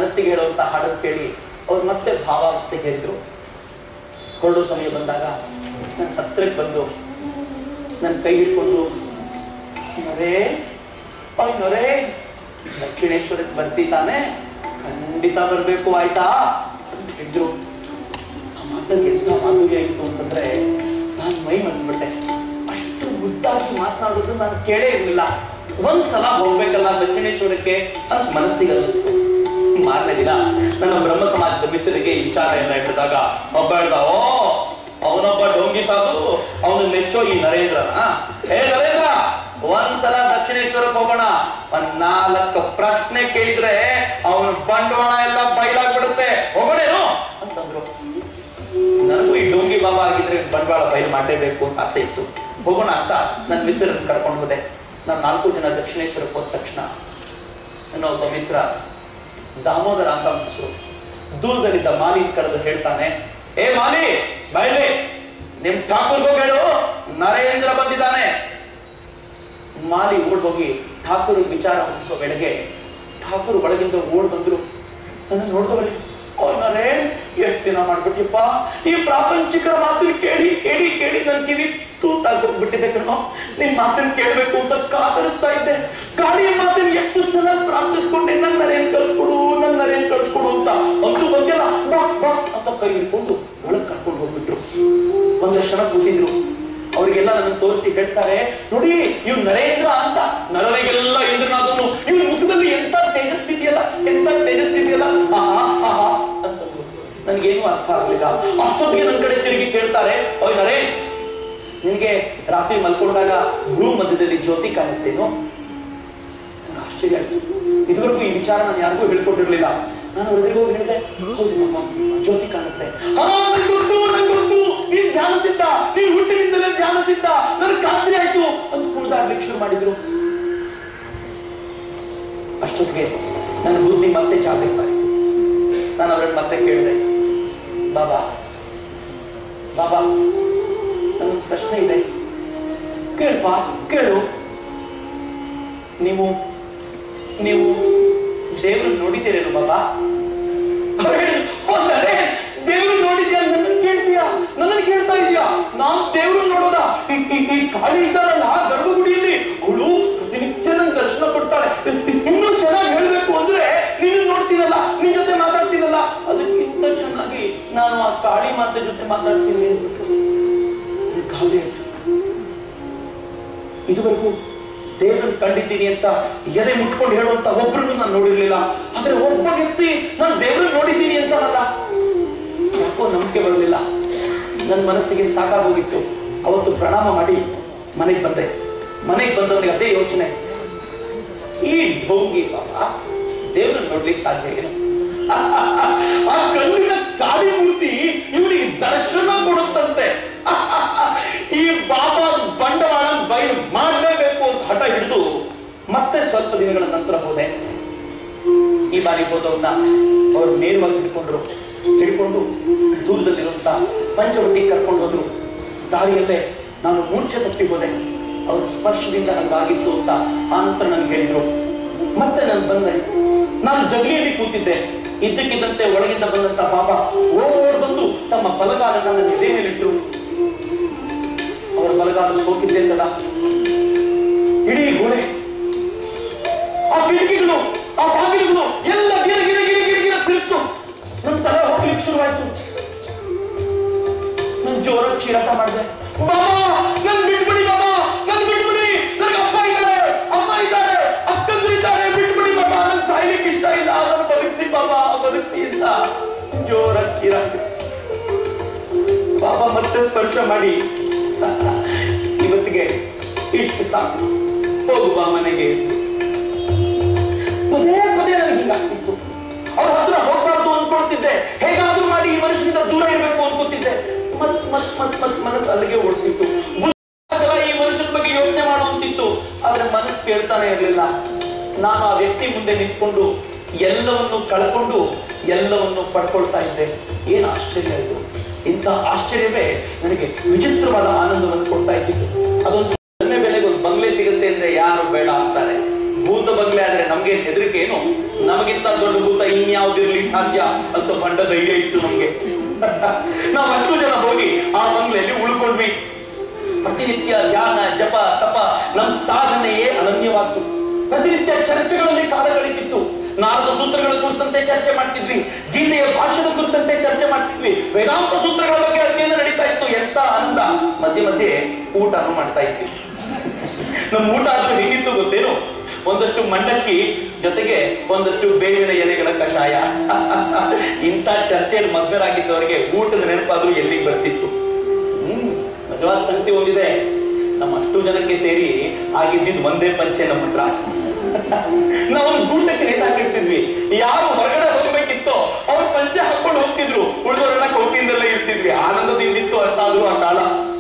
ಮನಸ್ಸಿಗೆ ಹೇಳುವಂತ ಹಾಡನ್ನು ಕೇಳಿ ಅವ್ರು ಮತ್ತೆ ಭಾವಾವಸ್ಥೆಗೆ ಹೇಳಿದ್ರು. ಹೊರಡೋ ಸಮಯ ಬಂದಾಗ ನನ್ನ ಹತ್ರಕ್ಕೆ ಬಂದು ನನ್ನ ಕೈ ಹಿಡ್ಕೊಂಡು ನೊರೇ ದಕ್ಷಿಣೇಶ್ವರಕ್ಕೆ ಬರ್ತಿ ತಾನೆ, ಖಂಡಿತ ಬರ್ಬೇಕು ಆಯ್ತಾ ಇದ್ರು. ಆ ಮಾತಲ್ಲಿ ಎಂತ ಮಾಧುರ್ಯ ಇತ್ತು ಅಂತಂದ್ರೆ ನಾನು ಮೈ ಮರೆತುಬಿಟ್ಟೆ. ಅಷ್ಟು ಮುದ್ದಾಗಿ ಮಾತನಾಡೋದು ನಾನು ಕೇಳೇ ಇರ್ಲಿಲ್ಲ. ಒಂದ್ಸಲ ಹೋಗ್ಬೇಕಲ್ಲ ದಕ್ಷಿಣೇಶ್ವರಕ್ಕೆ ಅಂತ ಮನಸ್ಸಿಗೆ ಅನ್ನಿಸ್ತು. ಮಾರನೇ ದಿನ ನನ್ನ ಬ್ರಹ್ಮ ಸಮಾಜದ ಮಿತ್ರರಿಗೆ ಈ ವಿಚಾರ ಎಲ್ಲ ಹೇಳಿದಾಗ ಒಬ್ಬ ಹೇಳ್ದ, ಓ ಅವನೊಬ್ಬ ಡೋಂಗಿ ಸಾಧು, ಅವನು ಮೆಚ್ಚೋ ಈ ನರೇಂದ್ರನ. ಹೇ ನರೇಂದ್ರ, ಒಂದ್ಸಲ ದಕ್ಷಿಣೇಶ್ವರಕ್ಕೆ ಹೋಗೋಣ, 4 ಪ್ರಶ್ನೆ ಕೇಳಿದ್ರೆ ಅವನ ಬಂಡವಾಳ ಎಲ್ಲ ಬಯಲಾಗ್ಬಿಡುತ್ತೆ, ಹೋಗೋಣೇನು ಅಂತಂದ್ರು. ನನಗೂ ಈ ಡೋಂಗಿ ಬಾಬಾ ಆಗಿದ್ರೆ ಬಂಡವಾಳ ಬಯಲು ಮಾಡಲೇಬೇಕು ಅಂತ ಆಸೆ ಇತ್ತು. ಹೋಗೋಣ ಅಂತ ನನ್ನ ಮಿತ್ರರನ್ನು ಕರ್ಕೊಂಡು ಹೋದೆ. ನಾನು 4 ಜನ ದಕ್ಷಿಣೇಶ್ವರಕ್ಕೆ ಹೋದ ತಕ್ಷಣ ನನ್ನ ಒಬ್ಬ ಮಿತ್ರ ದಾಮೋದರ ಅಂತ ಹೆಸರು, ದೂರದಲ್ಲಿದ್ದ ಮಾಲಿ ಕರೆದು ಹೇಳ್ತಾನೆ, ಏ ಮಾಲಿ ಬಯಲಿ, ನಿಮ್ ಠಾಕೂರ್ಗೂ ಹೇಳು ನರೇಂದ್ರ ಬಂದಿದ್ದಾನೆ. ಮಾಲಿ ಓಡ್ ಹೋಗಿ ಠಾಕೂರ್ ವಿಚಾರ ಮುಗಿಸೋ ವೇಳೆಗೆ ಠಾಕೂರ್ ಒಳಗಿಂದ ಓಡ್ ಬಂದ್ರು. ನನ್ನ ನೋಡಿದವಳೆ, ಓ ನರೇನ್, ಎಷ್ಟು ದಿನ ಮಾಡ್ಬಿಟ್ಟಿಪ್ಪ, ಈ ಪ್ರಾಪಂಚಿಕರ ಮಾತನ್ನು ಕೇಳಿ ಕೇಳಿ ಕೇಳಿ ನನ್ ಕಿವಿ ತೂತಾಗೋಗ್ಬಿಟ್ಟಿದೆ ಕಣೋ. ನಿನ್ ಮಾತನ್ನು ಕೇಳ್ಬೇಕು ಅಂತ ಕಾತರಿಸ್ತಾ ಇದ್ದೆ. ಗಾಳಿಯ ಮಾತನ್ನು ಎಷ್ಟು ಸಲ ಪ್ರಾರ್ಥಿಸ್ಕೊಂಡೆ, ನನ್ನ ನರೇನ್ ಕಳ್ಸ್ಕೊಡು, ನನ್ನ ನರೇನ್ ಕಳ್ಸ್ಕೊಡು ಅಂತ. ಅಂತೂ ಬಂದಿಲ್ಲ, ಬಾ ಬಾ ಅಂತ ಕೈ ಹಿಡ್ಕೊಂಡು ಒಳಗ್ ಕರ್ಕೊಂಡು ಹೋಗ್ಬಿಟ್ರು. ಒಂದಷ್ಟು ಜನ ಕೂತಿದ್ರು. ಅವ್ರಿಗೆಲ್ಲ ನನ್ನ ತೋರಿಸಿ ಹೇಳ್ತಾರೆ, ನೋಡಿ ಇವ್ ನರೇಂದ್ರ ಅಂತ. ನರರಿಗೆಲ್ಲ ಇಂದ್ರನಾಥನು, ಇವ್ ಮುಖದಲ್ಲಿ ಎಂತ ತೇಜಸ್ಸಿದೆಯಲ್ಲ, ಎಂತ ತೇಜಸ್ಸಿದೆಯಲ್ಲ, ಆಹಾ ಆಹಾ ಅಂತಂದ್ರು. ನನ್ಗೇನು ಅರ್ಥ ಆಗ್ಲಿಲ್ಲ. ಅಷ್ಟೊತ್ತಿಗೆ ನನ್ನ ಕಡೆ ತಿರುಗಿ ಕೇಳ್ತಾರೆ, ಓಯ್ ನರೇನ್, ನಿನ್ಗೆ ರಾತ್ರಿ ಮಲ್ಕೊಂಡಾಗ ಭೂ ಮಧ್ಯದಲ್ಲಿ ಜ್ಯೋತಿ ಕಾಣುತ್ತೇನು? ಆಶ್ಚರ್ಯ ಆಯ್ತು. ಇದುವರೆಗೂ ಈ ವಿಚಾರ ನಾನು ಯಾರಿಗೂ ಹೇಳ್ಕೊಟ್ಟಿರ್ಲಿಲ್ಲ. ನಾನು ಅವ್ರಿಗೆ ಹೋಗಿ ಹೇಳಿದೆ, ಹೌದು ಮಮ್ಮ, ಜ್ಯೋತಿ ಕಾಣುತ್ತೆ. ನಂಗೊತ್ತು, ನೀನ್ ಧ್ಯಾನಿಸಿದ್ದ, ನೀನ್ ಹುಟ್ಟಿನಿಂದಲೇ ಧ್ಯಾನಿಸಿದ್ದ, ನನಗೆ ಖಾತ್ರಿ ಆಯ್ತು ಅಂತ ಕುಣಿದಾಡ್ಲಿಕ್ಕೆ ಶುರು ಮಾಡಿದ್ರು. ಅಷ್ಟೊತ್ತಿಗೆ ನನ್ನ ಬುದ್ಧಿ ಮತ್ತೆ ಜಾಗೃತ ಆಯ್ತು. ನಾನು ಅವ್ರನ್ನ ಮತ್ತೆ ಕೇಳಿದೆ, ಬಾಬಾ ಬಾಬಾ, ನನ್ನ ಪ್ರಶ್ನೆ ಇದೆ, ಕೇಳ್ಪಾ ಕೇಳು. ನೀವು ನೀವು ದೇವ್ರನ್ನ ನೋಡಿದ್ದೀರೇನು ಬಾಬಾ? ದೇವ್ರು ನೋಡಿದ್ಯಾ? ನನ್ನ ಕೇಳ್ತೀಯಾ? ನನ್ನ ಕೇಳ್ತಾ ಇದೀಯಾ? ನಾನ್ ದೇವ್ರು ನೋಡೋದ? ಈ ಕಾಳಿ ಇದ್ದಾಳಲ್ಲ ಗರ್ಭಗುಡಿಯಲ್ಲಿ, ಅವಳು ಪ್ರತಿನಿತ್ಯ ನನ್ ದರ್ಶನ ಕೊಡ್ತಾಳೆ. ಇನ್ನೂ ಚೆನ್ನಾಗಿ ಹೇಳ್ಬೇಕು ಅಂದ್ರೆ ನೀನು ನೋಡ್ತೀನಲ್ಲ, ನಿನ್ ಜೊತೆ ಮಾತಾಡ್ತೀನಲ್ಲ, ಅದಕ್ಕಿಂತ ಚೆನ್ನಾಗಿ ನಾನು ಆ ಕಾಳಿ ಮಾತೆ ಜೊತೆ ಮಾತಾಡ್ತೀನಿ ಅಂದ್ಬಿಟ್ಟು ಗಾಳಿ ಆಯ್ತು. ಇದುವರೆಗೂ ದೇವರನ್ನು ಕಂಡಿದ್ದೀನಿ ಅಂತ ಎದೆ ಮುಟ್ಕೊಂಡು ಹೇಳುವಂತ ಒಬ್ಬರನ್ನು ನಾನು ನೋಡಿರ್ಲಿಲ್ಲ. ಆದ್ರೆ ಒಬ್ಬ ವ್ಯಕ್ತಿ ನಾನು ದೇವರನ್ನು ನೋಡಿದ್ದೀನಿ ಅಂತಾನಲ್ಲ, ಯಾಕೋ ನಂಬಿಕೆ ಬರಲಿಲ್ಲ. ನನ್ನ ಮನಸ್ಸಿಗೆ ಸಾಕಾಗೋಗಿತ್ತು. ಅವತ್ತು ಪ್ರಣಾಮ ಮಾಡಿ ಮನೆಗೆ ಬಂದೆ. ಮನೆಗೆ ಬಂದವನಿಗೆ ಅದೇ ಯೋಚನೆ, ಈ ಢೋಂಗಿ ಬಾಬಾ ದೇವರನ್ನು ನೋಡ್ಲಿಕ್ಕೆ ಸಾಧ್ಯ ಏನು? ಆ ಕಲ್ಲಿನ ಕಾಳಿ ಮೂರ್ತಿ ಇವನಿಗೆ ದರ್ಶನ ಕೊಡುತ್ತಂತೆ. ಈ ಬಾಬಾ ಬಂಡವಾಳ ಬಯಲು ಮಾಡಲೇಬೇಕು ಅಂತ ಹಠ ಹಿಡಿದು ಮತ್ತೆ ಸ್ವಲ್ಪ ದಿನಗಳ ನಂತರ ಹೋದೆ. ಈ ಬಾರಿ ಹೋದವನ್ನ ಅವರು ನೇರವಾಗಿ ಹಿಡ್ಕೊಂಡು ದೂರದಲ್ಲಿರುವಂತ ಪಂಚವಟಿ ಕರ್ಕೊಂಡು ಹೋದ್ರು. ದಾರಿಯಲ್ಲೇ ನಾನು ಮೂರ್ಛೆ ತಪ್ಪಿ ಹೋದೆ. ಅವ್ರ ಸ್ಪರ್ಶದಿಂದ ನಂಗಾಗಿತ್ತು ಅಂತ ಆನಂತರ ನನ್ಗೆ ಹೇಳಿದ್ರು. ಮತ್ತೆ ನಾನು ಬಂದೆ. ನಾನು ಜಗಲಿಯಲ್ಲಿ ಕೂತಿದ್ದೆ. ಇದ್ದಕ್ಕಿದ್ದಂತೆ ಒಳಗಿಂದ ಬಂದಂತ ಬಾಬಾ ಓಡ್ ಬಂದು ತಮ್ಮ ಬಲಗಾಲನ್ನ ನನ್ನ ಎದೆ ಮೇಲಿಟ್ರು. ಅವರ ಬಲಗಾಲ ಸೋಕಿದ್ದೆ ತಡ. ಇಡೀ ಗೋಡೆ, ಆ ಕಿಟಕಿಗಳು, ಆ ಬಾಗಿಲುಗಳು ಎಲ್ಲ ಗಿರ ಗಿರ ಗಿರ ಗಿರ ಗಿರ ತಿರುಗ್ತು. ನನ್ನ ತಲೆ ಹೋಗ್ಲಿಕ್ಕೆ ಶುರುವಾಯ್ತು. ನನ್ ಜೋರ ಚೀರಾಟ ಮಾಡಿದೆ, ಬಾಬಾ ನನ್ ಬಿಟ್ಬಿಡಿ, ಬಾಬಾ ನನ್ ಬಿಟ್ಬಿಡಿ, ನನಗೆ ಅಪ್ಪ ಇದ್ದಾರೆ, ಅಮ್ಮ ಇದ್ದಾರೆ, ಅಕ್ಕಂದಿರಿದ್ದಾರೆ, ಬಿಟ್ಬಿಡಿ ಬಾಬಾ, ನನ್ ಸಾಯ್ಲಿಕ್ಕೆ ಇಷ್ಟ ಇಲ್ಲ, ನನ್ನ ಬದುಕಿಸಿ ಬಾಬಾ, ಬದುಕಿಸಿ ಅಂತ ಜೋರ ಚೀರಾಟ. ಬಾಬಾ ಮತ್ತೆ ಸ್ಪರ್ಶ ಮಾಡಿ, ಇವತ್ತಿಗೆ ಇಷ್ಟು ಸಾಕು, ಹೋಗು ಬಾ ಮನೆಗೆ. ಪದೇ ಪದೇ ನನಗೆ ಹಿಂಗಾಗ್ತಿತ್ತು. ಅವ್ರ ಹತ್ರ ಹೋಗ್ಬಾರ್ದು ಅನ್ಕೊಳ್ತಿದ್ದೆ. ಹೇಗಾದ್ರೂ ಮಾಡಿ ಈ ಮನುಷ್ಯನಿಂದ ದೂರ ಇರಬೇಕು ಅನ್ಕೊತಿದ್ದೆ. ಮತ್ ಮನಸ್ಸು ಅಲ್ಲಿಗೆ ಓಡಿಸ್ತಿತ್ತು. ಈ ಮನುಷ್ಯನ ಬಗ್ಗೆ ಯೋಚನೆ ಮಾಡುವಂತಿತ್ತು. ಆದ್ರೆ ಮನಸ್ಸು ಕೇಳ್ತಾನೆ ಇರಲಿಲ್ಲ. ನಾನು ಆ ವ್ಯಕ್ತಿ ಮುಂದೆ ನಿಂತ್ಕೊಂಡು ಎಲ್ಲವನ್ನು ಕಳ್ಕೊಂಡು ಎಲ್ಲವನ್ನು ಪಡ್ಕೊಳ್ತಾ ಇದ್ದೆ. ಏನ್ ಆಶ್ಚರ್ಯ ಇದು! ಇಂಥ ಆಶ್ಚರ್ಯವೇ ನನಗೆ ವಿಚಿತ್ರವಾದ ಆನಂದವನ್ನು ಕೊಡ್ತಾ ಇದ್ದಿತ್ತು. ಅದೊಂದು ಕಡಿಮೆ ಬೆಲೆಗೆ ಒಂದು ಬಂಗ್ಲೆ ಸಿಗುತ್ತೆ ಅಂದ್ರೆ ಯಾರು ಬೇಡ ಅಂತಾರೆ. ಭೂತ ಬಂಗ್ಲೆ ಆದ್ರೆ ನಮ್ಗೆ ಹೆದರಿಕೆ ಏನು? ನಮಗಿಂತ ದೊಡ್ಡ ಭೂತ ಇನ್ಯಾವ್ದು ಸಾಧ್ಯ ಅಂತ ಬಂಡ ಧೈರ್ಯ ಇತ್ತು ನಮ್ಗೆ. ನಾವು 10 ಜನ ಹೋಗಿ ಆ ಬಂಗ್ಲೆಯಲ್ಲಿ ಉಳ್ಕೊಂಡ್ವಿ. ಪ್ರತಿನಿತ್ಯ ಧ್ಯಾನ ಜಪ ತಪ ನಮ್ ಸಾಧನೆಯೇ ಅನನ್ಯವಾದ್ದು. ಪ್ರತಿನಿತ್ಯ ಚರ್ಚೆಗಳಲ್ಲಿ ಕಾಲ ಕಳೀತಿತ್ತು. ನಾರದ ಸೂತ್ರಗಳ ಕುರಿತಂತೆ ಚರ್ಚೆ ಮಾಡ್ತಿದ್ವಿ, ಗೀತೆಯ ಭಾಷೆದ ಕುರಿತಂತೆ ಚರ್ಚೆ ಮಾಡ್ತಿದ್ವಿ, ವೇದಾಂತ ಸೂತ್ರಗಳ ಬಗ್ಗೆ ಅಧ್ಯಯನ ನಡೀತಾ ಇತ್ತು. ಎಂತ ಆನಂದ. ಮಧ್ಯೆ ಮಧ್ಯೆ ಊಟನೂ ಮಾಡ್ತಾ ಇದ್ವಿ. ನಮ್ ಊಟ ಆದ್ರೂ ಹೇಗಿತ್ತು ಗೊತ್ತೇನು? ಒಂದಷ್ಟು ಮಂಡಕ್ಕಿ ಜೊತೆಗೆ ಒಂದಷ್ಟು ಬೇವಿನ ಎಲೆಗಳ ಕಷಾಯ. ಇಂಥ ಚರ್ಚೆಯಲ್ಲಿ ಮಗ್ನರಾಗಿದ್ದವರಿಗೆ ಊಟದ ನೆನಪಾದ್ರೂ ಎಲ್ಲಿಗೆ ಬರ್ತಿತ್ತು. ಮಜವಾದ ಸಂಗತಿ ಒಂದಿದೆ, ನಮ್ಮ ಅಷ್ಟು ಜನಕ್ಕೆ ಸೇರಿ ಆಗಿದ್ದಿದ್ದು ಒಂದೇ ಪಂಚೆ ನಮ್ಮ ಹತ್ರ. ನಾವು ಊಟಕ್ಕೆ ನೇತಾಕಿರ್ತಿದ್ವಿ. ಯಾರು ಹೊರಗಡೆ ಹೋಗ್ಬೇಕಿತ್ತೋ ಅವ್ರು ಪಂಚೆ ಹಾಕೊಂಡು ಹೋಗ್ತಿದ್ರು, ಉಳಿದವರನ್ನ ಕೌಟಿಯಿಂದಲೇ ಇರ್ತಿದ್ವಿ. ಆನಂದದಿಂದಿತ್ತು ಅಷ್ಟಾದ್ರೂ ಆ ಕಾಲ.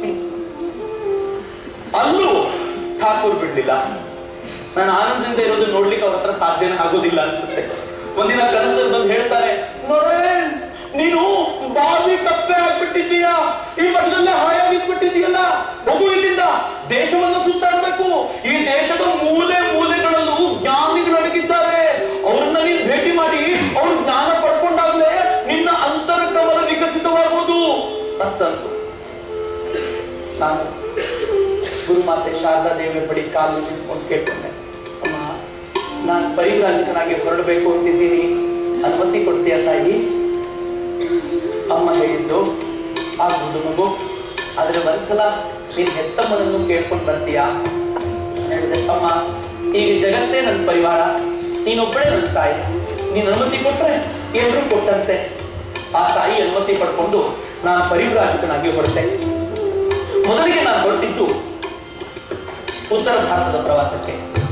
ಅಲ್ಲೂ ಠಾಕೂರ್ ಬಿಡ್ಲಿಲ್ಲ. ನಾನು ಆನಂದದಿಂದ ಇರೋದು ನೋಡ್ಲಿಕ್ಕೆ ಅವ್ರ ಹತ್ರ ಸಾಧ್ಯನೇ ಆಗೋದಿಲ್ಲ ಅನ್ಸುತ್ತೆ. ಒಂದಿನ ಕನಸಲ್ಲಿ ಬಂದು ಹೇಳ್ತಾರೆ, ನೋಡೇನ್ ನೀನು ಬಾವಿ ಕಪ್ಪೆ ಆಗ್ಬಿಟ್ಟಿದ್ದೀಯಾ, ಈ ಮಠದಲ್ಲೇ ಹಾಯಾಗಿಟ್ಬಿಟ್ಟಿದೀಯಲ್ಲ, ಹೋಗು ಇಲ್ಲಿಂದ, ದೇಶವನ್ನ ಸುತ್ತಾಡ್ಬೇಕು. ಈ ದೇಶದ ಮೂಲೆ ಮೂಲೆಗಳಲ್ಲೂ ಜ್ಞಾನಿಗಳು ಅಡಗಿದ್ದಾರೆ, ಅವ್ರನ್ನ ನೀನ್ ಭೇಟಿ ಮಾಡಿ ಅವ್ರ ಜ್ಞಾನ ಪಡ್ಕೊಂಡಾಗ್ಲೇ ನಿನ್ನ ಅಂತರ್ಕಮಲ ವಿಕಸಿತವಾಗುವುದು ಅಂತಂದು. ನಾನು ಗುರುಮಾತೆ ಶಾರದಾ ದೇವಿ ಬಳಿ ಕಾಲು ನಿಂತ್ಕೊಂಡು ಕೇಳ್ಕೊಂಡೆ, ಅಮ್ಮ ನಾನು ಪರಿವ್ರಾಜಕನಾಗಿ ಹೊರಡಬೇಕು ಅಂತಿದ್ದೀನಿ, ಅನುಮತಿ ಕೊಡ್ತೀಯ ತಾಯಿ? ಅಮ್ಮ ಹೇಳಿದ್ದು, ಆ ಗುಡ್ಡು ಮಗು, ಆದ್ರೆ ಒಂದ್ಸಲ ನೀನ್ ಹೆತ್ತಮ್ಮನನ್ನು ಕೇಳ್ಕೊಂಡು ಬರ್ತೀಯಾ? ಹೇಳಿದೆ, ಅಮ್ಮ ಈಗ ಜಗತ್ತೇ ನನ್ನ ಪರಿವಾರ, ನೀನೊಬ್ಬಳೇ ನನ್ನ ತಾಯಿ, ನೀನ್ ಅನುಮತಿ ಕೊಟ್ರೆ ಎಲ್ರೂ ಕೊಟ್ಟಂತೆ. ಆ ತಾಯಿ ಅನುಮತಿ ಪಡ್ಕೊಂಡು ನಾನು ಪರಿವ್ರಾಜಕನಾಗಿ ಹೊರಟೆ. ಮೊದಲಿಗೆ ನಾನು ಹೊರಟಿದ್ದು ಉತ್ತರ ಭಾರತದ ಪ್ರವಾಸಕ್ಕೆ.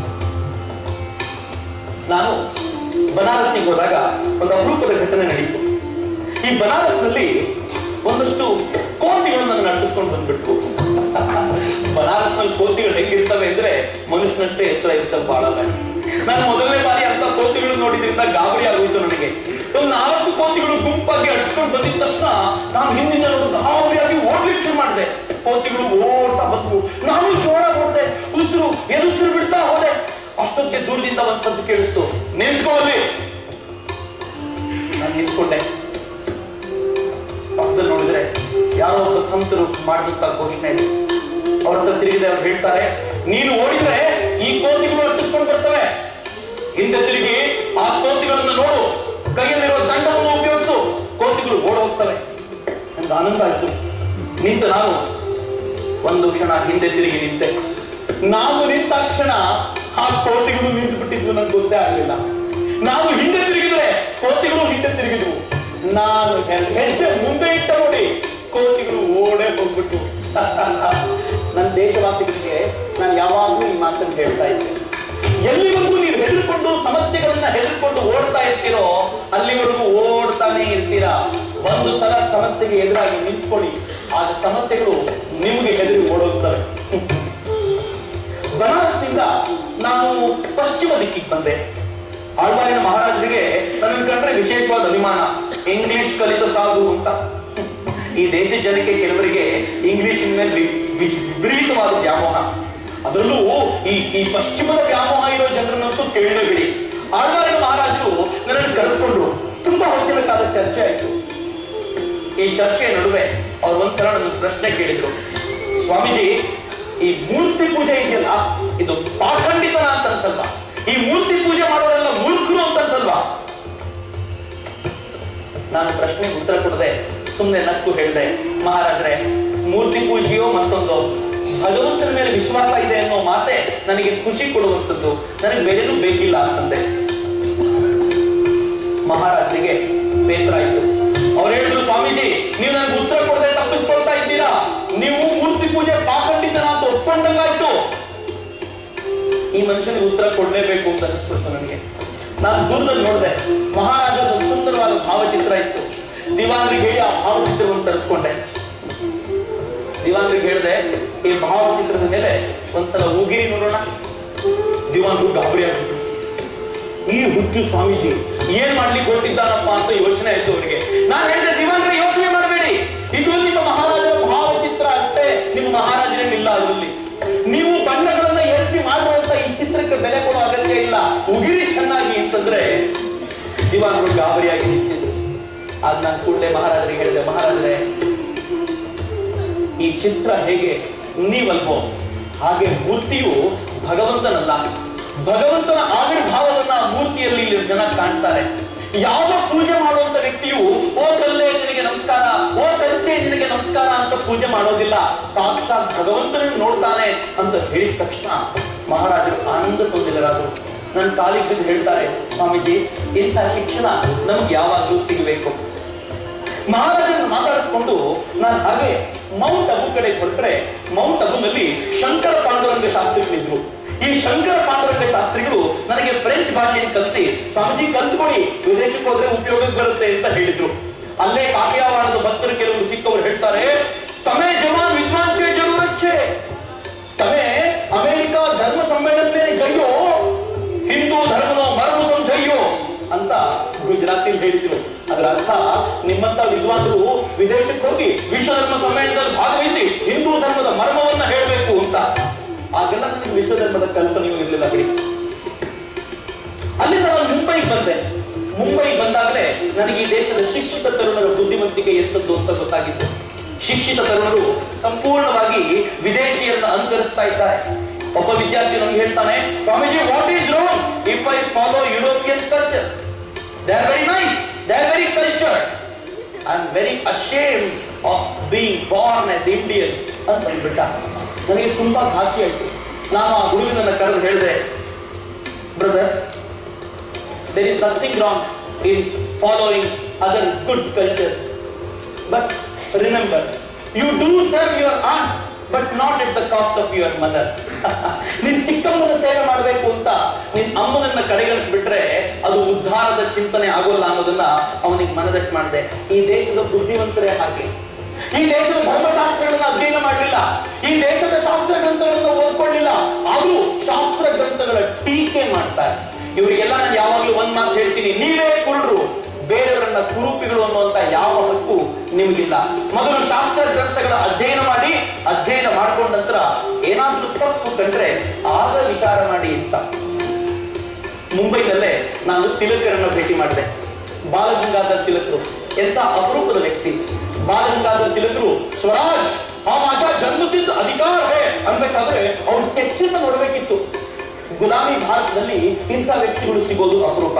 ನಾನು ಬನಾರಸ್ಸಿಗೆ ಹೋದಾಗ ಒಂದು ಅಪರೂಪದ ಘಟನೆ ನಡೀತು. ಈ ಬನಾರಸ್ನಲ್ಲಿ ಒಂದಷ್ಟು ಕೋತಿಗಳು ನನ್ನ ನಟಿಸ್ಕೊಂಡು ಬಂದ್ಬಿಟ್ಟು. ಬನಾರಸ್ನಲ್ಲಿ ಕೋತಿಗಳು ಹೆಂಗಿರ್ತವೆ ಅಂದ್ರೆ ಮನುಷ್ಯನಷ್ಟೇ ಎತ್ತರ ಇರ್ತವೆ, ಬಹಳ ಬೇಡ. ನಾನು ಮೊದಲನೇ ಬಾರಿ ಅಂತ ಕೋತಿಗಳು ನೋಡಿದ್ರಿಂದ ಗಾಬರಿ ಆಗೋಯ್ತು ನನಗೆ. ಒಂದು 4 ಕೋತಿಗಳು ಗುಂಪಾಗಿ ಅಡ್ಸ್ಕೊಂಡು ಬಂದಿದ ತಕ್ಷಣ ನಾನು ಹಿಂದಿನ ಗಾಬರಿಯಾಗಿ ಓಡ್ಲಿಕ್ಕೆ ಶುರು ಮಾಡಿದೆ. ಕೋತಿಗಳು ಓಡ್ತಾ ಬಂದ್ವು, ನಾನು ಜೋರಾಗಿ ಓಡ್ದೆ, ಉಸಿರು ಬಿಡ್ತಾ ಹೋದೆ. ಅಷ್ಟೊತ್ತಿಗೆ ದೂರದಿಂದ ಒಂದ್ ಸದ್ದು ಕೇಳಿಸ್ತು, ನಿಂತ್ಕೊಳ್ಳಿ. ನಾನು ನಿಂತ್ಕೊಂಡೆ. ಪಕ್ಕದಲ್ಲಿ ನೋಡಿದ್ರೆ ಯಾರೋ ಒಬ್ಬ ಸಂತರು ಮಾಡಿದಂತ ಘೋಷಣೆ ಇದೆ. ಅವ್ರ ಹತ್ರ ತಿರುಗಿದೆ. ಅವ್ರು ಹೇಳ್ತಾರೆ, ನೀನು ಓಡಿದ್ರೆ ಈ ಕೋತಿಗಳು ಅಟ್ಟಿಸ್ಕೊಂಡು ಬರ್ತವೆ, ಹಿಂದೆ ತಿರುಗಿ ಆ ಕೋತಿಗಳನ್ನ ನೋಡು, ಕೈಯಲ್ಲಿರೋ ದಂಡವನ್ನು ಉಪಯೋಗಿಸು, ಕೋತಿಗಳು ಓಡ ಹೋಗ್ತವೆ. ನನ್ಗೆ ಆನಂದ ಆಯ್ತು. ನಿಂತು ನಾನು ಒಂದು ಕ್ಷಣ ಹಿಂದೆ ತಿರುಗಿ ನಿಂತೆ. ನಾನು ನಿಂತ ಕ್ಷಣ ಆ ಕೋತಿಗಳು ನಿಂತು ಬಿಟ್ಟಿದ್ವು, ನನ್ಗೆ ಗೊತ್ತೇ ಆಗಲಿಲ್ಲ. ನಾನು ಹಿಂದೆ ತಿರುಗಿದ್ರೆ ಕೋತಿಗಳು ಹಿಂದೆ ತಿರುಗಿದ್ವು. ನಾನು ಹೆಜ್ಜೆ ಮುಂದೆ ಇಟ್ಟ ನೋಡಿ ಕೋತಿಗಳು ಓಡೇ ಹೋಗ್ಬಿಟ್ಟು. ನನ್ನ ದೇಶವಾಸಿಗಳಿಗೆ ನಾನು ಯಾವಾಗ್ಲೂ ಈ ಮಾತನ್ನು ಹೇಳ್ತಾ ಇದ್ದೆ, ಎಲ್ಲಿವರೆಗೂ ನೀವು ಹೆದರ್ಕೊಂಡು ಸಮಸ್ಯೆಗಳನ್ನ ಹೆದರ್ಕೊಂಡು ಓಡ್ತಾ ಇರ್ತೀರೋ ಅಲ್ಲಿವರೆಗೂ ಓಡ್ತಾನೆ ಇರ್ತೀರಾ. ಒಂದು ಸಲ ಸಮಸ್ಯೆಗೆ ಎದುರಾಗಿ ನಿಂತ್ಕೊಳ್ಳಿ, ಆಗ ಸಮಸ್ಯೆಗಳು ನಿಮಗೆ ಹೆದರಿ ಓಡೋಗ್ತವೆ. ಬನಾರಸ್ನಿಂದ ನಾನು ಪಶ್ಚಿಮ ದಿಕ್ಕಿಗೆ ಬಂದೆ. ಆಳ್ವಾರಿನ ಮಹಾರಾಜರಿಗೆ ನನ್ನ ಕಂಡ್ರೆ ವಿಶೇಷವಾದ ಅಭಿಮಾನ. ಇಂಗ್ಲಿಷ್ ಕಲಿತ ಸಾಧು ಅಂತ. ಈ ದೇಶದ ಜನಕ್ಕೆ ಕೆಲವರಿಗೆ ಇಂಗ್ಲಿಷ್ ಮೇಲೆ ವಿಪರೀತವಾದ ವ್ಯಾಮೋಹ. ಅದರಲ್ಲೂ ಈ ಪಶ್ಚಿಮದ ವ್ಯಾಮೋಹ ಇರೋ ಜನರನ್ನಂತೂ ಕೇಳಲೇಬಿಡಿ. ಆಳ್ವಾರಿನ ಮಹಾರಾಜರು ನನ್ನನ್ನು ಕರೆಸ್ಕೊಂಡ್ರು. ತುಂಬಾ ಹೊತ್ತಿನ ಕಾಲ ಚರ್ಚೆ ಆಯ್ತು. ಈ ಚರ್ಚೆಯ ನಡುವೆ ಅವ್ರು ಒಂದ್ಸಲ ನನ್ನ ಪ್ರಶ್ನೆ ಕೇಳಿದ್ರು, ಸ್ವಾಮೀಜಿ ಈ ಮೂರ್ತಿ ಪೂಜೆ ಇದೆಯಲ್ಲ, ಇದು ಪಾಖಂಡಿತನ ಅಂತ ಅನ್ಸಲ್ವಾ? ಈ ಮೂರ್ತಿ ಪೂಜೆ ಮಾಡೋರೆಲ್ಲ ಮೂರ್ಖರು ಅಂತ ಅನ್ಸಲ್ವಾ? ನಾನು ಪ್ರಶ್ನೆಗೆ ಉತ್ತರ ಕೊಡದೆ ಸುಮ್ಮನೆ ನಕ್ಕು ಹೇಳಿದೆ, ಮಹಾರಾಜರೇ, ಮೂರ್ತಿ ಪೂಜೆಯೋ ಮತ್ತೊಂದು, ಭಗವಂತನ ಮೇಲೆ ವಿಶ್ವಾಸ ಇದೆ ಅನ್ನೋ ಮಾತೆ ನನಗೆ ಖುಷಿ ಕೊಡುವಂಥದ್ದು, ನನಗೆ ಬೇರೆನೂ ಬೇಕಿಲ್ಲ ಅಂತಂದೆ. ಮಹಾರಾಜರಿಗೆ ಬೇಸರ ಆಯ್ತು. ಅವ್ರು ಹೇಳಿದ್ರು, ಸ್ವಾಮೀಜಿ ನೀವು ನನಗೆ ಉತ್ತರ ಕೊಡದೆ ತಪ್ಪಿಸ್ಕೊಳ್ತಾ ಇದ್ದೀರಾ, ನೀವು ಮೂರ್ತಿ ಪೂಜೆ ಪಾಖಂಡಿತನ ಅಂತ ಒಪ್ಕೊಂಡಂಗಾಯ್ತು. ಈ ಮನುಷ್ಯನಿಗೆ ಉತ್ತರ ಕೊಡ್ಲೇಬೇಕು ಅಂತ ಅನಿಸ್ಬಿಡ್ತು ನನಗೆ. ನಾನು ದೂರದಲ್ಲಿ ನೋಡಿದೆ, ಮಹಾರಾಜದ ಒಂದು ಸುಂದರವಾದ ಭಾವಚಿತ್ರ ಇತ್ತು. ದಿವಾನ್ರಿಗೆ ಹೇಳಿ ಆ ಭಾವಚಿತ್ರವನ್ನು ತರಿಸ್ಕೊಂಡೆ. ದಿವಾನ್ರಿಗೆ ಹೇಳಿದೆ, ಈ ಭಾವಚಿತ್ರದ ಮೇಲೆ ಒಂದ್ಸಲ ಉಗಿರಿ ನೋಡೋಣ. ದಿವಾನ್ರು ಗಾಬರಿ ಆಗ್ಬಿಟ್ರು. ಈ ಹುಚ್ಚು ಸ್ವಾಮೀಜಿ ಏನ್ ಮಾಡ್ಲಿಕ್ಕೆ ಹೊರಟಿದ್ದಾರಪ್ಪ ಅಂತ ಯೋಚನೆ ಆಯ್ತು ಅವರಿಗೆ. ನಾನು ಹೇಳಿದೆ, ದಿವಾನ್ರೆ ಯೋಚನೆ ಮಾಡಬೇಡಿ, ಇದು ನಿಮ್ಮ ಮಹಾರಾಜರ ಭಾವಚಿತ್ರ ಅಷ್ಟೇ, ನಿಮ್ಮ ಮಹಾರಾಜರೇನಿಲ್ಲ ಅದರಲ್ಲಿ. ನೀವು ಬಣ್ಣಗಳನ್ನ ಎರಚಿ ಮಾಡುವಂತ ಈ ಚಿತ್ರಕ್ಕೆ ಬೆಲೆ ಕೊಡೋ ಅಗತ್ಯ ಇಲ್ಲ, ಉಗಿರಿ ಚೆನ್ನಾಗಿ ಅಂತಂದ್ರೆ ದಿವಾನ್ರು ಗಾಬರಿಯಾಗಿ ನಿಂತಿದ್ರು. ಆಗ ನಾನು ಕೂಡಲೇ ಮಹಾರಾಜರಿಗೆ ಹೇಳಿದೆ, ಮಹಾರಾಜರೇ, ಈ ಚಿತ್ರ ಹೇಗೆ ನೀವಲ್ವೋ ಹಾಗೆ ಮೂರ್ತಿಯು ಭಗವಂತನಲ್ಲ, ಭಗವಂತನ ಆವಿರ್ಭಾವವನ್ನ ಮೂರ್ತಿಯಲ್ಲಿ ಇಲ್ಲಿ ಜನ ಕಾಣ್ತಾರೆ. ಯಾವ ಪೂಜೆ ಮಾಡುವಂತ ವ್ಯಕ್ತಿಯು ಓ ಕಲ್ಲೇ ನಿನಗೆ ನಮಸ್ಕಾರ, ಓ ಕಂಚೆ ನಿನಗೆ ನಮಸ್ಕಾರ ಅಂತ ಪೂಜೆ ಮಾಡೋದಿಲ್ಲ, ಸಾಕ್ಷಾತ್ ಭಗವಂತನನ್ನು ನೋಡ್ತಾನೆ ಅಂತ ಹೇಳಿದ ತಕ್ಷಣ ಮಹಾರಾಜರು ಆನಂದ ತೊಂದಿಲ್ಲರಾದ್ರು. ನನ್ನ ಕಾಲೇಜಿಗೆ ಹೇಳ್ತಾರೆ, ಸ್ವಾಮೀಜಿ, ಇಂಥ ಶಿಕ್ಷಣ ನಮ್ಗೆ ಯಾವಾಗ್ಲೂ ಸಿಗಬೇಕು. ಮಹಾರಾಜರನ್ನು ಮಾತಾಡಿಸ್ಕೊಂಡು ನಾನು ಹಾಗೆ ಮೌಂಟ್ ಅಬು ಕಡೆ ಹೊರಟ್ರೆ, ಮೌಂಟ್ ಅಬುನಲ್ಲಿ ಶಂಕರ ಪಾಂಡುರಂಗ ಶಾಸ್ತ್ರಿಗಳಿದ್ರು. ಈ ಶಂಕರ ಪಾಂಡುರಂಗ ಶಾಸ್ತ್ರಿಗಳು ನನಗೆ ಫ್ರೆಂಚ್ ಭಾಷೆಯನ್ನು ಕಲಿಸಿ, ಸ್ವಾಮೀಜಿ ಕಲ್ತ್ಕೊಡಿ, ವಿದೇಶಕ್ಕೆ ಹೋದ್ರೆ ಉಪಯೋಗಕ್ಕೆ ಬರುತ್ತೆ ಅಂತ ಹೇಳಿದ್ರು. ಅಲ್ಲೇ ಕಾಕಿಯಾವಾಡದ ಭಕ್ತರು ಕೆಲವರು ಸಿಕ್ಕವರು ಹೇಳ್ತಾರೆ, ತಮೇ ಜವಾನ್ ವಿದ್ವಾನ್ ಛೇ ಜರೂರತ್ ಛೇ, ತಮೇ ಅಮೆರಿಕ ಧರ್ಮ ಸಮ್ಮೇಳನ ಮೇಲೆ ಜಯ್ಯೋ, ಹಿಂದೂ ಧರ್ಮನೋ ಮರ್ಮ ಸಂಜಯ್ಯೋ ಅಂತ ಗುಜರಾತಿಲ್ ಹೇಳಿದ್ರು. ಅದರ ಅರ್ಥ, ನಿಮ್ಮಂತ ವಿದ್ವಾಂಸರು ವಿದೇಶಕ್ಕೆ ಹೋಗಿ ವಿಶ್ವ ಧರ್ಮ ಸಮ್ಮೇಳನದಲ್ಲಿ ಭಾಗವಹಿಸಿ ಹಿಂದೂ ಧರ್ಮದ ಮರ್ಮವನ್ನ ಹೇಳಬೇಕು ಅಂತ. ಆಗೆಲ್ಲ ನನಗೆ ವಿಶ್ವ ಧರ್ಮದ ಕಲ್ಪನೆಯೂ ಇರಲಿಲ್ಲ ಬಿಡಿ. ಅಲ್ಲಿಂದ ನಾನು ಮುಂಬೈಗೆ ಬಂದೆ. ಮುಂಬೈಗೆ ಬಂದಾಗಲೇ ನನಗೆ ಈ ದೇಶದ ಶಿಕ್ಷಿತ ತರುಣರ ಬುದ್ಧಿವಂತಿಕೆ ಎಂತದ್ದು ಅಂತ ಗೊತ್ತಾಗಿತ್ತು. ಶಿಕ್ಷಿತ ತರುಣರು ಸಂಪೂರ್ಣವಾಗಿ ವಿದೇಶಿಯರನ್ನ ಅನುಕರಿಸ್ತಾ ಇದ್ದಾರೆ. ಒಬ್ಬ ವಿದ್ಯಾರ್ಥಿ ನಮ್ಗೆ ಹೇಳ್ತಾನೆ, Swamiji, what is wrong if I follow European culture? They are very nice, they are very cultured, I am very ashamed of being born as Indian ಅಂತ ಹೇಳ್ಬಿಟ್ಟ. ನನಗೆ ತುಂಬಾ ಘಾಸಿ ಆಯ್ತು. ನಾನು ಆ ಹುಡುಗನನ್ನ ಕರೆದು ಹೇಳಿದೆ, brother, there is nothing wrong in following other good cultures, but remember, you do serve your aunt but not at the cost of your mother. ನಿನ್ ಚಿಕ್ಕಮ್ಮನ ಸೇವೆ ಮಾಡಬೇಕು ಅಂತ ನಿನ್ ಅಮ್ಮನನ್ನ ಕಡೆಗಣಿಸ್ಬಿಟ್ರೆ ಅದು ಉದ್ಧಾರದ ಚಿಂತನೆ ಆಗೋಲ್ಲ ಅನ್ನೋದನ್ನ ಅವನಿಗೆ ಮನದಟ್ಟು ಮಾಡಿದೆ. ಈ ದೇಶದ ಬುದ್ಧಿವಂತರೇ ಹಾಗೆ. ಈ ದೇಶದ ಧರ್ಮಶಾಸ್ತ್ರಗಳನ್ನ ಅಧ್ಯಯನ ಮಾಡಲಿಲ್ಲ, ಈ ದೇಶದ ಶಾಸ್ತ್ರ ಗ್ರಂಥಗಳನ್ನು ಓದ್ಕೊಳ್ಳಿಲ್ಲ, ಆದ್ರೂ ಶಾಸ್ತ್ರ ಗ್ರಂಥಗಳ ಟೀಕೆ ಮಾಡ್ತಾರೆ. ಇವರಿಗೆಲ್ಲ ನಾನು ಯಾವಾಗ್ಲೂ ಒಂದ್ ಮಾತು ಹೇಳ್ತೀನಿ, ನೀವೇ ಕುರುಡ್ರು, ಬೇರೆಯವರನ್ನ ಕುರೂಪಿಗಳು ಅನ್ನುವಂತ ಯಾವ ಹಕ್ಕು ನಿಮಗಿಲ್ಲ. ಮೊದಲು ಶಾಸ್ತ್ರ ಗ್ರಂಥಗಳ ಅಧ್ಯಯನ ಮಾಡಿ, ಅಧ್ಯಯನ ಮಾಡ್ಕೊಂಡ ನಂತರ ಏನಾದ್ರೂ ತಪ್ಪು ಕಂಡ್ರೆ ಆಗ ವಿಚಾರ ಮಾಡಿ ಅಂತ. ಮುಂಬೈನಲ್ಲೇ ನಾನು ತಿಲಕರನ್ನ ಭೇಟಿ ಮಾಡಿದೆ. ಬಾಲಗಂಗಾಧರ್ ತಿಲಕರು ಎಂತ ಅಪರೂಪದ ವ್ಯಕ್ತಿ. ಬಾಲಗಂಗಾಧರ್ ತಿಲಕರು ಸ್ವರಾಜ್ ಹಮಾರ ಜನ್ಮಸಿದ್ಧ ಅಧಿಕಾರ ಹೇ ಅನ್ಬೇಕಾದ್ರೆ ಅವ್ರು ಕೆಚ್ಚಿಂದ ನೋಡ್ಬೇಕಿತ್ತು. ಗುಲಾಮಿ ಭಾರತದಲ್ಲಿ ಇಂಥ ವ್ಯಕ್ತಿಗಳು ಸಿಗೋದು ಅಪರೂಪ.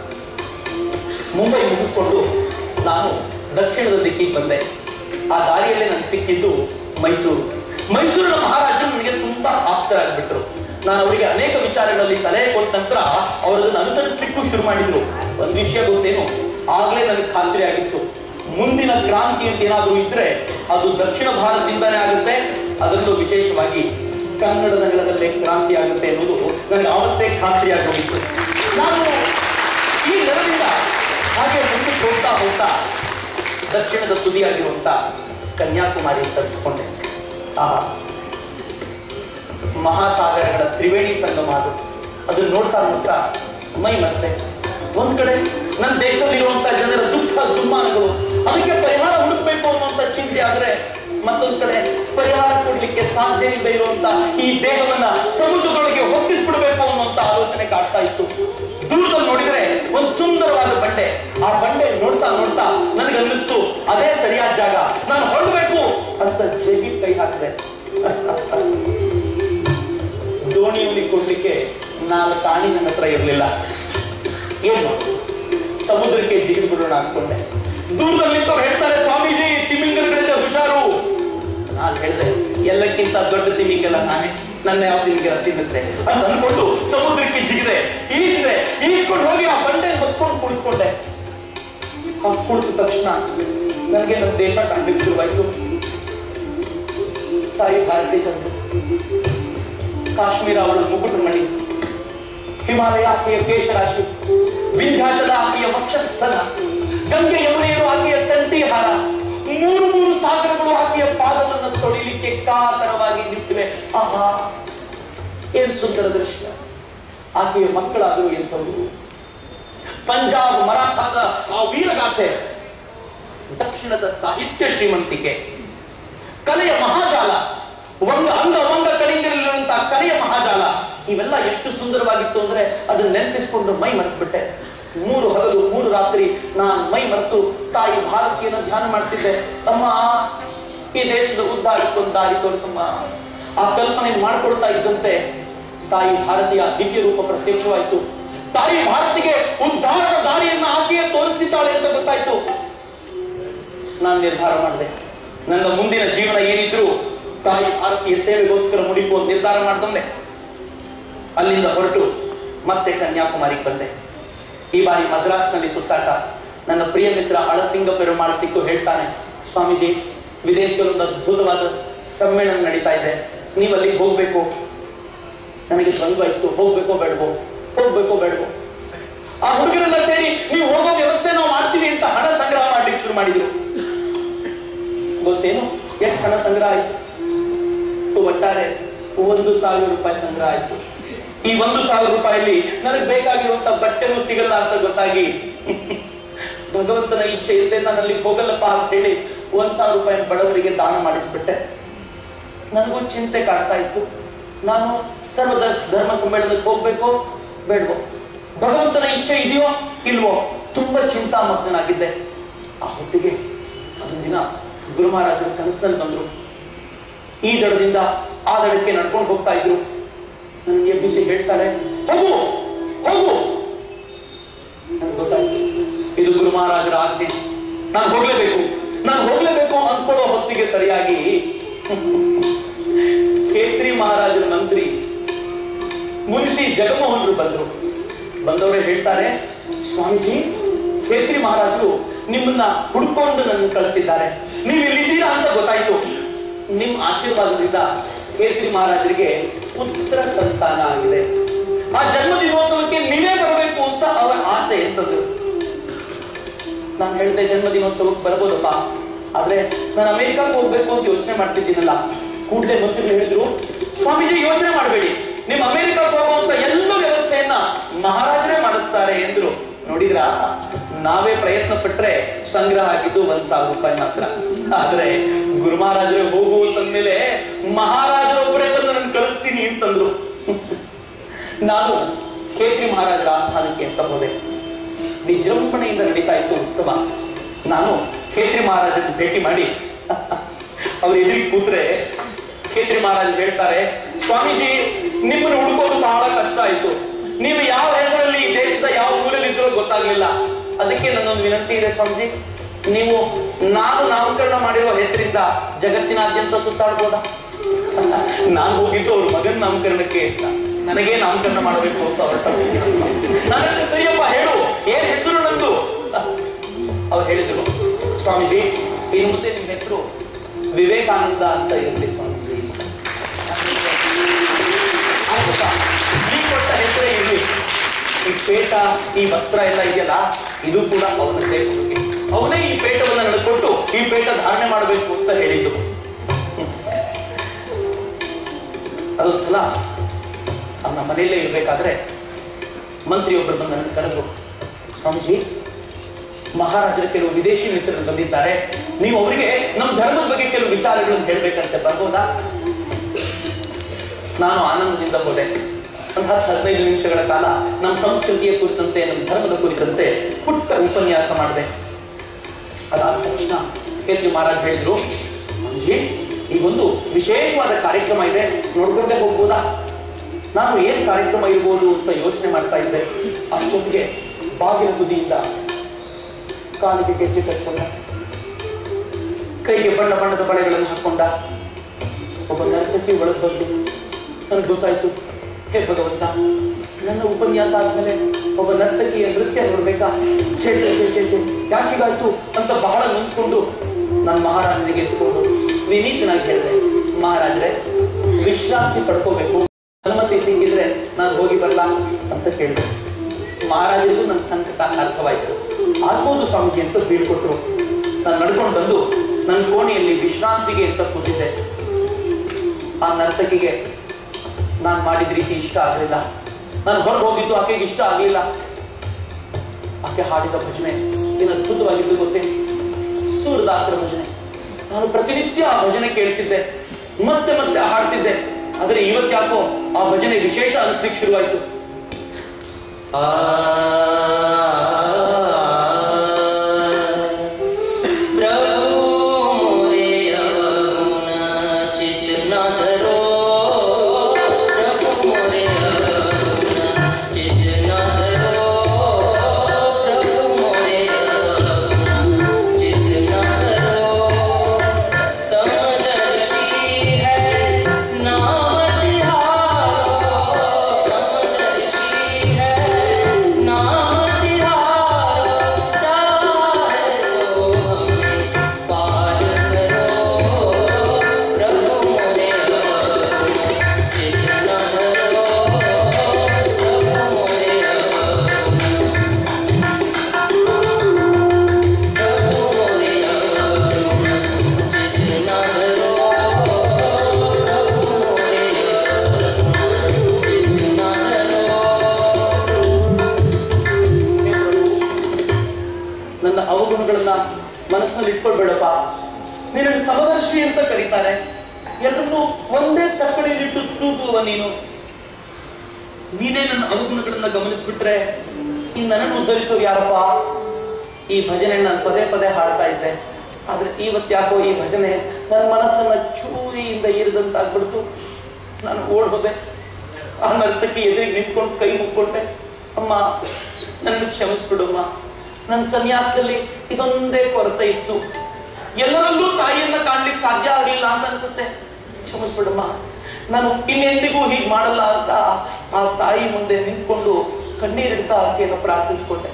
ಮುಂಬೈ ಮುಗಿಸ್ಕೊಂಡು ನಾನು ದಕ್ಷಿಣದ ದಿಕ್ಕಿಗೆ ಬಂದೆ. ಆ ದಾರಿಯಲ್ಲೇ ನನಗೆ ಸಿಕ್ಕಿದ್ದು ಮೈಸೂರು. ಮೈಸೂರಿನ ಮಹಾರಾಜರು ನನಗೆ ತುಂಬಾ ಆಪ್ತರಾಗ್ಬಿಟ್ರು. ನಾನು ಅವರಿಗೆ ಅನೇಕ ವಿಚಾರಗಳಲ್ಲಿ ಸಲಹೆ ಕೊಟ್ಟ ನಂತರ ಅವರನ್ನು ಅನುಸರಿಸಲಿಕ್ಕೂ ಶುರು ಮಾಡಿದ್ರು. ಒಂದು ವಿಷಯ ಗೊತ್ತೇನು, ಆಗ್ಲೇ ನನಗೆ ಖಾತ್ರಿ ಆಗಿತ್ತು, ಮುಂದಿನ ಕ್ರಾಂತಿ ಅಂತ ಏನಾದ್ರೂ ಇದ್ರೆ ಅದು ದಕ್ಷಿಣ ಭಾರತದಿಂದಾನೇ ಆಗುತ್ತೆ, ಅದರಲ್ಲೂ ವಿಶೇಷವಾಗಿ ಕನ್ನಡದ ನೆಲದಲ್ಲೇ ಕ್ರಾಂತಿ ಆಗುತ್ತೆ ಅನ್ನೋದು ನನಗೆ ಆವತ್ತೇ ಖಾತ್ರಿ ಆಗೋಗಿತ್ತು. ನಾನು ಈ ನೆಲದಿಂದ ಹಾಗೆ ಮುಂದಕ್ಕೆ ಹೋಗ್ತಾ ಹೋಗ್ತಾ ದಕ್ಷಿಣದ ತುದಿಯಾಗಿರುವಂತ ಕನ್ಯಾಕುಮಾರಿ ತಲುಪಿಕೊಂಡೆ. ಮಹಾಸಾಗರಗಳ ತ್ರಿವೇಣಿ ಸಂಗಮ ಅದನ್ನ ನೋಡ್ತಾ ನೋಡ್ತಾ ಮೈ ಮತ್ತೆ ಒಂದ್ ಕಡೆ ನನ್ನ ದೇಶದಲ್ಲಿರುವಂತಹ ಜನರ ದುಃಖ ದುಮ್ಮಾನಗಳು, ಅದಕ್ಕೆ ಪರಿಹಾರ ಹುಡುಕ್ಬೇಕು ಅನ್ನುವಂತ ಚಿಂತೆ ಆದ್ರೆ, ಮತ್ತೊಂದ್ ಕಡೆ ಪರಿಹಾರ ಕೊಡ್ಲಿಕ್ಕೆ ಸಾಧ್ಯವಿಲ್ಲದೆ ಇರುವಂತ ಈ ದೇಹವನ್ನ ಸಮುದ್ರದೊಳಗೆ ಒಗ್ಗಿಸ್ಬಿಡ್ಬೇಕು ಅನ್ನುವಂತ ಆಲೋಚನೆ ಕಾಡ್ತಾ ಇತ್ತು. ದೂರದಲ್ಲಿ ನೋಡಿದ್ರೆ ಒಂದು ಸುಂದರವಾದ ಬಂಡೆ. ಆ ಬಂಡೆ ನೋಡ್ತಾ ನೋಡ್ತಾ ನನಗೆ ಅನ್ನಿಸ್ತು, ಅದೇ ಸರಿಯಾದ ಜಾಗ, ನಾನು ಹೊರಡ್ಬೇಕು ಅಂತ ಜಗಿ ಕೈ ಹಾಕಿದೆ. ದೋಣಿಯಲ್ಲಿ ಕೊಡ್ಲಿಕ್ಕೆ 4 ಆಣಿ ನನ್ನ ಹತ್ರ ಇರಲಿಲ್ಲ. ಏನು ಸಮುದ್ರಕ್ಕೆ ಜಿಗಿದು ಬಿಡೋಣ ಅನ್ಕೊಂಡೆ. ದೂರದಲ್ಲಿ ಹೇಳ್ತಾರೆ, ಸ್ವಾಮೀಜಿ ತಿಮಿಂಗಲಗಳಿಂದ ಹುಷಾರು. ನಾನು ಹೇಳಿದೆ, ಎಲ್ಲಕ್ಕಿಂತ ದೊಡ್ಡ ತಿಮಿಂಗಲ ನಾನೇ, ನನ್ನ ಯಾವ ತಿಮಿಂಗಲ ತಿನ್ನುತ್ತೆ ಅಂತ ಅನ್ಕೊಂಡು ಸಮುದ್ರಕ್ಕೆ ಜಿಗಿದೆ, ಈಜ್ಕೊಂಡು ಹೋಗಿ ಆ ಬಂಡೆ ಹೊತ್ಕೊಂಡು ಕುಳಿತುಕೊಂಡೆ. ಕುಳಿತ ತಕ್ಷಣ ನನಗೆ ನಮ್ಮ ದೇಶ ಕಾಣ್ಲಿಕ್ಕೆ ಶುರುವಾಯ್ತು. ತಾಯಿ ಭಾರತೀಯ ಜನರು, ಕಾಶ್ಮೀರ ಅವಳ ಮುಕುಟ ಮಣಿ, ಹಿಮಾಲಯ ಆಕೆಯ ಕೇಶರಾಶಿ, ವಿಂಧ್ಯಾಚಲ ಆಕೆಯ ವಕ್ಷಸ್ಥಲ, ಗಂಗೆ ಯಮುನೆಯರು ಆಕೆಯ ತಂಟಿಹಾರ, 3 ಸಾಗರಗಳು ಆಕೆಯ ಪಾದವನ್ನು ತೊಳಿಲಿಕ್ಕೆ ಕಾತರವಾಗಿ ನಿಂತಿವೆ. ಆಹಾ, ಏನ್ ಸುಂದರ ದೃಶ್ಯ. ಆಕೆಯ ಮಕ್ಕಳಾದರೂ ಎಂಥವರು. ಪಂಜಾಬ್ ಮರಾಠಾದ ಆ ವೀರಗಾಥೆ, ದಕ್ಷಿಣದ ಸಾಹಿತ್ಯ ಶ್ರೀಮಂತಿಕೆ, ಕಲೆಯ ಮಹಾಜಾಲ, ಅಂಗ ಕಲಿಂಗರಲ್ಲಿರುವಂತಹ ಕಲೆಯ ಮಹಾಜಾಲ, ಇವೆಲ್ಲ ಎಷ್ಟು ಸುಂದರವಾಗಿತ್ತು ಅಂದ್ರೆ ಅದನ್ನ ನೆನಪಿಸಿಕೊಂಡು ಮೈ ಮರೆತುಬಿಟ್ಟೆ. 3 ಹಗಲು 3 ರಾತ್ರಿ ನಾನು ಮೈ ಮರೆತು ತಾಯಿ ಭಾರತೀಯನ ಧ್ಯಾನ ಮಾಡ್ತಿದ್ದೆ. ಅಮ್ಮ, ಈ ದೇಶದ ಉದ್ಧಾರಕ್ಕೊಂದು ದಾರಿ ತೋರಿಸಮ್ಮ. ಆ ಕಲ್ಪನೆ ಮಾಡ್ಕೊಳ್ತಾ ಇದ್ದಂತೆ ತಾಯಿ ಭಾರತೀಯ ದಿವ್ಯ ರೂಪ ಪ್ರತ್ಯಕ್ಷವಾಯಿತು. ತಾಯಿ ಭಾರತಿಗೆ ಉದ್ಧಾರದ ದಾರಿಯನ್ನ ಆಕೆಯೇ ತೋರಿಸ್ತಿದ್ದಾಳೆ ಅಂತ ಗೊತ್ತಾಯ್ತು. ನಾನು ನಿರ್ಧಾರ ಮಾಡಿದೆ, ನನ್ನ ಮುಂದಿನ ಜೀವನ ಏನಿದ್ರು ತಾಯಿ ಭಾರತೀಯ ಸೇವೆಗೋಸ್ಕರ ಮುಡಿಪು ನಿರ್ಧಾರ ಮಾಡ್ಕೊಂಡೆ. ಅಲ್ಲಿಂದ ಹೊರಟು ಮತ್ತೆ ಕನ್ಯಾಕುಮಾರಿಗೆ ಬಂದೆ. ಈ ಬಾರಿ ಮದ್ರಾಸ್ನಲ್ಲಿ ಸುತ್ತಾಟ. ನನ್ನ ಪ್ರಿಯ ಮಿತ್ರ ಅಳಸಿಂಗ ಪೆರುಮಾಳ್ ಸಿಕ್ಕು ಹೇಳ್ತಾನೆ, ಸ್ವಾಮೀಜಿ, ವಿದೇಶದಲ್ಲೊಂದು ಅದ್ಭುತವಾದ ಸಮ್ಮೇಳನ ನಡೀತಾ ಇದೆ, ನೀವು ಅಲ್ಲಿಗೆ ಹೋಗ್ಬೇಕು. ನನಗೆ ದ್ವಂದ್ವ ಇತ್ತು, ಹೋಗ್ಬೇಕೋ ಬೇಡವೋ. ಆ ಹುಡುಗರೆಲ್ಲ ಸೇರಿ ನೀವು ಹೋಗೋ ವ್ಯವಸ್ಥೆ ನಾವು ಮಾಡ್ತೀವಿ ಅಂತ ಹಣ ಸಂಗ್ರಹ ಮಾಡ್ಲಿಕ್ಕೆ ಶುರು ಮಾಡಿದ್ರು. ಗೊತ್ತೇನು ಎಷ್ಟು ಹಣ ಸಂಗ್ರಹ ಆಯ್ತು? ಒಟ್ಟಾರೆ 1,000 ರೂಪಾಯಿ ಸಂಗ್ರಹ ಆಯ್ತು. ಈ 1,000 ರೂಪಾಯಲ್ಲಿ ನನಗೆ ಬೇಕಾಗಿರುವಂತ ಬಟ್ಟೆನೂ ಸಿಗಲ್ಲ ಅಂತ ಗೊತ್ತಾಗಿ ಭಗವಂತನ ಇಚ್ಛೆ ಇಲ್ಲದೆ ನಾನು ಅಲ್ಲಿಗೆ ಹೋಗಲ್ಲಪ್ಪ ಅಂತ ಹೇಳಿ 1,000 ರೂಪಾಯಿ ಬಡವರಿಗೆ ದಾನ ಮಾಡಿಸ್ಬಿಟ್ಟೆ. ನನಗೂ ಚಿಂತೆ ಕಾಡ್ತಾ ಇತ್ತು, ನಾನು ಸರ್ವ ಧರ್ಮ ಸಮ್ಮೇಳನಕ್ಕೆ ಹೋಗ್ಬೇಕೋ ಬೇಡವೋ, ಭಗವಂತನ ಇಚ್ಛೆ ಇದೆಯೋ ಇಲ್ವೋ, ತುಂಬಾ ಚಿಂತಾಮಗ್ನಾಗಿದ್ದೆ. ಆ ಹೊತ್ತಿಗೆ ಅದೊಂದು ದಿನ ಗುರು ಮಹಾರಾಜರು ಕನಸಿನಲ್ಲಿ ಬಂದ್ರು. ಈ ದಡದಿಂದ ಆ ದಡಕ್ಕೆ ನಡ್ಕೊಂಡು ಹೋಗ್ತಾ ಇದ್ರು. ನನಗೆ ಎಬ್ಬಿಸಿ ಹೇಳ್ತಾರೆ, ಹೋಗು ಹೋಗು. ನನ್ಗೆ ಗೊತ್ತಾಯ್ತು, ಇದು ಗುರು ಮಹಾರಾಜರ ಆಜ್ಞೆ, ನಾನು ಹೋಗ್ಲೇಬೇಕು ಅನ್ಕೊಳ್ಳೋ ಹೊತ್ತಿಗೆ ಸರಿಯಾಗಿ ಖೇತ್ರಿ ಮಹಾರಾಜರ ಮಂತ್ರಿ ಮುನ್ಷಿ ಜಗಮೋಹನ್ರು ಬಂದವರೇ ಹೇಳ್ತಾರೆ, ಸ್ವಾಮೀಜಿ, ಖೇತ್ರಿ ಮಹಾರಾಜರು ನಿಮ್ಮನ್ನ ಹುಡ್ಕೊಂಡು ನನ್ನ ಕಳಿಸಿದ್ದಾರೆ, ನೀವು ಇಲ್ಲಿದ್ದೀರಾ ಅಂತ ಗೊತ್ತಾಯ್ತು. ನಿಮ್ಮ ಆಶೀರ್ವಾದದಿಂದ ಖೇತ್ರಿ ಮಹಾರಾಜರಿಗೆ ಪುತ್ರ ಸಂತಾನ ಆಗಿದೆ. ಆ ಜನ್ಮ ದಿನೋತ್ಸವಕ್ಕೆ ನೀವೇ ಬರಬೇಕು ಅಂತ ಅವರ ಆಸೆ ಎಂತದ್ದು. ನಾನು ಹೇಳಿದೆ, ಜನ್ಮ ದಿನೋತ್ಸವಕ್ಕೆ ಬರ್ಬೋದಪ್ಪ, ಆದ್ರೆ ನಾನು ಅಮೆರಿಕಕ್ಕೆ ಹೋಗ್ಬೇಕು ಅಂತ ಯೋಚನೆ ಮಾಡ್ತಿದ್ದೀನಲ್ಲ. ಕೂಡಲೇ ಮಂತ್ರಿಗಳು ಹೇಳಿದ್ರು, ಸ್ವಾಮೀಜಿ ಯೋಚನೆ ಮಾಡಬೇಡಿ, ನಿಮ್ ಅಮೆರಿಕಕ್ಕೆ ಹೋಗುವಂತ ಎಲ್ಲ ವ್ಯವಸ್ಥೆಯನ್ನ ಮಹಾರಾಜರೇ ಮಾಡಿಸ್ತಾರೆ ಎಂದ್ರು. ನೋಡಿದ್ರ, ನಾವೇ ಪ್ರಯತ್ನ ಪಟ್ರೆ ಸಂಗ್ರಹ ಆಗಿದ್ದು 1,000 ರೂಪಾಯಿ ಮಾತ್ರ. ಆದ್ರೆ ಗುರು ಮಹಾರಾಜರೇ ಹೋಗು ಅಂತಂದ್ಮೇಲೆ ಮಹಾರಾಜರೊಬ್ಬರೇ ಬಂದು ನಾನು ಕಳಿಸ್ತೀನಿ ಅಂತಂದ್ರು. ನಾನು ಖೇತ್ರಿ ಮಹಾರಾಜರ ಆಸ್ಥಾನಕ್ಕೆ ಅಂತ ಹೋದೆ. ವಿಜೃಂಭಣೆಯಿಂದ ನಡೀತಾ ಇತ್ತು ಉತ್ಸವ. ನಾನು ಖೇತ್ರಿ ಮಹಾರಾಜರನ್ನು ಭೇಟಿ ಮಾಡಿ ಅವ್ರ ಎದುರಿಗೆ ಕೂತ್ರೆ ಖೇತ್ರಿ ಮಹಾರಾಜ್ ಹೇಳ್ತಾರೆ, ಸ್ವಾಮೀಜಿ, ನಿಮ್ಮನ್ನು ಹುಡುಕೋದು ಬಹಳ ಕಷ್ಟ ಆಯ್ತು. ನೀವು ಯಾವ ಹೆಸರಲ್ಲಿ ಈ ದೇಶದ ಯಾವ ಮೂಲೆಯಲ್ಲಿ ಇದ್ರೂ ಗೊತ್ತಾಗ್ಲಿಲ್ಲ. ಅದಕ್ಕೆ ನನ್ನೊಂದು ವಿನಂತಿ ಇದೆ ಸ್ವಾಮೀಜಿ, ನೀವು ನಾನು ನಾಮಕರಣ ಮಾಡಿರೋ ಹೆಸರಿಂದ ಜಗತ್ತಿನಾದ್ಯಂತ ಸುತ್ತಾಡ್ಬೋದಾ? ನಾನು ಹೋಗಿದ್ದು ಅವ್ರ ಮಗನ್ ನಾಮಕರಣಕ್ಕೆ ಅಂತ, ನನಗೇ ನಾಮಕರಣ ಮಾಡಬೇಕು ಅಂತ ನನಗೆ ಸರಿಯಪ್ಪ ಹೇಳು, ಏನ್ ಹೆಸರು ನಂದು? ಅವ್ರು ಹೇಳಿದ್ರು, ಸ್ವಾಮೀಜಿ, ಇನ್ನು ಮುಂದೆ ನಿಮ್ಮ ಹೆಸರು ವಿವೇಕಾನಂದ ಅಂತ ಇರಲಿ ಸ್ವಾಮೀಜಿ. ಈ ಕೊಟ್ಟ ಹೆಸರೇ ಇರಲಿ. ಈ ಪೇಟ, ಈ ವಸ್ತ್ರ ಎಲ್ಲ ಇದೆಯಲ್ಲ, ಇದು ಕೂಡ ಅವನದ್ದೇ ಕೊಡುಗೆ. ಅವನೇ ಈ ಪೇಟವನ್ನು ನಡ್ಕೊಟ್ಟು ಈ ಪೇಟ ಧಾರಣೆ ಮಾಡಬೇಕು ಅಂತ ಹೇಳಿದ್ದು. ಅದೊಂದ್ಸಲ ಅವನ ಮನೆಯಲ್ಲೇ ಇರ್ಬೇಕಾದ್ರೆ ಮಂತ್ರಿಯೊಬ್ಬರು ಬಂದು ನನ್ನ ಕರೆದ್ರು, ಸ್ವಾಮೀಜಿ, ಮಹಾರಾಜರ ಕೆಲವು ವಿದೇಶಿ ಮಿತ್ರರು ಬಂದಿದ್ದಾರೆ, ನೀವು ಅವರಿಗೆ ನಮ್ಮ ಧರ್ಮದ ಬಗ್ಗೆ ಕೆಲವು ವಿಚಾರಗಳನ್ನು ಹೇಳ್ಬೇಕಂತೆ, ಬರ್ಬೋದಾ? ನಾನು ಆನಂದದಿಂದ ಹೋದೆ. ಒಂದು 10-15 ನಿಮಿಷಗಳ ಕಾಲ ನಮ್ಮ ಸಂಸ್ಕೃತಿಯ ಕುರಿತಂತೆ, ನಮ್ಮ ಧರ್ಮದ ಕುರಿತಂತೆ ಪುಟ್ಟ ಉಪನ್ಯಾಸ ಮಾಡಿದೆ. ಅದಾದ ತಕ್ಷಣ ಖೇತ್ರಿ ಮಹಾರಾಜ್ ಹೇಳಿದ್ರು, ಸ್ವಾಮೀಜಿ, ಈಗೊಂದು ವಿಶೇಷವಾದ ಕಾರ್ಯಕ್ರಮ ಇದೆ, ನೋಡ್ಕೊಂಡೇ ಹೋಗ್ಬೋದಾ? ನಾನು ಏನ್ ಕಾರ್ಯಕ್ರಮ ಇರ್ಬೋದು ಅಂತ ಯೋಚನೆ ಮಾಡ್ತಾ ಇದ್ದೆ. ಅಷ್ಟೊತ್ತಿಗೆ ಬಾಗಿಲ ತುದಿಯಿಂದ ಕಾಲಿಗೆ ಗೆಜ್ಜೆ ಕಟ್ಕೊಂಡ, ಕೈಗೆ ಬಣ್ಣ ಬಣ್ಣದ ಬಳೆಗಳನ್ನು ಹಾಕೊಂಡ ಒಬ್ಬ ನರ್ತಕಿ ಒಳಗೆ ಬಂದು ನನಗೆ ಗೊತ್ತಾಯ್ತು, ಹೇ ಭಗವಂತ, ನನ್ನ ಉಪನ್ಯಾಸ ಆದ್ಮೇಲೆ ಒಬ್ಬ ನರ್ತಕಿಯ ನೃತ್ಯ ನೋಡ್ಬೇಕಾ? ಛೇ ಛೇ ಛೇ ಛೇ ಛೇ, ಯಾಕಿಗಾಯ್ತು ಅಂತ ಬಹಳ ನೊಂದ್ಕೊಂಡು ನಾನು ಮಹಾರಾಜನಿಗೆ ಎತ್ಕೊಂಡು ವಿನೀತನಾಗಿ ಹೇಳಿದೆ, ಮಹಾರಾಜರೇ, ವಿಶ್ರಾಂತಿ ಪಡ್ಕೋಬೇಕು, ಅನುಮತಿ ಸಿಕ್ಕಿದ್ರೆ ನಾನು ಹೋಗಿ ಬರಲ್ಲ ಅಂತ ಕೇಳಿದೆ. ಮಹಾರಾಜರಿಗೂ ನನ್ನ ಸಂಕಟ ಅರ್ಥವಾಯ್ತು. ಆಗ್ಬೋದು ಸ್ವಾಮೀಜಿ ಅಂತ ಬೀಳ್ಕೊಟ್ರು. ನಾನು ನಡ್ಕೊಂಡು ಬಂದು ನನ್ನ ಕೋಣೆಯಲ್ಲಿ ವಿಶ್ರಾಂತಿಗೆ ಅಂತ ಕೂತಿದ್ದೆ. ಆ ನರ್ತಕಿಗೆ ನಾನು ಮಾಡಿದ ರೀತಿ ಇಷ್ಟ ಆಗಲಿಲ್ಲ. ನಾನು ಹೊರಗೆ ಹೋಗಿದ್ದು ಆಕೆಗೆ ಇಷ್ಟ ಆಗಲಿಲ್ಲ. ಆಕೆ ಹಾಡಿದ ಭಜನೆ ಏನು ಅದ್ಭುತವಾಗಿದ್ದು ಗೊತ್ತೇ? ಸೂರದಾಸರ ಭಜನೆ. ನಾನು ಪ್ರತಿನಿತ್ಯ ಆ ಭಜನೆ ಕೇಳ್ತಿದ್ದೆ, ಮತ್ತೆ ಮತ್ತೆ ಹಾಡ್ತಿದ್ದೆ. ಆದರೆ ಇವತ್ತ್ಯಾಕೋ ಆ ಭಜನೆ ವಿಶೇಷ ಅನಿಸ್ಲಿಕ್ಕೆ ಶುರುವಾಯಿತು. धरो प्रभु मोरे अपना चित न धरो प्रभु मोरे अपना चित न धरो समदर्शी है नाम तिहारो समदर्शी है नाम तिहारो चाहे तो हमें पार करो प्रभु मोरे अपना चित न धरो प्रभु मोरे अपना प्रभु मोरे अपना चित न धरो प्रभु मोरे अपना चित न धरो ನನ್ನ ಅವಗುಣಗಳನ್ನ ಮನಸ್ಸಿನಲ್ಲಿ ಇಟ್ಕೊಳ್ಬೇಡಪ್ಪ. ನಿನ್ನನ್ನು ಸಮದರ್ಶಿ ಅಂತ ಕರೀತಾರೆ. ಎಲ್ಲರನ್ನೂ ಒಂದೇ ತಕ್ಕಡಿಯಲ್ಲಿಟ್ಟು ತೂಗುವ ನೀನು. ನೀನೇ ನನ್ನ ಅವಗುಣಗಳನ್ನ ಗಮನಿಸ್ಬಿಟ್ರೆ ಇನ್ನು ನನ್ನನ್ನು ಉದ್ಧರಿಸೋ ಯಾರಪ್ಪ? ಈ ಭಜನೆ ನಾನು ಪದೇ ಪದೇ ಹಾಡ್ತಾ ಇದ್ದೆ, ಆದ್ರೆ ಇವತ್ತು ಯಾಕೋ ಈ ಭಜನೆ ನನ್ನ ಮನಸ್ಸನ್ನ ಚೂರಿಯಿಂದ ಈರಿದಂತಾಗ್ಬಿಡ್ತು. ನಾನು ಓಡ್ ಹೋದೆ. ಆ ನರ್ತಕಿ ಎದುರಿಗೆ ನಿಂತ್ಕೊಂಡು ಕೈ ಮುಕ್ಕೊಂಡೆ. ಅಮ್ಮ, ನನ್ನನ್ನು ಕ್ಷಮಿಸ್ಬಿಡಮ್ಮ. ನನ್ನ ಸನ್ಯಾಸದಲ್ಲಿ ಇದೊಂದೇ ಕೊರತೆ ಇತ್ತು. ಎಲ್ಲರಲ್ಲೂ ತಾಯಿಯನ್ನ ಕಾಣ್ಲಿಕ್ಕೆ ಸಾಧ್ಯ ಆಗಲಿಲ್ಲ ಅಂತ ಅನ್ಸುತ್ತೆ. ಕ್ಷಮಿಸ್ಬಿಡಮ್ಮ, ನಾನು ಇನ್ನೆಂದಿಗೂ ಹೀಗೆ ಮಾಡಲ್ಲ ಅಂತ ಆ ತಾಯಿ ಮುಂದೆ ನಿಂತ್ಕೊಂಡು ಕಣ್ಣೀರಿಡ್ತಾ ಆಕೆಯನ್ನು ಪ್ರಾರ್ಥಿಸ್ಕೊಂಡೆ.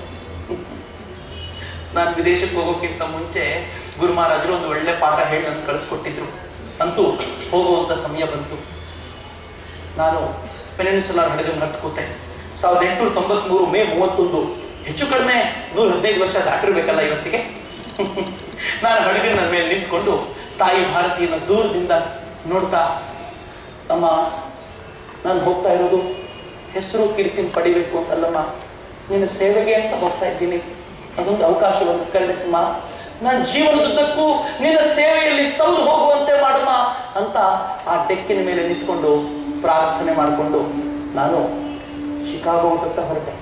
ನಾನು ವಿದೇಶಕ್ಕೆ ಹೋಗೋಕ್ಕಿಂತ ಮುಂಚೆ ಗುರು ಮಹಾರಾಜರು ಒಂದು ಒಳ್ಳೆ ಪಾಠ ಹೇಳಿ ನನ್ಗೆ ಕಳಿಸ್ಕೊಟ್ಟಿದ್ರು. ಅಂತೂ ಹೋಗುವಂತ ಸಮಯ ಬಂತು. ನಾನು ಪೆನಿನ್ಸುಲಾರ್ ಹಡಗನ್ನು ಹತ್ತು ಕೂತೆ. 1893 ಮೇ 31, ಹೆಚ್ಚು ಕಡಿಮೆ 115 ವರ್ಷ ದಾಟಿರ್ಬೇಕಲ್ಲ ಇವತ್ತಿಗೆ. ನಾನು ಹಡಗಿನ ಮೇಲೆ ನಿಂತ್ಕೊಂಡು ತಾಯಿ ಭಾರತಿಯನ್ನ ದೂರದಿಂದ ನೋಡ್ತಾ, ಅಮ್ಮ, ನಾನು ಹೋಗ್ತಾ ಇರೋದು ಹೆಸರು ಕೀರ್ತಿನ ಪಡಿಬೇಕು ಅಂತಲ್ಲಮ್ಮ, ನಿನ್ನ ಸೇವೆಗೆ ಅಂತ ಹೋಗ್ತಾ ಇದ್ದೀನಿ. ಅದೊಂದು ಅವಕಾಶವನ್ನು ಕರುಣಿಸಮ್ಮ. ನನ್ನ ಜೀವನದುದ್ದಕ್ಕೂ ನಿನ್ನ ಸೇವೆಯಲ್ಲಿ ಸೌದು ಹೋಗುವಂತೆ ಮಾಡಮ್ಮ ಅಂತ ಆ ಡೆಕ್ಕಿನ ಮೇಲೆ ನಿಂತ್ಕೊಂಡು ಪ್ರಾರ್ಥನೆ ಮಾಡಿಕೊಂಡು ನಾನು ಶಿಕಾಗೋ ಅಂತ ಹೊರಟೆ.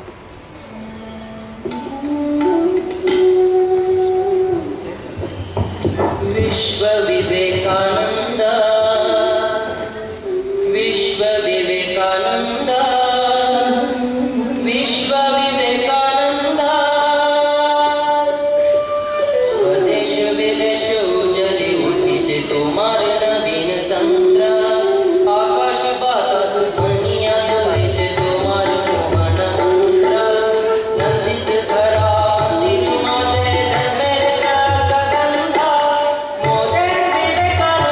विश्व विवेकानंद विश्व विवेकानंद विश्व विवेकानंद स्वदेश विदेश उजली उठीचे तोमार नवीन तंत्र आकाश बातास ध्वनिया दोलीचे तोमार मोहन मंत्र नंदित धरा निर्माचे धर्मेर सगंधा मोदे विवेकानंद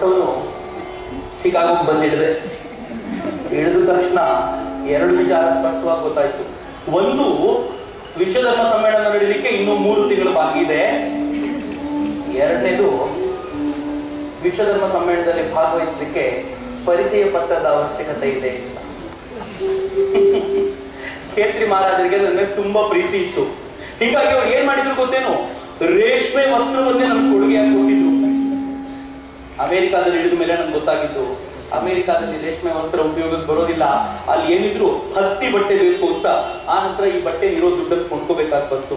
ಅಂತವನು ಶಿಕಾಗೋಗೆ ಬಂದಿಡಿದೆ. ಇಳಿದ ತಕ್ಷಣ 2 ವಿಚಾರ ಸ್ಪಷ್ಟವಾಗಿ ಗೊತ್ತಾಯ್ತು. ಒಂದು, ವಿಶ್ವಧರ್ಮ ಸಮ್ಮೇಳನ ನಡೀಲಿಕ್ಕೆ ಇನ್ನೂ 3 ತಿಂಗಳು ಬಾಕಿ ಇದೆ. ಎರಡನೇದು, ವಿಶ್ವಧರ್ಮ ಸಮ್ಮೇಳನದಲ್ಲಿ ಭಾಗವಹಿಸಲಿಕ್ಕೆ ಪರಿಚಯ ಪತ್ರದ ಅವಶ್ಯಕತೆ ಇದೆ. ಖೇತ್ರಿ ಮಹಾರಾಜರಿಗೆ ನನ್ನ ಮೇಲೆ ತುಂಬಾ ಪ್ರೀತಿ ಇತ್ತು. ಹೀಗಾಗಿ ಅವ್ರು ಏನ್ ಮಾಡಿದ್ರು ಗೊತ್ತೇನು, ರೇಷ್ಮೆ ವಸ್ತ್ರವನ್ನೇ ನಮ್ಗೆ ಕೊಡುಗೆಯಾಗಿ ಕೊಟ್ಟಿದ್ರು. ಅಮೆರಿಕಾದಲ್ಲಿ ಇಳಿದ ಮೇಲೆ ನಮ್ಗೆ ಗೊತ್ತಾಗಿತ್ತು, ಅಮೆರಿಕಾದಲ್ಲಿ ರೇಷ್ಮೆ ವಸ್ತ್ರ ಉಪಯೋಗಕ್ಕೆ ಬರೋದಿಲ್ಲ, ಅಲ್ಲಿ ಏನಿದ್ರು ಹತ್ತಿ ಬಟ್ಟೆ ಬೇಕು ಅಂತ. ಆ ನಂತರ ಈ ಬಟ್ಟೆ ಇರೋ ದುಡ್ಡನ್ನು ಕೊಂಡ್ಕೋಬೇಕಾಗಿ ಬಂತು.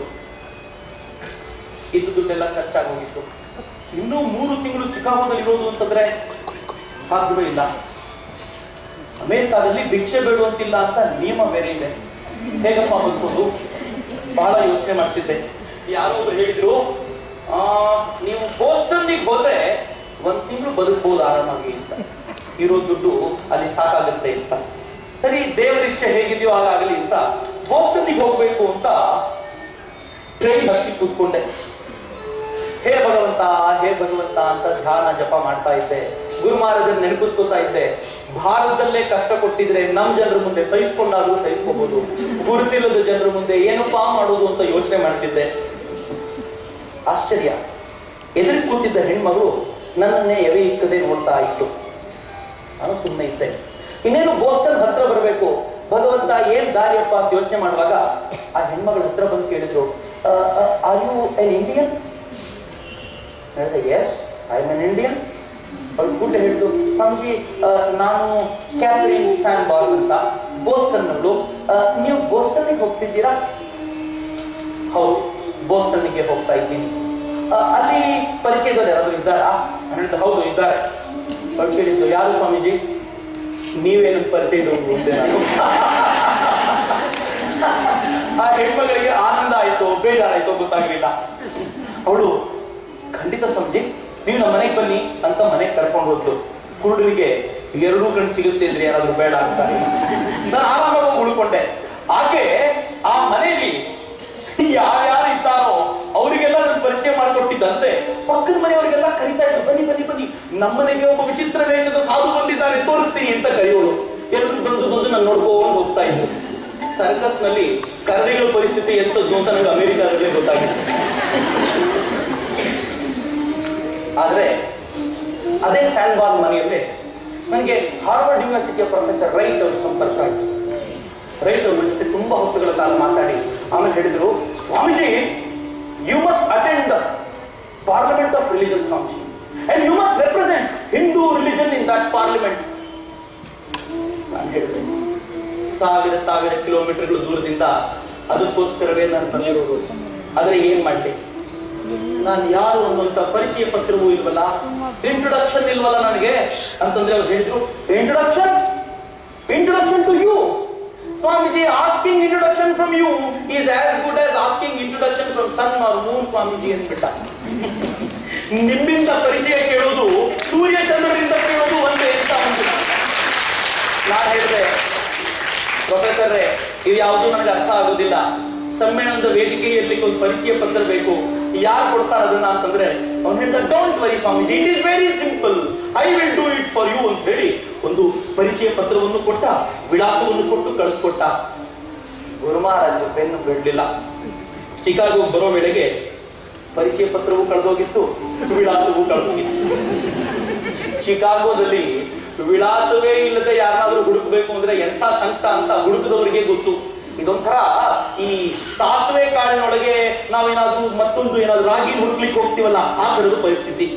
ಇದು ದುಡ್ಡೆಲ್ಲ ಖರ್ಚಾಗಿ ಹೋಗಿತ್ತು. ಇನ್ನೂ 3 ತಿಂಗಳು ಚಿಕಾಗೋದಲ್ಲಿ ಇರೋದು ಅಂತಂದ್ರೆ ಸಾಧ್ಯವೇ ಇಲ್ಲ. ಅಮೆರಿಕಾದಲ್ಲಿ ಭಿಕ್ಷೆ ಬೇಡುವಂತಿಲ್ಲ ಅಂತ ನಿಯಮ ಬೇರೆ ಇದೆ. ಹೇಗಪ್ಪ ಬದುಕೋದು? ಬಹಳ ಯೋಚನೆ ಮಾಡ್ತಿದ್ದೆ. ಯಾರೋ ಒಬ್ರು ಹೇಳಿದ್ರು, ನೀವು ಬೋಸ್ಟನ್ನಿಗೆ ಹೋದ್ರೆ 1 ತಿಂಗಳು ಬದುಕಬಹುದು ಆರಾಮಾಗಿ ಅಂತ, ಇರೋ ದುಡ್ಡು ಅಲ್ಲಿ ಸಾಕಾಗುತ್ತೆ ಅಂತ. ಸರಿ, ದೇವರ ಇಚ್ಛೆ ಹೇಗಿದೆಯೋ ಹಾಗಾಗಲಿ ಅಂತ ಬೋಸ್ಟನ್ನಿಗೆ ಹೋಗ್ಬೇಕು ಅಂತ ಟ್ರೈನ್ ಹತ್ತಿ ಕೂತ್ಕೊಂಡೆ. ಹೇ ಭಗವಂತ ಅಂತ ಧ್ಯಾನ ಜಪ ಮಾಡ್ತಾ ಇದ್ದೆ. ಗುರು ಮಹಾರಾಜರು ನೆನಪಿಸ್ಕೊತಾ ಇದ್ದೆ. ಭಾರತದಲ್ಲೇ ಕಷ್ಟ ಕೊಟ್ಟಿದ್ರೆ ನಮ್ಮ ಜನರ ಮುಂದೆ ಸಹಿಸ್ಕೊಂಡಾದ್ರೂ ಸಹಿಸ್ಕೋಬಹುದು, ಗುರುತಿಲ್ಲದ ಜನರ ಮುಂದೆ ಏನಪ್ಪಾ ಮಾಡೋದು ಅಂತ ಯೋಚನೆ ಮಾಡ್ತಿದ್ದೆ. ಆಶ್ಚರ್ಯ, ಎದುರು ಕೂತಿದ್ದ ಹೆಣ್ಮಗಳು ನನ್ನನ್ನೇ ಎವೆ ಇಕ್ಕದೆ ನೋಡ್ತಾ ಇತ್ತು. ನಾನು ಸುಮ್ಮನೆ ಇದ್ದೆ. ಇನ್ನೇನು ಬೋಸ್ಟನ್ ಹತ್ರ ಬರಬೇಕು, ಭಗವಂತ ಏನ್ ದಾರಿಯಪ್ಪ ಅಂತ ಯೋಚನೆ ಮಾಡುವಾಗ ಆ ಹೆಣ್ಮಗಳ ಹತ್ರ ಬಂದು ಕೇಳಿದ್ರು, ಆರ್ ಯು ಎನ್ ಇಂಡಿಯನ್? ಹೇಳಿದೆ, yes I am an Indian. ಅವ್ರು ಕೂಟ ಹೇಳಿದ್ರು, ಸ್ವಾಮೀಜಿ ನಾನು ಕ್ಯಾಥರಿನ್ ಸ್ಯಾನ್ಬಾರ್ಗ್ ಅಂತ, ಬೋಸ್ಟನ್ನವರು. ನೀವು ಬೋಸ್ಟನ್ನಿಗೆ ಹೋಗ್ತಿದ್ದೀರಾ? ಹೌದು, ಬೋಸ್ಟನ್ನಿಗೆ ಹೋಗ್ತಾ ಇದ್ದೀನಿ. ಅಲ್ಲಿ ಪರಿಚಯದಲ್ಲಿ ಯಾರಾದ್ರೂ ಇದ್ದಾರಾ? ಹೇಳಿದ್ರು, ಹೌದು ಇದ್ದಾರೆ. ಅವ್ರು ಕೇಳಿದ್ದು, ಯಾರು ಸ್ವಾಮೀಜಿ? ನೀವೇನು ಪರಿಚಯದವರು? ನಾನು ಆ ಹೆಣ್ಮಗಳಿಗೆ ಆನಂದ ಆಯ್ತು, ಬೇಜಾರಾಯ್ತು ಗೊತ್ತಾಗ್ಲಿಲ್ಲ. ಅವಳು, ಖಂಡಿತ ಸ್ವಾಮೀಜಿ, ನೀವು ನಮ್ಮ ಮನೆಗೆ ಬನ್ನಿ ಅಂತ ಮನೆಗೆ ಕರ್ಕೊಂಡು ಹೋದ್ರು. ಕುರುಡರಿಗೆ 2 ಕಣ್ಣು ಸಿಗುತ್ತೆ ಅಂದ್ರೆ ಯಾರಾದ್ರೂ ಬೇಡ ಅಂತ ನಾನು ಆರಾಮಾಗಿ ಉಳ್ಕೊಂಡೆ. ಆಕೆ ಆ ಮನೆಯಲ್ಲಿ ಯಾರ್ಯಾರು ಇದ್ದಾರೋ ಅವರಿಗೆಲ್ಲ ನನ್ನ ಪರಿಚಯ ಮಾಡಿಕೊಟ್ಟಿದ್ದಂತೆ ಪಕ್ಕದ ಮನೆಯವರಿಗೆಲ್ಲ ಕರಿತಾ ಇದ್ರು, ಬನ್ನಿ ಬನ್ನಿ ಬನ್ನಿ, ನಮ್ಮನೆಗೆ ಒಬ್ಬ ವಿಚಿತ್ರ ವೇಷದ ಸಾಧು ಬಂದಿದ್ದಾರೆ, ತೋರಿಸ್ತೀನಿ ಅಂತ ಕರೆಯೋಳು. ಎಲ್ಲರೂ ಬಂದು ನಾನು ನೋಡ್ಕೊಂಡು ಹೋಗ್ತಾ ಇದ್ರು. ಸರ್ಕಸ್ ನಲ್ಲಿ ಕರಡಿಗಳ ಪರಿಸ್ಥಿತಿ ಎಂತದ್ದು ಅಂತ ನನಗೆ ಅಮೆರಿಕಾದಲ್ಲೇ ಗೊತ್ತಾಗಿತ್ತು. ಆದ್ರೆ ಅದೇ ಸ್ಯಾನ್ಬಾರ್ಗ್ ಮನೆಯಲ್ಲಿ ನನಗೆ ಹಾರ್ವರ್ಡ್ ಯೂನಿವರ್ಸಿಟಿಯ ಪ್ರೊಫೆಸರ್ ರೈಟ್ ಅವರು ಸಂಪರ್ಕ ಆಯಿತು. ರೈಟ್ ಅವ್ರ ಜೊತೆ ತುಂಬಾ ಹೊತ್ತುಗಳ ಕಾಲ ಮಾತಾಡಿ ಆಮೇಲೆ ಹೇಳಿದ್ರು, Swamiji, you must attend the parliament of religion Swamiji, and you must represent Hindu religion in that parliament. ನಾನು ಹೇಳಿದೆ, ಸಾವಿರ ಕಿಲೋಮೀಟರ್ಗಳು ದೂರದಿಂದ ಅದಕ್ಕೋಸ್ಕರವೇ ನಾನು ಬಂದಿರೋದು. ಆದ್ರೆ ಏನ್ ಮಾಡ್ಲಿ, ನಾನು ಯಾರು ಅನ್ನುವಂತ ಪರಿಚಯ ಪತ್ರವೂ ಇಲ್ವಲ್ಲ, ಇಂಟ್ರೊಡಕ್ಷನ್ ಇಲ್ವಲ್ಲ ನನಗೆ ಅಂತಂದ್ರೆ ಅವ್ರು ಹೇಳಿದ್ರು, introduction to you Swamiji, asking introduction from you is as good as asking introduction from sun or moon Swamiji ಅಂದ್ಬಿಟ್ಟ. ನಿಮ್ಮಿಂದ ಪರಿಚಯ ಕೇಳೋದು ಸೂರ್ಯ ಚಂದ್ರರಿಂದ ಕೇಳೋದು ಒಂದೇ ಅಂತ ಅಂದ್ಬಿಟ್ಟ. ನಾನು ಹೇಳಿದೆ, ಪ್ರೊಫೆಸರ್ ಇದು ಯಾವುದು ನನಗೆ ಅರ್ಥ ಆಗೋದಿಲ್ಲ, ಸಮ್ಮೇಳನದ ವೇದಿಕೆಯಲ್ಲಿ ಒಂದು ಪರಿಚಯ ಪತ್ರ ಬೇಕು, ಯಾರು ಕೊಡ್ತಾರೆ ಅದನ್ನ ಅಂತಂದ್ರೆ ಅವ್ನು ಹೇಳಿದ, don't worry Swamiji, it is very simple, I will do it for you ಅಂತ ಹೇಳಿ ಒಂದು ಪರಿಚಯ ಪತ್ರವನ್ನು ಕೊಟ್ಟ, ವಿಳಾಸವನ್ನು ಕೊಟ್ಟು ಕಳಿಸ್ಕೊಟ್ಟ. ಗುರು ಮಹಾರಾಜರು ಪೆನ್ನು ಬಿಡ್ಲಿಲ್ಲ. ಚಿಕಾಗೋ ಬರೋ ವೇಳೆಗೆ ಪರಿಚಯ ಪತ್ರವೂ ಕಳೆದೋಗಿತ್ತು, ವಿಳಾಸವೂ ಕಳೆದೋಗಿತ್ತು. ಚಿಕಾಗೋದಲ್ಲಿ ವಿಳಾಸವೇ ಇಲ್ಲದೆ ಯಾರನ್ನಾದ್ರೂ ಹುಡುಕ್ಬೇಕು ಅಂದ್ರೆ ಎಂಥ ಸಂಕಟ ಅಂತ ಹುಡುಕದವರಿಗೆ ಗೊತ್ತು. ಇದೊಂಥರ ಈ ಸಾಸಿವೆ ಕಾಳಿನೊಳಗೆ ನಾವೇನಾದ್ರೂ ಮತ್ತೊಂದು ಏನಾದ್ರು ರಾಗಿ ಹುಡುಕ್ಲಿಕ್ಕೆ ಹೋಗ್ತೀವಲ್ಲ, ಆ ತರದ ಪರಿಸ್ಥಿತಿ.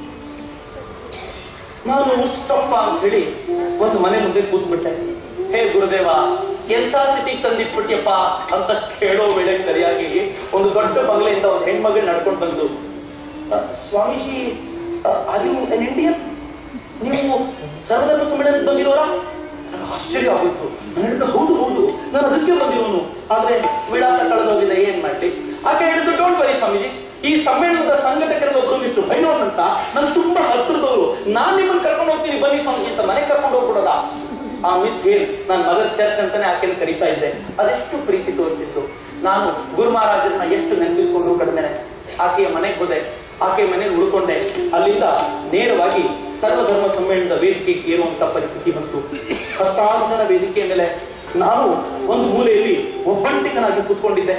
ನಾನು ಉಸ್ಸಪ್ಪ ಅಂತ ಹೇಳಿ ಒಂದು ಮನೆ ಮುಂದೆ ಕೂತ್ಬಿಟ್ಟೆ. ಹೇ ಗುರುದೇವ, ಎಂತ ಸ್ಥಿತಿಗೆ ತಂದಿಟ್ಬಿಟ್ಯಪ್ಪ ಅಂತ ಕೇಳೋ ವೇಳೆಗೆ ಸರಿಯಾಗಿ ಒಂದು ದೊಡ್ಡ ಬಂಗ್ಲೆಯಿಂದ ಒಂದು ಹೆಣ್ಮಗಳು ನಡ್ಕೊಂಡು ಬಂದು, Swamiji are you an Indian? ನೀವು ಸರ್ವಧರ್ಮ ಸಮ್ಮೇಳನಕ್ಕೆ ಬಂದಿರೋರಾ? ಆಶ್ಚರ್ಯ ಆಗೋಯ್ತು. ನಾನು ಹೇಳಿದ, ಹೌದು ಹೌದು, ನಾನು ಅದಕ್ಕೆ ಬಂದಿರೋನು, ಆದ್ರೆ ವಿಳಾಸ ಕಳೆದೋಗಿದೆ, ಏನ್ ಮಾಡ್ಲಿ? ಆಕೆ ಹೇಳಿದ್ರು, ಡೋಂಟ್ ವರಿ ಸ್ವಾಮೀಜಿ, ಈ ಸಮ್ಮೇಳನದ ಸಂಘಟಕರಲ್ಲಿ ಒಬ್ರು ಮಿಸ್ಟರ್ ಭೈರವನ್ ಅಂತ ನಾನು ತುಂಬಾ ಹತ್ತಿರದವರು, ನಾನ್ ನಿಮ್ಮನ್ನು ಕರ್ಕೊಂಡು ಹೋಗ್ತೀನಿ ಬನ್ನಿ ಸ್ವಾಮೀಜಿ ಅಂತ ಮನೆ ಕರ್ಕೊಂಡು ಹೋಗ್ಬಿಡೋದ. ಆ ಮಿಸ್ ಹೇಳಿ ನಾನು ಮದರ್ ಚರ್ಚ್ ಅಂತಾನೆ ಆಕೆಯನ್ನು ಕರೀತಾ ಇದ್ದೆ. ಅದೆಷ್ಟು ಪ್ರೀತಿ ತೋರಿಸಿದ್ರು. ನಾನು ಗುರು ಮಹಾರಾಜರನ್ನ ಎಷ್ಟು ನೆನಪಿಸ್ಕೊಂಡು ಕಡಿಮೆ. ಆಕೆಯ ಮನೆಗೆ ಹೋದೆ, ಆಕೆ ಮನೇಲಿ ಉಳ್ಕೊಂಡೆ. ಅಲ್ಲಿಂದ ನೇರವಾಗಿ ಸರ್ವಧರ್ಮ ಸಮ್ಮೇಳನದ ವೇದಿಕೆಗೆ ಏರುವಂತ ಪರಿಸ್ಥಿತಿ ಬಂತು. 10 ಜನ ವೇದಿಕೆಯ ಮೇಲೆ, ನಾನು ಒಂದು ಮೂಲೆಯಲ್ಲಿ ಒಬ್ಬಂಟಿಗನಾಗಿ ಕೂತ್ಕೊಂಡಿದ್ದೆ.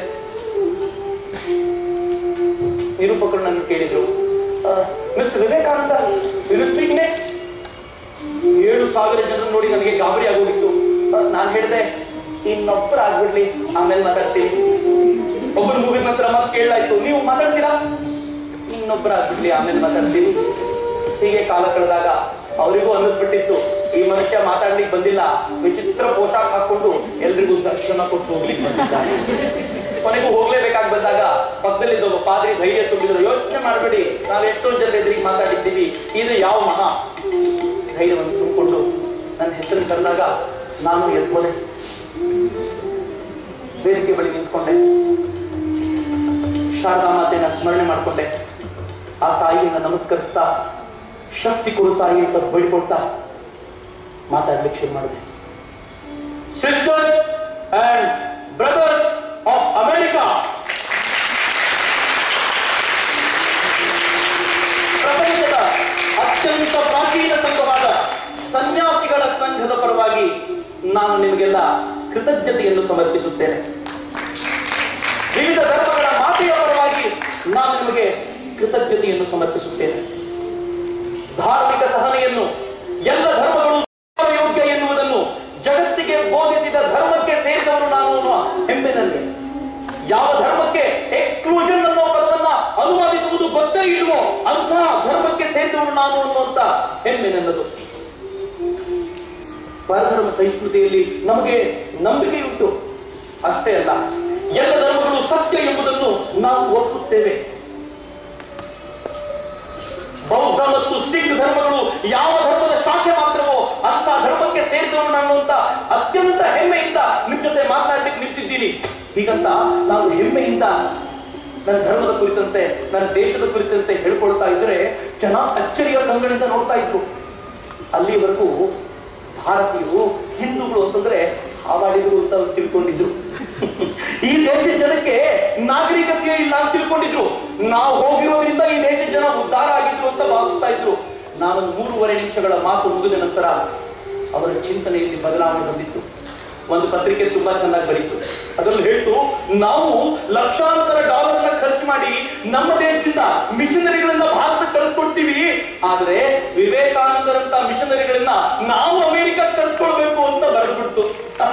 ನಿರೂಪಕರು ನನ್ನ ಕೇಳಿದ್ರು, mister Vivekananda, will speak next. 7,000 ಜನರನ್ನು ನೋಡಿ ನನಗೆ ಗಾಬರಿ ಆಗೋಗಿತ್ತು. ನಾನು ಹೇಳಿದೆ, ಇನ್ನೊಬ್ಬರಾಗ್ಬಿಡ್ಲಿ, ಆಮೇಲೆ ಮಾತಾಡ್ತೀನಿ. ಒಬ್ಬರು ಮುಗಿದ ನಂತರ ಮತ್ತೆ ಕೇಳಲಾಯ್ತು, ನೀವು ಮಾತಾಡ್ತೀರಾ? ಇನ್ನೊಬ್ಬರಾಗ್ಬಿಡ್ಲಿ, ಆಮೇಲೆ ಮಾತಾಡ್ತೀನಿ. ಹೀಗೆ ಕಾಲ ಕಳೆದಾಗ ಅವರಿಗೂ ಅನ್ನಿಸ್ಬಿಟ್ಟಿತ್ತು, ಈ ಮನುಷ್ಯ ಮಾತಾಡ್ಲಿಕ್ಕೆ ಬಂದಿಲ್ಲ, ವಿಚಿತ್ರ ಪೋಷಾಕ ಹಾಕೊಂಡು ಎಲ್ರಿಗೂ ದರ್ಶನ ಕೊಟ್ಟು ಹೋಗ್ಲಿಕ್ಕೆ ಬಂದಿದ್ದಾರೆ. ಕೊನೆಗೂ ಹೋಗ್ಲೇಬೇಕಾಗಿ ಬಂದಾಗ ಪಕ್ಕದಲ್ಲಿದ್ದ ಒಬ್ಬ ಪಾದ್ರಿ ಧೈರ್ಯ ತುಂಬಿದ್ರು, ಯೋಚನೆ ಮಾಡಬೇಡಿ, ನಾವು ಎಷ್ಟೋ ಜನ ಎದುರಿಗೆ ಮಾತಾಡಿದ್ದೀವಿ, ಇದು ಯಾವ ಮಹಾ. ಧೈರ್ಯವನ್ನು ತುಂಬಿಕೊಂಡು ನನ್ನ ಹೆಸರನ್ನು ಕರೆದಾಗ ನಾನು ಎದ್ಬೋದೆ, ವೇದಿಕೆ ಬಳಿ ನಿಂತ್ಕೊಂಡೆ, ಶಾರದಾ ಮಾತೆಯನ್ನ ಸ್ಮರಣೆ ಮಾಡಿಕೊಂಡೆ. ಆ ತಾಯಿಯನ್ನ ನಮಸ್ಕರಿಸ್ತಾ, ಶಕ್ತಿ ಕೊಡು ತಾಯಿ ಅಂತ ಬೇಡಿಕೊಳ್ತಾ ಮಾತಾಡ್ಲಿಕ್ಕೆ ಶುರು ಮಾಡಿದೆ. Sisters and brothers of America, ಪ್ರಪಂಚದ ಅತ್ಯಂತ ಪ್ರಾಚೀನ ಸಂಘವಾದ ಸನ್ಯಾಸಿಗಳ ಸಂಘದ ಪರವಾಗಿ ನಾನು ನಿಮಗೆಲ್ಲ ಕೃತಜ್ಞತೆಯನ್ನು ಸಮರ್ಪಿಸುತ್ತೇನೆ. ವಿವಿಧ ಧರ್ಮಗಳ ಮಾತೆಯ ಪರವಾಗಿ ನಾನು ನಿಮಗೆ ಕೃತಜ್ಞತೆಯನ್ನು ಸಮರ್ಪಿಸುತ್ತೇನೆ. ಧಾರ್ಮಿಕ ಸಹನೆಯನ್ನು, ಎಲ್ಲ ಧರ್ಮಗಳು ಯೋಗ್ಯ ಎನ್ನುವುದನ್ನು ಜಗತ್ತಿಗೆ ಬೋಧಿಸಿದ ಧರ್ಮಕ್ಕೆ ಸೇರಿದವನು ನಾನು ಅನ್ನುವ ಹೆಮ್ಮೆ ನನಗೆ. ಯಾವ ಧರ್ಮಕ್ಕೆ ಎಕ್ಸ್ಕ್ಲೂಷನ್ ಅನ್ನೋ ಪದವನ್ನ ಅನುವಾದಿಸುವುದು ಗೊತ್ತೇ ಇಲ್ವೋ ಅಂತಹ ಧರ್ಮಕ್ಕೆ ಸೇರಿದವನು ನಾನು ಅನ್ನುವಂತ ಹೆಮ್ಮೆ ನನ್ನದು. ಪರಧರ್ಮ ಸಹಿಷ್ಣುತೆಯಲ್ಲಿ ನಮಗೆ ನಂಬಿಕೆಯುಂಟು. ಅಷ್ಟೇ ಅಲ್ಲ, ಎಲ್ಲ ಧರ್ಮಗಳು ಸತ್ಯ ಎಂಬುದನ್ನು ನಾವು ಒಪ್ಪುತ್ತೇವೆ. ಬೌದ್ಧ ಮತ್ತು ಸಿಖ್ ಧರ್ಮಗಳು ಯಾವ ಧರ್ಮದ ಶಾಖೆ ಮಾತ್ರವೋ ಅಂತ ಧರ್ಮಕ್ಕೆ ಸೇರಿದವನು ನಾನು ಅಂತ ಅತ್ಯಂತ ಹೆಮ್ಮೆಯಿಂದ ನಿಮ್ ಜೊತೆ ಮಾತನಾಡ್ಲಿಕ್ಕೆ ನಿಂತಿದ್ದೀನಿ. ಹೀಗಂತ ನಾವು ಹೆಮ್ಮೆಯಿಂದ ನನ್ನ ಧರ್ಮದ ಕುರಿತಂತೆ, ನನ್ನ ದೇಶದ ಕುರಿತಂತೆ ಹೇಳ್ಕೊಳ್ತಾ ಇದ್ರೆ ಜನ ಅಚ್ಚರಿಯ ಕಂಗಳಿಂದ ನೋಡ್ತಾ ಇದ್ರು. ಅಲ್ಲಿವರೆಗೂ ಭಾರತೀಯರು ಹಿಂದೂಗಳು ಅಂತಂದ್ರೆ ಹಾವಾಡಿದ್ರು ಅಂತ ತಿಳ್ಕೊಂಡಿದ್ರು. ಈ ದೇಶದ ಜನಕ್ಕೆ ನಾಗರಿಕತೆ ಇಲ್ಲ ಅಂತ ತಿಳ್ಕೊಂಡಿದ್ರು. ನಾವು ಹೋಗಿರೋದ್ರಿಂದ ಈ ದೇಶದ ಜನ ಉದ್ಧಾರ ಆಗಿದ್ರು ಅಂತ ಭಾವಿಸ್ತಾ ಇದ್ರು. ನಾನು 3.5 ನಿಮಿಷಗಳ ಮಾತು ಮುಗಿದ ನಂತರ ಅವರ ಚಿಂತನೆಯಲ್ಲಿ ಬದಲಾವಣೆ ಬಂದಿತ್ತು. ಒಂದು ಪತ್ರಿಕೆ ತುಂಬಾ ಚೆನ್ನಾಗಿ ಬರೀತು. ಅದರಲ್ಲಿ ಹೇಳ್ತು, ನಾವು ಲಕ್ಷಾಂತರ ಡಾಲರ್ನ ಖರ್ಚು ಮಾಡಿ ನಮ್ಮ ದೇಶದಿಂದ ಮಿಷನರಿಗಳನ್ನ ಭಾರತಕ್ಕೆ ಕಳಿಸ್ಕೊಡ್ತೀವಿ, ಆದ್ರೆ ವಿವೇಕಾನಂದರಂತ ಮಿಷನರಿಗಳನ್ನ ನಾವು ಅಮೆರಿಕಕ್ಕೆ ಕಳಿಸ್ಕೊಳ್ಬೇಕು ಅಂತ ಬರೆದ್ಬಿಡ್ತು.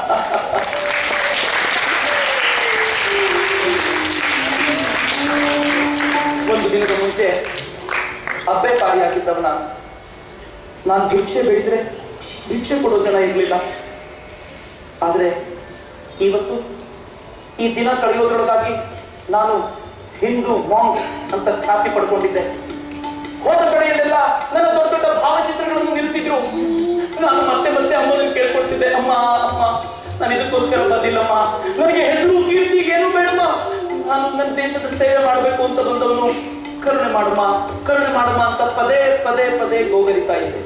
ಒಂದು ದಿನದ ಮುಂಚೆ ಅಭ್ಯಕಾರಿಯಾಗಿದ್ದವ ನಾನು ಭಿಕ್ಷೆ ಬೇಡಿದ್ರೆ ಭಿಕ್ಷೆ ಕೊಡೋ ಜನ ಇರ್ಲಿಲ್ಲ. ಆದ್ರೆ ಇವತ್ತು ಈ ದಿನ ಕಳೆಯೋದ್ರೊಳಗಾಗಿ ನಾನು ಹಿಂದೂ ಮಾಂಗ್ ಅಂತ ಖ್ಯಾತಿ ಪಡ್ಕೊಂಡಿದ್ದೆ. ಹೋದ ಕಡೆಯಲ್ಲೆಲ್ಲ ನನ್ನ ದೊಡ್ಡ ದೊಡ್ಡ ಭಾವಚಿತ್ರಗಳನ್ನು ನಿಲ್ಲಿಸಿದ್ರು. ನಾನು ಮತ್ತೆ ಮತ್ತೆ ಅಮ್ಮನನ್ನು ಕೇಳ್ಕೊಳ್ತಿದ್ದೆ, ಅಮ್ಮ ಅಮ್ಮ ನಾನು ಇದಕ್ಕೋಸ್ಕರ ಬಂದಿಲ್ಲಮ್ಮ, ನನಗೆ ಹೆಸರು ಕೀರ್ತಿಗೆ ಏನು ಬೇಡಮ್ಮ, ನಾನು ನನ್ನ ದೇಶದ ಸೇವೆ ಮಾಡಬೇಕು ಅಂತ ಬಂದವನು, ಕರುಣೆ ಮಾಡಮ್ಮ ಅಂತ ಪದೇ ಪದೇ ಪದೇ ಗೋಗರಿತಾ ಇದ್ದೆ.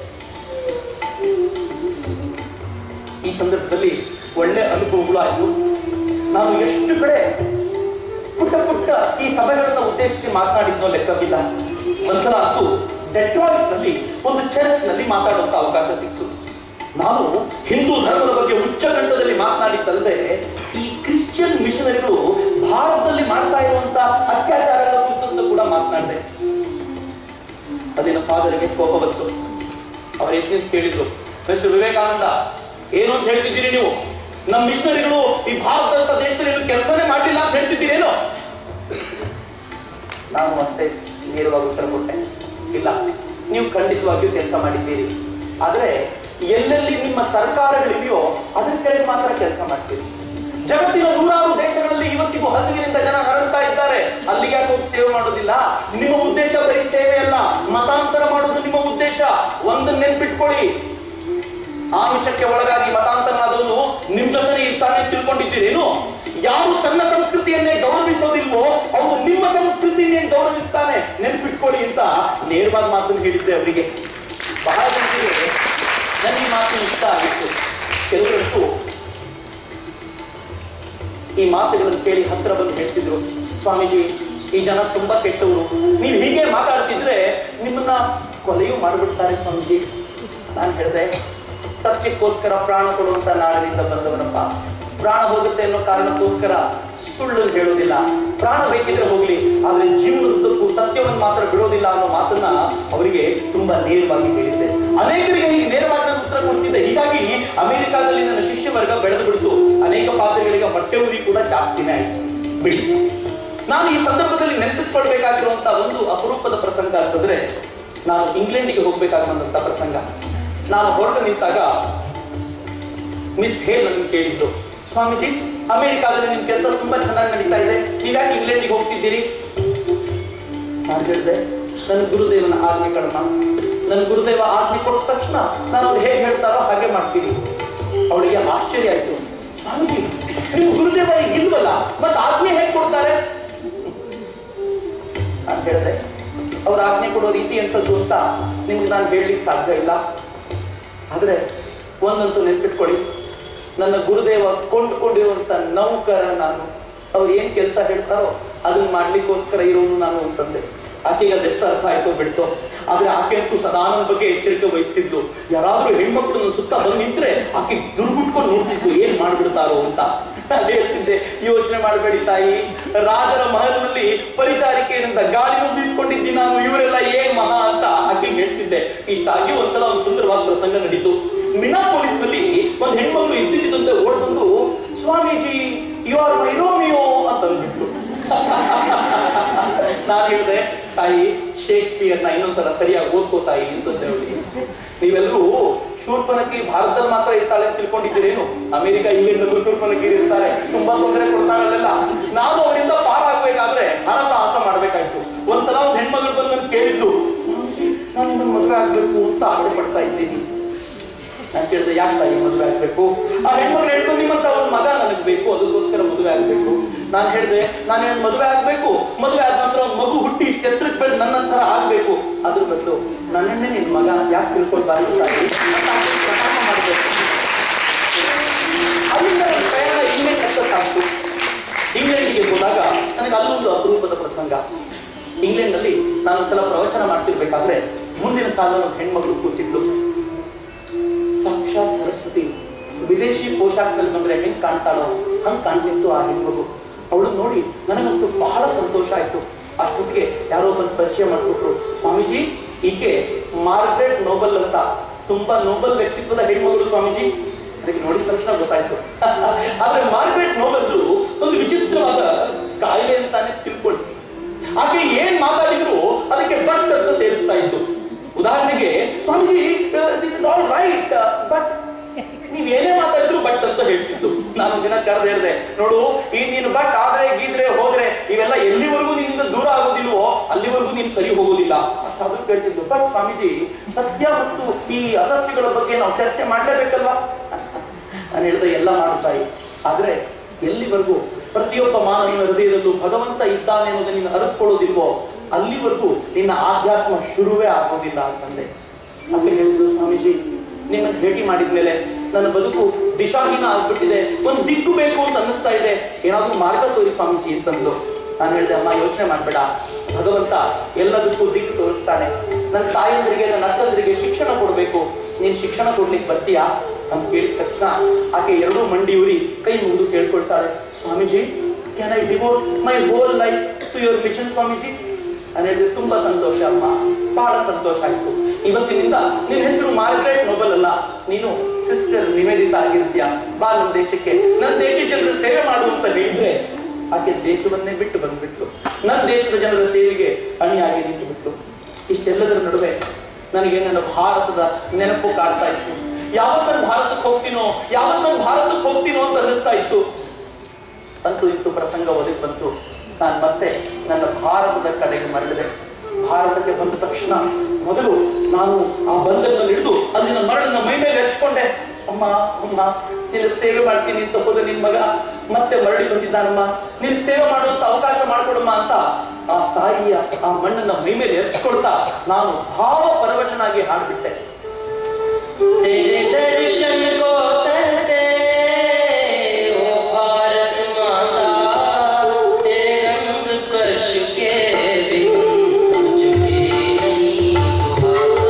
ಈ ಸಂದರ್ಭದಲ್ಲಿ ಒಳ್ಳೆ ಅನುಭವಗಳು ಆಯ್ತು. ನಾನು ಎಷ್ಟು ಕಡೆ ಪುಟ್ಟ ಪುಟ್ಟ ಈ ಸಭೆಗಳನ್ನ ಉದ್ದೇಶಿಸಿ ಮಾತನಾಡಿದ್ನೋ ಲೆಕ್ಕವಿಲ್ಲ. ಒಂದ್ಸಲ ಅಂತೂ ಡೆಟ್ರಾಯಿಟ್ ನಲ್ಲಿ ಒಂದು ಚರ್ಚ್ ನಲ್ಲಿ ಮಾತಾಡುವಂತ ಅವಕಾಶ ಸಿಕ್ತು. ನಾನು ಹಿಂದೂ ಧರ್ಮದ ಬಗ್ಗೆ ಉಚ್ಚಕಂಠದಲ್ಲಿ ಮಾತನಾಡಿದ್ದಲ್ಲದೆ ಈ ಕ್ರಿಶ್ಚಿಯನ್ ಮಿಷನರಿಗಳು ಭಾರತದಲ್ಲಿ ಮಾಡ್ತಾ ಇರುವಂತ ಅತ್ಯಾಚಾರಗಳ ಕುರಿತಂತ ಕೂಡ ಮಾತನಾಡಿದೆ. ಅದೇನು ಫಾದರ್ಗೆ ಕೋಪ ಬಂತು. ಅವರು ಎದ್ದು ಕೇಳಿದ್ರು, ಮಿಸ್ಟರ್ ವಿವೇಕಾನಂದ, ಏನು ಅಂತ ಹೇಳ್ತಿದ್ದೀರಿ ನೀವು? ನಮ್ಮ ಮಿಷನರಿಗಳು ಈ ಭಾರತದ ದೇಶದಲ್ಲಿ ಕೆಲಸನೇ ಮಾಡಲಿಲ್ಲ ಅಂತ ಹೇಳ್ತಿದ್ದೀರೇನೋ? ನಾನು ಅಷ್ಟೇ ನೇರವಾಗಿ ಉತ್ತರ ಕೊಟ್ಟೆ, ಇಲ್ಲ, ನೀವು ಖಂಡಿತವಾಗಿಯೂ ಕೆಲಸ ಮಾಡಿದ್ದೀರಿ. ಆದ್ರೆ ಎಲ್ಲೆಲ್ಲಿ ನಿಮ್ಮ ಸರ್ಕಾರಗಳಿವೆಯೋ ಅದರ ಕೆಳಗೆ ಮಾತ್ರ ಕೆಲಸ ಮಾಡ್ತೀರಿ. ಜಗತ್ತಿನ 100 ದೇಶಗಳಲ್ಲಿ ಇವತ್ತಿಗೂ ಹಸಿವಿನಿಂದ ಜನ ನರಳ್ತಾ ಇದ್ದಾರೆ, ಅಲ್ಲಿಗೆ ಯಾಕೆ ಹೋಗಿ ಸೇವೆ ಮಾಡೋದಿಲ್ಲ? ನಿಮ್ಮ ಉದ್ದೇಶ ಬರೀ ಸೇವೆ ಅಲ್ಲ, ಮತಾಂತರ ಮಾಡೋದು ನಿಮ್ಮ ಉದ್ದೇಶ. ಒಂದನ್ನು ನೆನ್ಪಿಟ್ಕೊಳ್ಳಿ, ಆಮಿಷಕ್ಕೆ ಒಳಗಾಗಿ ಮತಾಂತರನಾದವನು ನಿಮ್ ಜೊತೆ ಇರ್ತಾನೆ ತಿಳ್ಕೊಂಡಿದ್ದೀರೇನು? ಯಾರು ತನ್ನ ಸಂಸ್ಕೃತಿಯನ್ನೇ ಗೌರವಿಸೋದಿಲ್ವೋ ಅವನು ನಿಮ್ಮ ಸಂಸ್ಕೃತಿಯನ್ನೇ ಗೌರವಿಸ್ತಾನೆ, ನೆನ್ಪಿಟ್ಕೊಳ್ಳಿ ಅಂತ ನೇರವಾಗಿ ಮಾತನ್ನು ಹೇಳಿದ್ದೆ ಅವರಿಗೆ. ಬಹಳ ಜನರಿಗೆ ನನ್ನ ಈ ಮಾತು ಇಷ್ಟ ಆಗಿತ್ತು. ಕೆಲವರಂತೂ ಈ ಮಾತುಗಳನ್ನು ಕೇಳಿ ಹತ್ರ ಬಂದು ಹೇಳ್ತಿದ್ರು, ಸ್ವಾಮೀಜಿ, ಈ ಜನ ತುಂಬಾ ಕೆಟ್ಟವರು, ನೀವು ಹೀಗೆ ಮಾತಾಡ್ತಿದ್ರೆ ನಿಮ್ಮನ್ನ ಕೊಲೆಯೂ ಮಾಡಿಬಿಡ್ತಾರೆ ಸ್ವಾಮೀಜಿ. ನಾನು ಹೇಳಿದೆ, ಸತ್ಯಕ್ಕೋಸ್ಕರ ಪ್ರಾಣ ಕೊಡುವಂತ ನಾಡಿನಿಂದ ಬಂದವನಪ್ಪ. ಪ್ರಾಣ ಹೋಗುತ್ತೆ ಅನ್ನೋ ಕಾರಣಕ್ಕೋಸ್ಕರ ಸುಳ್ಳು ಹೇಳೋದಿಲ್ಲ. ಪ್ರಾಣ ಬೇಕಿದ್ರೆ ಹೋಗ್ಲಿ, ಆದ್ರೆ ಜೀವನದುದ್ದಕ್ಕೂ ಸತ್ಯವನ್ನು ಮಾತ್ರ ಬಿಡೋದಿಲ್ಲ ಅನ್ನೋ ಮಾತನ್ನ ಅವರಿಗೆ ತುಂಬಾ ನೇರವಾಗಿ ಹೇಳಿದ್ದೆ. ಅನೇಕರಿಗೆ ಹೀಗೆ ನೇರವಾಗಿ ನಾನು ಉತ್ತರ ಕೊಡ್ತಿದ್ದೆ. ಹೀಗಾಗಿ ಅಮೆರಿಕಾದಲ್ಲಿ ನನ್ನ ಶಿಷ್ಯ ವರ್ಗ ಬೆಳೆದು ಬಿಡ್ತು. ಅನೇಕ ಪಾತ್ರೆಗಳಿಗೆ ಹೊಟ್ಟೆ ಉರಿ ಕೂಡ ಜಾಸ್ತಿನೇ ಆಯ್ತು. ಬಿಡಿ, ನಾನು ಈ ಸಂದರ್ಭದಲ್ಲಿ ನೆನಪಿಸ್ಕೊಳ್ಬೇಕಾಗಿರುವಂತ ಒಂದು ಅಪರೂಪದ ಪ್ರಸಂಗ ಅಂತಂದ್ರೆ, ನಾನು ಇಂಗ್ಲೆಂಡಿಗೆ ಹೋಗ್ಬೇಕಾಗುವಂತ ಪ್ರಸಂಗ. ನಾನು ಹೊರಟು ನಿಂತಾಗ ಮಿಸ್ ಹೇಲ್ ನನ್ನ ಕೇಳಿದ್ದು, ಸ್ವಾಮೀಜಿ ಅಮೆರಿಕಾದಲ್ಲಿ ನಿಮ್ ಕೆಲಸ ತುಂಬಾ ಚೆನ್ನಾಗಿ ನಡೀತಾ ಇದೆ, ನೀವ್ಯಾಕೆ ಇಂಗ್ಲೆಂಡಿಗೆ ಹೋಗ್ತಿದ್ದೀರಿ? ನಾನು ಹೇಳಿದೆ, ನನ್ನ ಗುರುದೇವನ ಆಜ್ಞೆ ಕಡಮ. ನನ್ನ ಗುರುದೇವ ಆಜ್ಞೆ ಕೊಟ್ಟ ತಕ್ಷಣ ನಾನು ಅವ್ರು ಹೇಗೆ ಹೇಳ್ತಾರೋ ಹಾಗೆ ಮಾಡ್ತೀನಿ. ಅವಳಿಗೆ ಆಶ್ಚರ್ಯ ಆಯ್ತು. ಸ್ವಾಮೀಜಿ ನೀವು ಗುರುದೇವ ಇಲ್ವಲ್ಲ, ಮತ್ತೆ ಆಜ್ಞೆ ಹೇಗೆ ಕೊಡ್ತಾರೆ? ನಾನು ಹೇಳಿದೆ, ಅವ್ರ ಆಜ್ಞೆ ಕೊಡೋ ರೀತಿ ಎಂತದ್ದು ಅಂತ ನಿಮ್ಗೆ ನಾನು ಹೇಳಲಿಕ್ಕೆ ಸಾಧ್ಯ ಇಲ್ಲ. ಆದ್ರೆ ಒಂದಂತೂ ನೆನ್ಪಿಟ್ಕೊಳ್ಳಿ, ನನ್ನ ಗುರುದೇವ ಕೊಂಡುಕೊಂಡಿರುವಂತ ನೌಕರ ನಾನು. ಅವ್ರು ಏನ್ ಕೆಲಸ ಹೇಳ್ತಾರೋ ಅದನ್ನ ಮಾಡ್ಲಿಕ್ಕೋಸ್ಕರ ಇರೋನು ನಾನು ಅಂತಂದೆ. ಆಕೆಗೆ ಅದೆಷ್ಟು ಅರ್ಥ ಆಯ್ತೋ ಬಿಡ್ತೋ. ಆದ್ರೆ ಆಕೆ ಅಂತೂ ಸದಾ ನನ್ನ ಬಗ್ಗೆ ಎಚ್ಚರಿಕೆ ವಹಿಸ್ತಿದ್ಲು. ಯಾರಾದ್ರೂ ಹೆಣ್ಮಕ್ಳು ನನ್ನ ಸುತ್ತ ಬಂದು ನಿಂತ್ರೆ ಆಕೆ ದುರ್ಗುಟ್ಕೊಂಡು ನೋಡ್ತಿದ್ಲು, ಏನ್ ಮಾಡ್ಬಿಡ್ತಾರೋ ಅಂತ. ಹೇಳ್ತಿದ್ದೆ, ಯೋಚನೆ ಮಾಡಬೇಡಿ ತಾಯಿ, ರಾಜರ ಮಹಲ್ನಲ್ಲಿ ಪರಿಚಾರಿಕೆಯಿಂದ ಗಾಳಿನೂ ಬೀಸ್ಕೊಂಡಿದ್ದಿ ನಾನು, ಇವರೆಲ್ಲ ಏನ್ ಮಹಾ ಅಂತ ಆಕೆ ಹೇಳ್ತಿದ್ದೆ. ಇಷ್ಟಾಗಿ ಒಂದ್ಸಲ ಒಂದು ಸುಂದರವಾದ ಪ್ರಸಂಗ ನಡೀತು. ಮಿನಾಪೋಲಿಸ್ ನಲ್ಲಿ ಒಂದ್ ಹೆಣ್ಮಕ್ಳು ಇದ್ದಿದ್ದಂತೆ ಓಡ್ ಬಂದು, Swamiji you are my Romeo ಅಂತ ಅಂದ್ಬಿಟ್ಲು. ನಾನು ಹೇಳಿದೆ, ತಾಯಿ ಶೇಕ್ಸ್ಪಿಯರ್ನ ಇನ್ನೊಂದ್ಸಲ ಸರಿಯಾಗಿ ಓದ್ಕೋತಾಯಿ ಅಂತಂದೆ ಅವಳಿಗೆ. ನೀವೆಲ್ಲರೂ ಶೂರ್ಪನಖಿ ಭಾರತದಲ್ಲಿ ಮಾತ್ರ ಇರ್ತಾಳೆ ಅಂತ ತಿಳ್ಕೊಂಡಿದ್ದೀರೇನು? ಅಮೆರಿಕ ಇಂಗ್ಲೆಂಡ್ ಶೂರ್ಪನಖಿ ಇರ್ತಾರೆ, ತುಂಬಾ ತೊಂದರೆ ಕೊಡ್ತಾರಲ್ಲ. ನಾವು ಅವರಿಂದ ಪಾರಾಗಬೇಕಾದ್ರೆ ಹರಸಾಹಸ ಮಾಡ್ಬೇಕಾಯ್ತು. ಒಂದ್ಸಲ ಒಂದ್ ಹೆಣ್ಮಗಳು ಬಂದು ನನ್ ಕೇಳಿದ್ದು, ಸ್ವಾಮೀಜಿ ನಾನು ನಿಮ್ಮನ್ನ ಮದುವೆ ಆಗ್ಬೇಕು ಅಂತ ಆಸೆ ಪಡ್ತಾ ಇದ್ದೀನಿ. ನಾನು ಕೇಳಿದೆ, ಯಾಕೆ ತಾಯಿ ಮದುವೆ ಆಗ್ಬೇಕು? ಆ ಹೆಣ್ಮಕ್ಳು ಹೇಳ್ತು, ನಿಮ್ಮಂತ ಒಂದು ಮಗ ನನಗ್ ಬೇಕು, ಅದಕ್ಕೋಸ್ಕರ ಮದುವೆ ಆಗ್ಬೇಕು. ನಾನು ಹೇಳಿದೆ, ನಾನು ಮದುವೆ ಆಗ್ಬೇಕು, ಮದುವೆ ಆದ ನಂತರ ಒಂದು ಮಗು ಹುಟ್ಟಿ ಇಷ್ಟು ಎತ್ತರಕ್ಕೆ ಬೆಳೆದು ನನ್ನಂತರ ಆಗ್ಬೇಕು. ಅದ್ರ ಬದಲು ನನ್ನನ್ನೇ ನಿನ್ ಮಗ ಯಾಕೆ ತಿಳ್ಕೊಳ್ಬಾರ್ದು ತಾಯಿ ಮಾಡಬೇಕು. ಅಲ್ಲಿಂದ ನನ್ನ ಪ್ರಯಾಣ ಇಂಗ್ಲೆಂಡ್ ಸಕ್ಸಸ್ ಆಗ್ತು. ಇಂಗ್ಲೆಂಡಿಗೆ ಹೋದಾಗ ನನಗೆ ಅಲ್ಲೊಂದು ಅಪರೂಪದ ಪ್ರಸಂಗ. ಇಂಗ್ಲೆಂಡ್ ನಲ್ಲಿ ನಾನು ಒಂದ್ಸಲ ಪ್ರವಚನ ಮಾಡ್ತಿರ್ಬೇಕಾದ್ರೆ ಮುಂದಿನ ಸಾಲಲ್ಲಿ ಒಂದು ಹೆಣ್ಮಗಳು ಕೂತಿದ್ಲು. ಸಾಕ್ಷಾತ್ ಸರಸ್ವತಿ ವಿದೇಶಿ ಪೋಷಾಕ್ನಲ್ಲಿ ಬಂದ್ರೆ ಹೆಂಗ್ ಕಾಣ್ತಾಳೋ ಹಂಗ್ ಕಾಣ್ತಿತ್ತು ಆ ಹೆಣ್ಮಗು. ಅವಳು ನೋಡಿ ನನಗಂತೂ ಬಹಳ ಸಂತೋಷ ಆಯ್ತು. ಅಷ್ಟೊತ್ತಿಗೆ ಯಾರೋ ಬಂದು ಪರಿಚಯ ಮಾಡ್ಕೊಟ್ರು, ಸ್ವಾಮೀಜಿ ಈಕೆ ಮಾರ್ಗ್ರೆಟ್ ನೋಬಲ್ ಅಂತ, ತುಂಬಾ ನೋಬಲ್ ವ್ಯಕ್ತಿತ್ವದ ಹೆಣ್ಮಗಳು ಸ್ವಾಮೀಜಿ. ಅದಕ್ಕೆ ನೋಡಿದ ತಕ್ಷಣ ಗೊತ್ತಾಯ್ತು. ಆದ್ರೆ ಮಾರ್ಗ್ರೆಟ್ ನೋಬಲ್ ಒಂದು ವಿಚಿತ್ರವಾದ ಕಾಯಿಲೆ ಅಂತಾನೆ ತಿಳ್ಕೊಳ್ಳಿ. ಆಕೆ ಏನ್ ಮಾತಾಡಿದ್ರು ಅದಕ್ಕೆ ಬಟ್ ಅಂತ ಸೇರಿಸ್ತಾ ಇತ್ತು. ಉದಾಹರಣೆಗೆ, Swamiji this is all right but, ನೀವ್ ಏನೇ ಮಾತಾಡಿದ್ರು ಬಟ್ ಅಂತ ಹೇಳ್ತಿತ್ತು. ನಾನು ದಿನ ಕರೆದು ಹೇಳಿದೆ, ನೋಡು ಈ ನೀನು ಬಟ್ ಆದ್ರೆ ಗೀದ್ರೆ ಹೋದ್ರೆ ಇವೆಲ್ಲ ಎಲ್ಲಿವರೆಗೂ ನಿನ್ನಿಂದ ದೂರ ಆಗೋದಿಲ್ವೋ ಅಲ್ಲಿವರೆಗೂ ನೀನು ಸರಿ ಹೋಗೋದಿಲ್ಲ ಅಷ್ಟಾದ್ರೂ ಕೇಳ್ತಿದ್ದು. ಬಟ್ ಸ್ವಾಮೀಜಿ ಸತ್ಯ ಮತ್ತು ಈ ಅಸತ್ಯಗಳ ಬಗ್ಗೆ ನಾವು ಚರ್ಚೆ ಮಾಡ್ಲೇಬೇಕಲ್ವಾ? ನಾನು ಹೇಳಿದೆ, ಎಲ್ಲ ಮಾಡುತ್ತಾಯಿ, ಆದ್ರೆ ಎಲ್ಲಿವರೆಗೂ ಪ್ರತಿಯೊಬ್ಬ ಮಾನವನ ಹೃದಯದಲ್ಲೂ ಭಗವಂತ ಇದ್ದಾನೆ ಅನ್ನೋದು ನೀನು ಅರಿತುಕೊಳ್ಳೋದಿಲ್ವೋ ಅಲ್ಲಿವರೆಗೂ ನಿನ್ನ ಆಧ್ಯಾತ್ಮ ಶುರುವೇ ಆಗೋದಿಲ್ಲ ಅಂತಂದೆ. ಅಲ್ಲಿ ಹೇಳಿದ್ರು, ಸ್ವಾಮೀಜಿ ನಿಮ್ಮನ್ನ ಭೇಟಿ ಮಾಡಿದ್ಮೇಲೆ ನನ್ನ ಬದುಕು ದಿಶಾಹೀನ ಆಗ್ಬಿಟ್ಟಿದೆ, ಒಂದು ದಿಕ್ಕು ಬೇಕು ಅಂತ ಅನ್ನಿಸ್ತಾ ಇದೆ, ಏನಾದ್ರೂ ಮಾರ್ಗ ತೋರಿ ಸ್ವಾಮೀಜಿ ಅಂತಂದು. ನಾನು ಹೇಳಿದೆ, ಅಮ್ಮ ಯೋಚನೆ ಮಾಡ್ಬೇಡ, ಭಗವಂತ ಎಲ್ಲದಕ್ಕೂ ದಿಕ್ಕು ತೋರಿಸ್ತಾನೆ. ನನ್ನ ತಾಯಂದ್ರಿಗೆ ನನ್ನ ಅಕ್ಕಂದ್ರಿಗೆ ಶಿಕ್ಷಣ ಕೊಡ್ಬೇಕು, ನೀನ್ ಶಿಕ್ಷಣ ಕೊಡ್ಲಿಕ್ಕೆ ಬರ್ತೀಯಾ ಅಂತ ಕೇಳಿದ ತಕ್ಷಣ ಆಕೆ ಎರಡೂ ಮಂಡಿಯೂರಿ ಕೈ ಮುಗಿದು ಕೇಳ್ಕೊಳ್ತಾಳೆ, Swamiji can I devote my whole life to your mission Swamiji? ನಾನು ಹೇಳಿದ್ರೆ, ತುಂಬಾ ಸಂತೋಷ ಅಮ್ಮ, ಬಹಳ ಸಂತೋಷ ಆಯ್ತು. ಇವತ್ತಿನಿಂದ ನಿನ್ನ ಹೆಸರು ಮಾರ್ಗ್ರೆಟ್ ನೋಬಲ್ ಅಲ್ಲ, ನೀನು ಸಿಸ್ಟರ್ ನಿವೇದಿತಾ ಆಗಿರ್ತೀಯ. ಬಾ ನನ್ನ ದೇಶಕ್ಕೆ, ನನ್ನ ದೇಶದ ಜನರ ಸೇವೆ ಮಾಡು ಅಂತ ಹೇಳಿದ್ರೆ ಆಕೆ ದೇಶವನ್ನೇ ಬಿಟ್ಟು ಬಂದ್ಬಿಟ್ಲು. ನನ್ನ ದೇಶದ ಜನರ ಸೇವೆಗೆ ಅಣಿಯಾಗಿ ನಿಂತು ಬಿಟ್ಲು. ಇಷ್ಟೆಲ್ಲದರ ನಡುವೆ ನನಗೆ ನನ್ನ ಭಾರತದ ನೆನಪು ಕಾಡ್ತಾ ಇತ್ತು. ಯಾವತ್ತು ನಾನು ಭಾರತಕ್ಕೆ ಹೋಗ್ತೀನೋ ಅಂತ ಅನ್ನಿಸ್ತಾ ಇತ್ತು. ಅಂತೂ ಇತ್ತು ಪ್ರಸಂಗ ಒದಗಿ ಬಂತು. ನಾನು ಮತ್ತೆ ನನ್ನ ಭಾರತದ ಕಡೆಗೆ ಮರಳಿದೆ. ಭಾರತಕ್ಕೆ ಬಂದ ತಕ್ಷಣ ಮೊದಲು ನಾನು ಆ ಬಂದರಿನಲ್ಲಿ ಹಿಡಿದು ಅಲ್ಲಿನ ಮರಳನ್ನ ಮೈ ಮೇಲೆ ಹಚ್ಕೊಂಡೆ. ಅಮ್ಮ ಅಮ್ಮ ನಿನ್ನ ಸೇವೆ ಮಾಡ್ತೀನಿ ಅಂತ ಹೋದ ನಿನ್ ಮಗ ಮತ್ತೆ ಮರಳಿ ಬಂದಿದ್ದಾನಮ್ಮ, ನೀನ್ ಸೇವೆ ಮಾಡುವಂತ ಅವಕಾಶ ಮಾಡ್ಕೊಡಮ್ಮ ಅಂತ ಆ ತಾಯಿಯ ಆ ಮಣ್ಣನ್ನ ಮೈ ಮೇಲೆ ಹಚ್ಕೊಳ್ತಾ ನಾನು ಭಾವ ಪರವಶನಾಗಿ ಹಾಡ್ಬಿಟ್ಟೆ. तेरे दर्शन को तरसे ओ भारत माता, तेरे गंध स्पर्श के बिन कुछ भी नहीं सुहाता।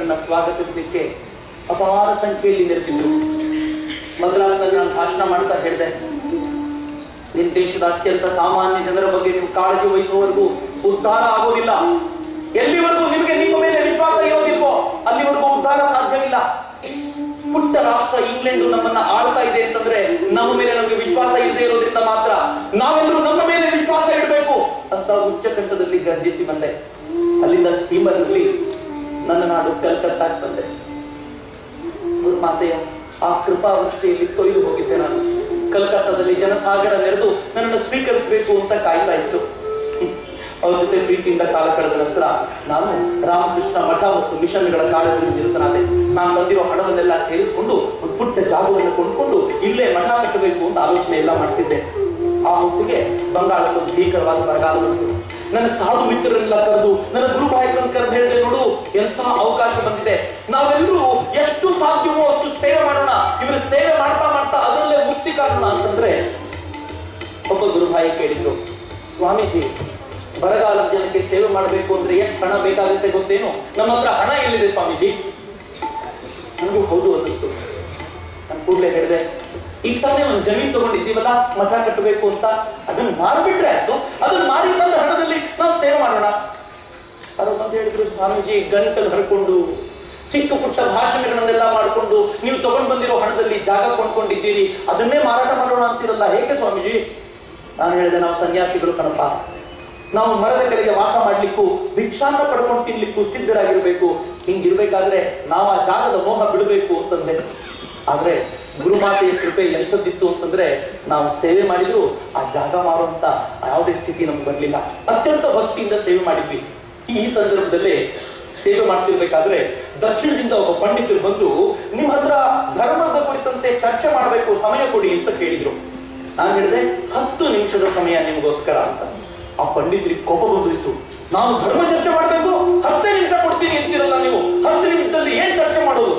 ನನ್ನನ್ನು ಸ್ವಾಗತಿಸಲಿಕ್ಕೆ ಅಪಾರ ಸಂಖ್ಯೆಯಲ್ಲಿ ನೆರೆದಿದ್ರು. ಮದ್ರಾಸ್ನಲ್ಲಿ ನಾನು ಭಾಷಣ ಮಾಡ್ತಾ ಹೇಳಿದೆ, ನಿನ್ನ ದೇಶದ ಅತ್ಯಂತ ಸಾಮಾನ್ಯ ಜನರ ಬಗ್ಗೆ ನೀವು ಕಾಳಜಿ ವಹಿಸುವವರೆಗೂ ಉದ್ಧಾರ ಆಗೋದಿಲ್ಲ. ಎಲ್ಲಿವರೆಗೂ ನಿಮಗೆ ನಿಮ್ಮ ಮೇಲೆ ವಿಶ್ವಾಸ ಇರೋದಿಲ್ವೋ ಅಲ್ಲಿವರೆಗೂ ಉದ್ಧಾರ ಸಾಧ್ಯವಿಲ್ಲ. ಪುಟ್ಟ ರಾಷ್ಟ್ರ ಇಂಗ್ಲೆಂಡ್ ನಮ್ಮನ್ನ ಆಳ್ತಾ ಇದೆ ಅಂತಂದ್ರೆ ನಮ್ಮ ಮೇಲೆ ನಮಗೆ ವಿಶ್ವಾಸ ಇಲ್ಲದೆ ಇರೋದ್ರಿಂದ ಮಾತ್ರ. ನಾವೆಲ್ಲರೂ ನಮ್ಮ ಮೇಲೆ ವಿಶ್ವಾಸ ಇಡಬೇಕು ಅಂತ ಉಚ್ಚಕಂಠದಲ್ಲಿ ಗರ್ಜಿಸಿ ಬಂದೆ. ಅಲ್ಲಿಂದ ಸ್ಟೀಮರ್ ನಲ್ಲಿ ನನ್ನ ನಾಡು ಕಲ್ಕತ್ತಾಗೆ ಬಂದೆ. ಗುರುಮಾತೆಯ ಆ ಕೃಪಾವೃಷ್ಟಿಯಲ್ಲಿ ತೊಯ್ದು ಹೋಗಿದ್ದೆ ನಾನು. ಕಲ್ಕತ್ತಾದಲ್ಲಿ ಜನಸಾಗರ ನೆರೆದು ನನ್ನನ್ನು ಸ್ವೀಕರಿಸಬೇಕು ಅಂತ ಕಾಯ್ತಾ ಇತ್ತು. ಅವ್ರ ಜೊತೆ ಪ್ರೀತಿಯಿಂದ ಕಾಲ ಕಳೆದ ನಂತರ ನಾನು ರಾಮಕೃಷ್ಣ ಮಠ ಮತ್ತು ಮಿಷನ್ಗಳ ಕಾರ್ಯದಲ್ಲಿ ನಿರತನಾದೆ. ನಾನು ಬಂದಿರೋ ಹಣವನ್ನೆಲ್ಲ ಸೇರಿಸಿಕೊಂಡು ಒಂದು ಪುಟ್ಟ ಜಾಗವನ್ನು ಕೊಂಡ್ಕೊಂಡು ಇಲ್ಲೇ ಮಠ ಕಟ್ಟಬೇಕು ಅಂತ ಆಲೋಚನೆ ಎಲ್ಲ ಮಾಡ್ತಿದ್ದೆ. ಆ ಹೊತ್ತಿಗೆ ಬಂಗಾಳದ ಭೀಕರವಾದ ಬರಗಾಲ ಬಂತು. ನನ್ನ ಸಾಧು ಮಿತ್ರರನ್ನೆಲ್ಲ ಕರೆದು ನನ್ನ ಗುರುಭಾಯಿಗಳನ್ನು ಕರೆದು ಹೇಳಿದೆ, ನೋಡು ಎಂತಹ ಅವಕಾಶ ಬಂದಿದೆ, ನಾವೆಲ್ಲರೂ ಎಷ್ಟು ಸಾಧ್ಯವೋ ಅಷ್ಟು ಸೇವೆ ಮಾಡೋಣ, ಇವರು ಸೇವೆ ಮಾಡ್ತಾ ಮಾಡ್ತಾ ಅದರಲ್ಲೇ ಮುಕ್ತಿ ಕಾಣೋಣ ಅಂತಂದ್ರೆ ಒಬ್ಬ ಗುರುಭಾಯಿ ಕೇಳಿದ್ರು, ಸ್ವಾಮೀಜಿ ಬರಗಾಲದ ಜನಕ್ಕೆ ಸೇವೆ ಮಾಡಬೇಕು ಅಂದ್ರೆ ಎಷ್ಟು ಹಣ ಬೇಕಾಗುತ್ತೆ ಗೊತ್ತೇನು? ನಮ್ಮ ಹತ್ರ ಹಣ ಎಲ್ಲಿದೆ ಸ್ವಾಮೀಜಿ? ನನಗೂ ಹೌದು ಅನ್ನಿಸ್ತು. ನಾನು ಕೂಡಲೇ ಹೇಳಿದೆ, ಈಗ ತಾನೇ ಒಂದು ಜಮೀನು ತಗೊಂಡಿದ್ದೀವಲ್ಲ ಮಠ ಕಟ್ಟಬೇಕು ಅಂತ, ಅದನ್ನ ಮಾರಿಬಿಟ್ರೆ ಆಯ್ತು, ಅದನ್ನ ಮಾರಿ ಬಂದ ಹಣದಲ್ಲಿ ನಾವು ಸೇವೆ ಮಾಡೋಣ. ಅವರು ಬಂದು ಹೇಳಿದ್ರು, ಸ್ವಾಮೀಜಿ ಗಂಟಲು ಹರ್ಕೊಂಡು ಚಿಕ್ಕ ಪುಟ್ಟ ಭಾಷಣಗಳನ್ನೆಲ್ಲ ಮಾಡಿಕೊಂಡು ನೀವು ತಗೊಂಡು ಬಂದಿರೋ ಹಣದಲ್ಲಿ ಜಾಗ ಕೊಂಡ್ಕೊಂಡಿದ್ದೀರಿ, ಅದನ್ನೇ ಮಾರಾಟ ಮಾಡೋಣ ಅಂತಿರಲ್ಲ, ಹೇಗೆ ಸ್ವಾಮೀಜಿ? ನಾನು ಹೇಳಿದೆ, ನಾವು ಸನ್ಯಾಸಿಗಳು ಕಣಪ್ಪ, ನಾವು ಮರದ ಕೆಳಗೆ ವಾಸ ಮಾಡ್ಲಿಕ್ಕೂ ಭಿಕ್ಷಾನ್ನ ಪಡ್ಕೊಂಡು ತಿನ್ಲಿಕ್ಕೂ ಸಿದ್ಧರಾಗಿರ್ಬೇಕು. ಹಿಂಗಿರ್ಬೇಕಾದ್ರೆ ನಾವು ಆ ಜಾಗದ ಮೋಹ ಬಿಡಬೇಕು ಅಂತಂದೆ. ಆದ್ರೆ ಗುರುಮಾತೆಯ ಕೃಪೆ ಎಷ್ಟೊಂದಿತ್ತು ಅಂತಂದ್ರೆ ನಾವು ಸೇವೆ ಮಾಡಿದ್ರು ಆ ಜಾಗ ಮಾರುವಂತ ಯಾವುದೇ ಸ್ಥಿತಿ ನಮ್ಗೆ ಬರ್ಲಿಲ್ಲ. ಅತ್ಯಂತ ಭಕ್ತಿಯಿಂದ ಸೇವೆ ಮಾಡಿದ್ವಿ. ಈ ಸಂದರ್ಭದಲ್ಲಿ ಸೇವೆ ಮಾಡ್ತಿರ್ಬೇಕಾದ್ರೆ ದಕ್ಷಿಣದಿಂದ ಒಬ್ಬ ಪಂಡಿತರು ಬಂದು ನಿಮ್ಮ ಹತ್ರ ಧರ್ಮದ ಕುರಿತಂತೆ ಚರ್ಚೆ ಮಾಡಬೇಕು, ಸಮಯ ಕೊಡಿ ಅಂತ ಕೇಳಿದ್ರು. ನಾನು ಹೇಳಿದೆ, 10 ನಿಮಿಷದ ಸಮಯ ನಿಮಗೋಸ್ಕರ ಅಂತ. ಆ ಪಂಡಿತರಿಗೆ ಕೋಪ ಬಂದಿತ್ತು. ನಾನು ಧರ್ಮ ಚರ್ಚೆ ಮಾಡ್ಬೇಕು, 10 ನಿಮಿಷ ಕೊಡ್ತೀನಿ ಅಂತಿರಲ್ಲ ನೀವು, 10 ನಿಮಿಷದಲ್ಲಿ ಏನ್ ಚರ್ಚೆ ಮಾಡೋದು?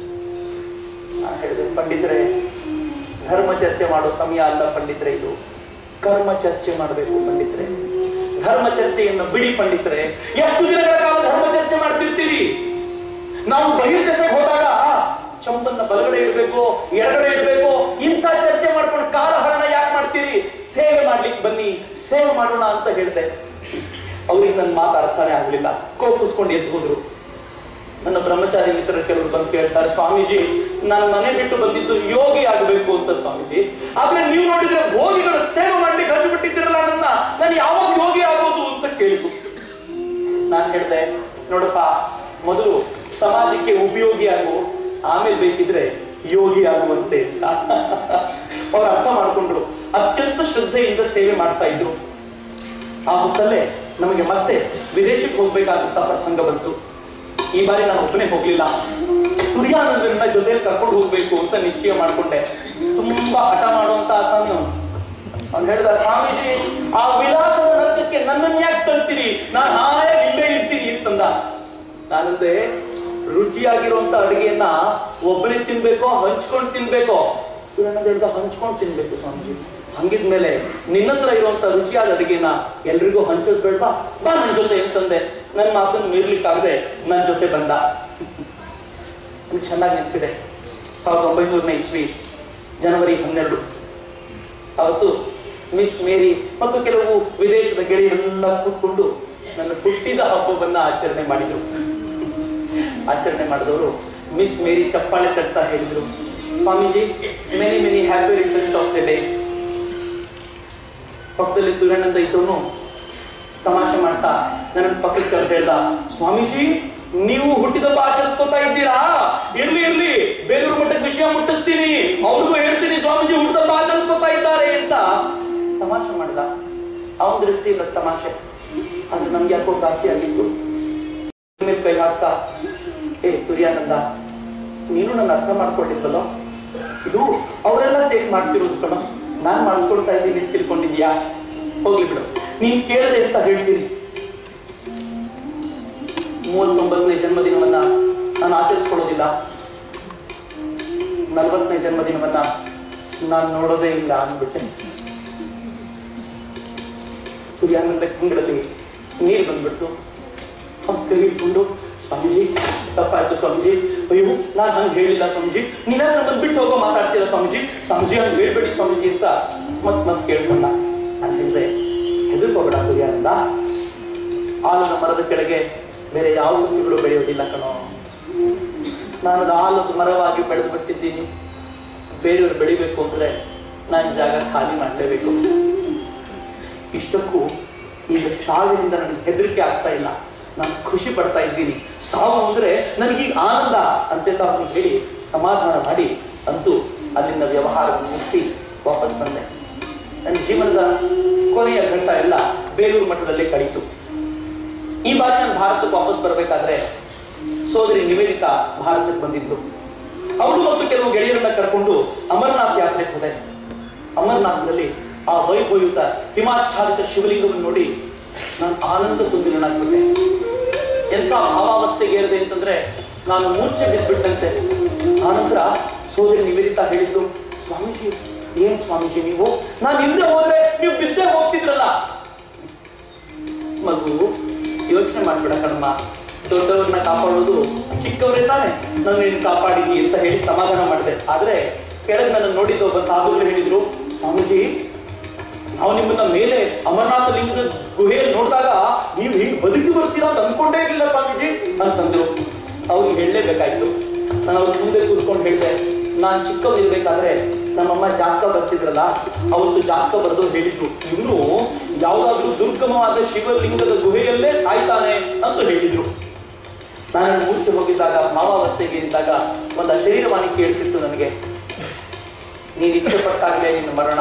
ನಾನು ಹೇಳಿದೆ, ಪಂಡಿತರೆ ಧರ್ಮ ಚರ್ಚೆ ಮಾಡೋ ಸಮಯ ಅಲ್ಲ ಪಂಡಿತರೆ, ಇದು ಕರ್ಮ ಚರ್ಚೆ ಮಾಡಬೇಕು ಪಂಡಿತರೆ. ಧರ್ಮ ಚರ್ಚೆಯನ್ನು ಬಿಡಿ ಪಂಡಿತರೆ. ಎಷ್ಟು ದಿನಗಳ ಕಾಲ ಧರ್ಮ ಚರ್ಚೆ ಮಾಡ್ತಿರ್ತೀರಿ? ನಾವು ಬಹಿರ್ದೆಸೆಗೆ ಹೋದಾಗ ಚಂಪನ್ನ ಬಲಗಡೆ ಇಡಬೇಕು, ಎಡಗಡೆ ಇಡಬೇಕು, ಇಂಥ ಚರ್ಚೆ ಮಾಡ್ಕೊಂಡು ಕಾಲಹರಣ ಯಾಕೆ ಮಾಡ್ತೀರಿ? ಸೇವೆ ಮಾಡ್ಲಿಕ್ಕೆ ಬನ್ನಿ, ಸೇವೆ ಮಾಡೋಣ ಅಂತ ಹೇಳಿದೆ. ಅವ್ರಿಗೆ ನನ್ನ ಮಾತು ಅರ್ಥನೇ ಆಗ್ಲಿಲ್ಲ, ಕೋಪಿಸ್ಕೊಂಡು ಎದ್ದು ಹೋದ್ರು. ನನ್ನ ಬ್ರಹ್ಮಚಾರಿ ಮಿತ್ರರು ಕೆಲವರು ಬಂದು ಕೇಳ್ತಾರೆ, ಸ್ವಾಮೀಜಿ ನಾನು ಮನೆ ಬಿಟ್ಟು ಬಂದಿದ್ದು ಯೋಗಿ ಆಗಬೇಕು ಅಂತ ಸ್ವಾಮೀಜಿ, ಆದ್ರೆ ನೀವು ನೋಡಿದ್ರೆ ಭೋಗಿಗಳು ಸೇವೆ ಮಾಡ್ಲಿಕ್ಕೆ ಹಚ್ಚು ಬಿಟ್ಟಿದ್ದೀರಲ್ಲ, ನಾನು ಯಾವಾಗ ಯೋಗಿ ಆಗೋದು ಅಂತ ಕೇಳಿದ್ರು. ನಾನು ಹೇಳಿದೆ, ನೋಡಪ್ಪ, ಮೊದಲು ಸಮಾಜಕ್ಕೆ ಉಪಯೋಗಿ ಆಗು, ಆಮೇಲೆ ಬೇಕಿದ್ರೆ ಯೋಗಿ ಆಗುವಂತೆ ಅಂತ. ಅವ್ರು ಅರ್ಥ ಮಾಡ್ಕೊಂಡ್ರು. ಅತ್ಯಂತ ಶ್ರದ್ಧೆಯಿಂದ ಸೇವೆ ಮಾಡ್ತಾ ಇದ್ರು. ಆ ಹೊತ್ತಲ್ಲೇ ನಮಗೆ ಮತ್ತೆ ವಿದೇಶಕ್ಕೆ ಹೋಗ್ಬೇಕಾದಂತ ಪ್ರಸಂಗ ಬಂತು. ಈ ಬಾರಿ ನಾನು ಒಬ್ಬನೇ ಹೋಗ್ಲಿಲ್ಲ, ತುರ್ಯಾನಂದನ ಜೊತೆಯಲ್ಲಿ ಕರ್ಕೊಂಡು ಹೋಗ್ಬೇಕು ಅಂತ ನಿಶ್ಚಯ ಮಾಡ್ಕೊಂಡೆ. ತುಂಬಾ ಹಠ ಮಾಡುವಂತ ಆಸಾಮಿ ಅವನು. ಅವ್ನು ಹೇಳ್ದ, ಸ್ವಾಮೀಜಿ ಆ ವಿಲಾಸದ ನರ್ಕಕ್ಕೆ ನನ್ನನ್ನು ಯಾಕೆ ತಳ್ತೀರಿ, ನಾನು ಹಾಯಾಗಿ ಇಲ್ಲೇ ಇರ್ತೀನಿ ಅಂತಂದ. ನಾನಂದ್ರೆ ರುಚಿಯಾಗಿರುವಂತ ಅಡುಗೆಯನ್ನ ಒಬ್ಬನೇ ತಿನ್ಬೇಕೋ ಹಂಚ್ಕೊಂಡು ತಿನ್ಬೇಕೋ? ಹೇಳ್ದ, ಹಂಚ್ಕೊಂಡು ತಿನ್ಬೇಕು ಸ್ವಾಮೀಜಿ. ಹಂಗಿದ್ಮೇಲೆ ನಿನ್ನ ಹತ್ರ ಇರುವಂತ ರುಚಿಯಾದ ಅಡುಗೆನ ಎಲ್ರಿಗೂ ಹಂಚೋದ್ ಬೇಡ್ವಾ, ಬಾ ನನ್ನ ಜೊತೆ ಅಂತಂದೆ. ನನ್ನ ಮಾತನ್ನು ಮೀರ್ಲಿಕ್ಕಾಗದೆ ನನ್ನ ಜೊತೆ ಬಂದ. ಚೆನ್ನಾಗಿ ನೆನಪಿದೆ, 1900ನೇ ಇಸ್ವಿ ಜನವರಿ 12. ಅವತ್ತು ಮಿಸ್ ಮೇರಿ ಮತ್ತು ಕೆಲವು ವಿದೇಶದ ಗೆಳೆಯರೆಲ್ಲ ಕೂತ್ಕೊಂಡು ನನ್ನ ಹುಟ್ಟಿದ ಹಬ್ಬವನ್ನ ಆಚರಣೆ ಮಾಡಿದ್ರು. ಆಚರಣೆ ಮಾಡಿದವರು ಮಿಸ್ ಮೇರಿ ಚಪ್ಪಾಳೆ ತಟ್ತಾ ಹೇಳಿದ್ರು, Swamiji many many happy returns of the day. ಪಕ್ಕದಲ್ಲಿ ತುರಣ್ಣಂದ ಇದ್ದವನು ತಮಾಷೆ ಮಾಡ್ತಾ ನನ್ನ ಪಕ್ಕಕ್ಕೆ ಕರೆದು ಹೇಳ್ದ, ಸ್ವಾಮೀಜಿ ನೀವು ಹುಟ್ಟಿದಬ್ಬ ಆಚರಿಸ್ಕೊತಾ ಇದ್ದೀರಾ? ಇರ್ಲಿ ಇರ್ಲಿ, ಬೇಲೂರು ಮಠಕ್ಕೆ ವಿಷಯ ಮುಟ್ಟಿಸ್ತೀನಿ, ಅವ್ರಿಗೂ ಹೇಳ್ತೀನಿ ಸ್ವಾಮೀಜಿ ಹುಟ್ಟಿದಬ್ಬ ಆಚರಿಸ್ಕೊತಾ ಇದ್ದಾರೆ ಅಂತ ತಮಾಷೆ ಮಾಡಿದ. ಅವನ ದೃಷ್ಟಿಯಿಂದ ತಮಾಷೆ, ಅದು ನಮ್ಗೆ ಯಾಕೋ ದಾಸಿ ಆಗಿತ್ತು. ಮೇಲೆ ಕೈ ಹಾಕ್ತಾ, ಏ ತುರ್ಯಾನಂದ, ನೀನು ನನ್ನ ಅರ್ಥ ಮಾಡ್ಕೊಂಡಿದ್ದಲ್ಲ, ಇದು ಅವರೆಲ್ಲ ಸೇರಿ ಮಾಡ್ತಿರೋದು ಕಣ, ನಾನ್ ಮಾಡಿಸ್ಕೊಳ್ತಾ ಇದ್ದೀನಿ ಅಂತ ತಿಳ್ಕೊಂಡಿದ್ಯಾ? ಹೋಗ್ಲಿ ಬಿಡು, ನೀನ್ ಕೇಳದೆ ಅಂತ ಹೇಳ್ತೀನಿ. 39ನೇ ಜನ್ಮದಿನವನ್ನ ನಾನು ಆಚರಿಸ್ಕೊಳ್ಳೋದಿಲ್ಲ, 40ನೇ ಜನ್ಮದಿನವನ್ನ ನಾನು ನೋಡೋದೇ ಇಲ್ಲ ಅಂದ್ಬಿಟ್ಟೆ. ತುರ್ಯಾನಂದ ಕಂಗಳಲ್ಲಿ ನೀರು ಬಂದ್ಬಿಡ್ತು. ತೆಗೆದುಕೊಂಡು ಸ್ವಾಮೀಜಿ ತಪ್ಪಾಯ್ತು ಸ್ವಾಮೀಜಿ, ಅಯ್ಯೋ ನಾನು ಹಂಗೆ ಹೇಳಿಲ್ಲ ಸ್ವಾಮೀಜಿ, ನೀನಾದ್ರೂ ನಮ್ಮನ್ನು ಬಿಟ್ಟು ಹೋಗೋ ಮಾತಾಡ್ತೀರ ಸ್ವಾಮೀಜಿ, ಸ್ವಾಮೀಜಿ ಹಂಗೆ ಹೇಳ್ಬೇಡಿ ಸ್ವಾಮೀಜಿ ಅಂತ ಮತ್ ಕೇಳ್ಕೊಂಡ. ನಾನು ಹೇಳಿದ್ರೆ ಹೆದರ್ಕೋಬೇಡ ಕುರಿಯಾನಂದ, ಆಲದ ಮರದ ಕೆಳಗೆ ಬೇರೆ ಯಾವ ಸಸಿಗಳು ಬೆಳೆಯೋದಿಲ್ಲ ಕಣೋ. ನಾನು ಆಲದ ಮರವಾಗಿ ಬೆಳೆದು ಬಿಟ್ಟಿದ್ದೀನಿ. ಬೇರೆಯವ್ರು ಬೆಳಿಬೇಕು ಅಂದ್ರೆ ನಾನು ಜಾಗ ಖಾಲಿ ಮಾಡಲೇಬೇಕು. ಇಷ್ಟಕ್ಕೂ ಈಗ ಸಾವಿನಿಂದ ನನಗೆ ಹೆದರಿಕೆ ಆಗ್ತಾ ಇಲ್ಲ, ನಾನು ಖುಷಿ ಪಡ್ತಾ ಇದ್ದೀನಿ. ಸಾವು ಅಂದ್ರೆ ನನಗೀಗ ಆನಂದ ಅಂತೆಲ್ಲ ಅವ್ರಿಗೆ ಹೇಳಿ ಸಮಾಧಾನ ಮಾಡಿ ಅಂತೂ ಅಲ್ಲಿಂದ ವ್ಯವಹಾರವನ್ನು ಮುಗಿಸಿ ವಾಪಸ್ ಬಂದೆ. ನನ್ನ ಜೀವನದ ಕೊನೆಯ ಘಟ್ಟ ಎಲ್ಲ ಬೇಲೂರು ಮಠದಲ್ಲೇ ಕಳೀತು. ಈ ಬಾರಿ ನಾನು ಭಾರತಕ್ಕೆ ವಾಪಸ್ ಬರಬೇಕಾದ್ರೆ ಸೋದರಿ ನಿವೇದಿತಾ ಭಾರತಕ್ಕೆ ಬಂದಿದ್ರು. ಅವಳು ಮತ್ತು ಕೆಲವು ಗೆಳೆಯರನ್ನ ಕರ್ಕೊಂಡು ಅಮರನಾಥ್ ಯಾತ್ರೆಗೆ ಹೋದೆ. ಅಮರನಾಥದಲ್ಲಿ ಆ ವೈಭವಯುತ ಹಿಮಾಚ್ಛಾದಿತ ಶಿವಲಿಂಗವನ್ನು ನೋಡಿ ನಾನು ಆನಂದ ತುಂಬಿರನಾಗ್ಬಿಟ್ಟೆ. ಎಂಥ ಭಾವಾವಸ್ಥೆಗೆ ಏರಿದೆ ಅಂತಂದ್ರೆ ನಾನು ಮೂರ್ಛೆ ಬಿದ್ದುಬಿಟ್ಟಂತೆ. ಆನಂತರ ಸೋದರಿ ನಿವೇದಿತಾ ಹೇಳಿದ್ರು, ಸ್ವಾಮೀಜಿ ಏನ್ ಸ್ವಾಮೀಜಿ ನೀವು, ನಾನು ಹಿಂದೆ ಹೋದ್ರೆ ನೀವು ಬಿದ್ದೇ ಹೋಗ್ತಿದ್ರಲ್ಲ. ಮಗು ಯೋಚನೆ ಮಾಡ್ಬೇಡ ಕಣಮ್ಮ, ದೊಡ್ಡವ್ರನ್ನ ಕಾಪಾಡೋದು ಚಿಕ್ಕವರೇ ತಾನೆ, ನಾನು ನೀನು ಕಾಪಾಡಿದ್ವಿ ಅಂತ ಹೇಳಿ ಸಮಾಧಾನ ಮಾಡಿದೆ. ಆದ್ರೆ ಕೆಳಗೆ ನನ್ನ ನೋಡಿದ್ದು ಒಬ್ಬ ಸಾಧುಗಳು ಹೇಳಿದ್ರು, ಸ್ವಾಮೀಜಿ ನಾವು ನಿಮ್ಮನ್ನ ಮೇಲೆ ಅಮರನಾಥ ಲಿಂಗದ ಗುಹೆಯಲ್ಲಿ ನೋಡಿದಾಗ ನೀವು ಹಿಂಗ್ ಬದುಕಿ ಬರ್ತೀರಾ ಅಂತ ಅನ್ಕೊಂಡೇ ಇರಲಿಲ್ಲ ಸ್ವಾಮೀಜಿ ಅಂತಂದ್ರು. ಅವ್ರಿಗೆ ಹೇಳಲೇಬೇಕಾಯ್ತು. ನಾನು ಅವ್ರ ಮುಂದೆ ಕೂತ್ಕೊಂಡು ಹೇಳಿದೆ, ನಾನು ಚಿಕ್ಕವರಿರ್ಬೇಕಾದ್ರೆ ನಮ್ಮಮ್ಮ ಜಾತಕ ಬರ್ಸಿದ್ರಲ್ಲ, ಅವತ್ತು ಜಾತಕ ಬರೆದು ಹೇಳಿದ್ರು ಇವನು ಯಾವ್ದಾದ್ರು ದುರ್ಗಮವಾದ ಶಿವಲಿಂಗದ ಗುಹೆಯಲ್ಲೇ ಸಾಯ್ತಾನೆ ಅಂತ ಹೇಳಿದ್ರು. ನಾನು ಮೂರ್ಛೆ ಹೋಗಿದ್ದಾಗ ಭಾವಾವಸ್ಥೆಗೆ ಇದ್ದಾಗ ಒಂದು ಶರೀರವಾಣಿ ಕೇಳಿಸಿತ್ತು ನನಗೆ, ನೀನ್ ಇಚ್ಛೆ ಪಟ್ಟಾಗಲೇ ನಿನ್ನ ಮರಣ.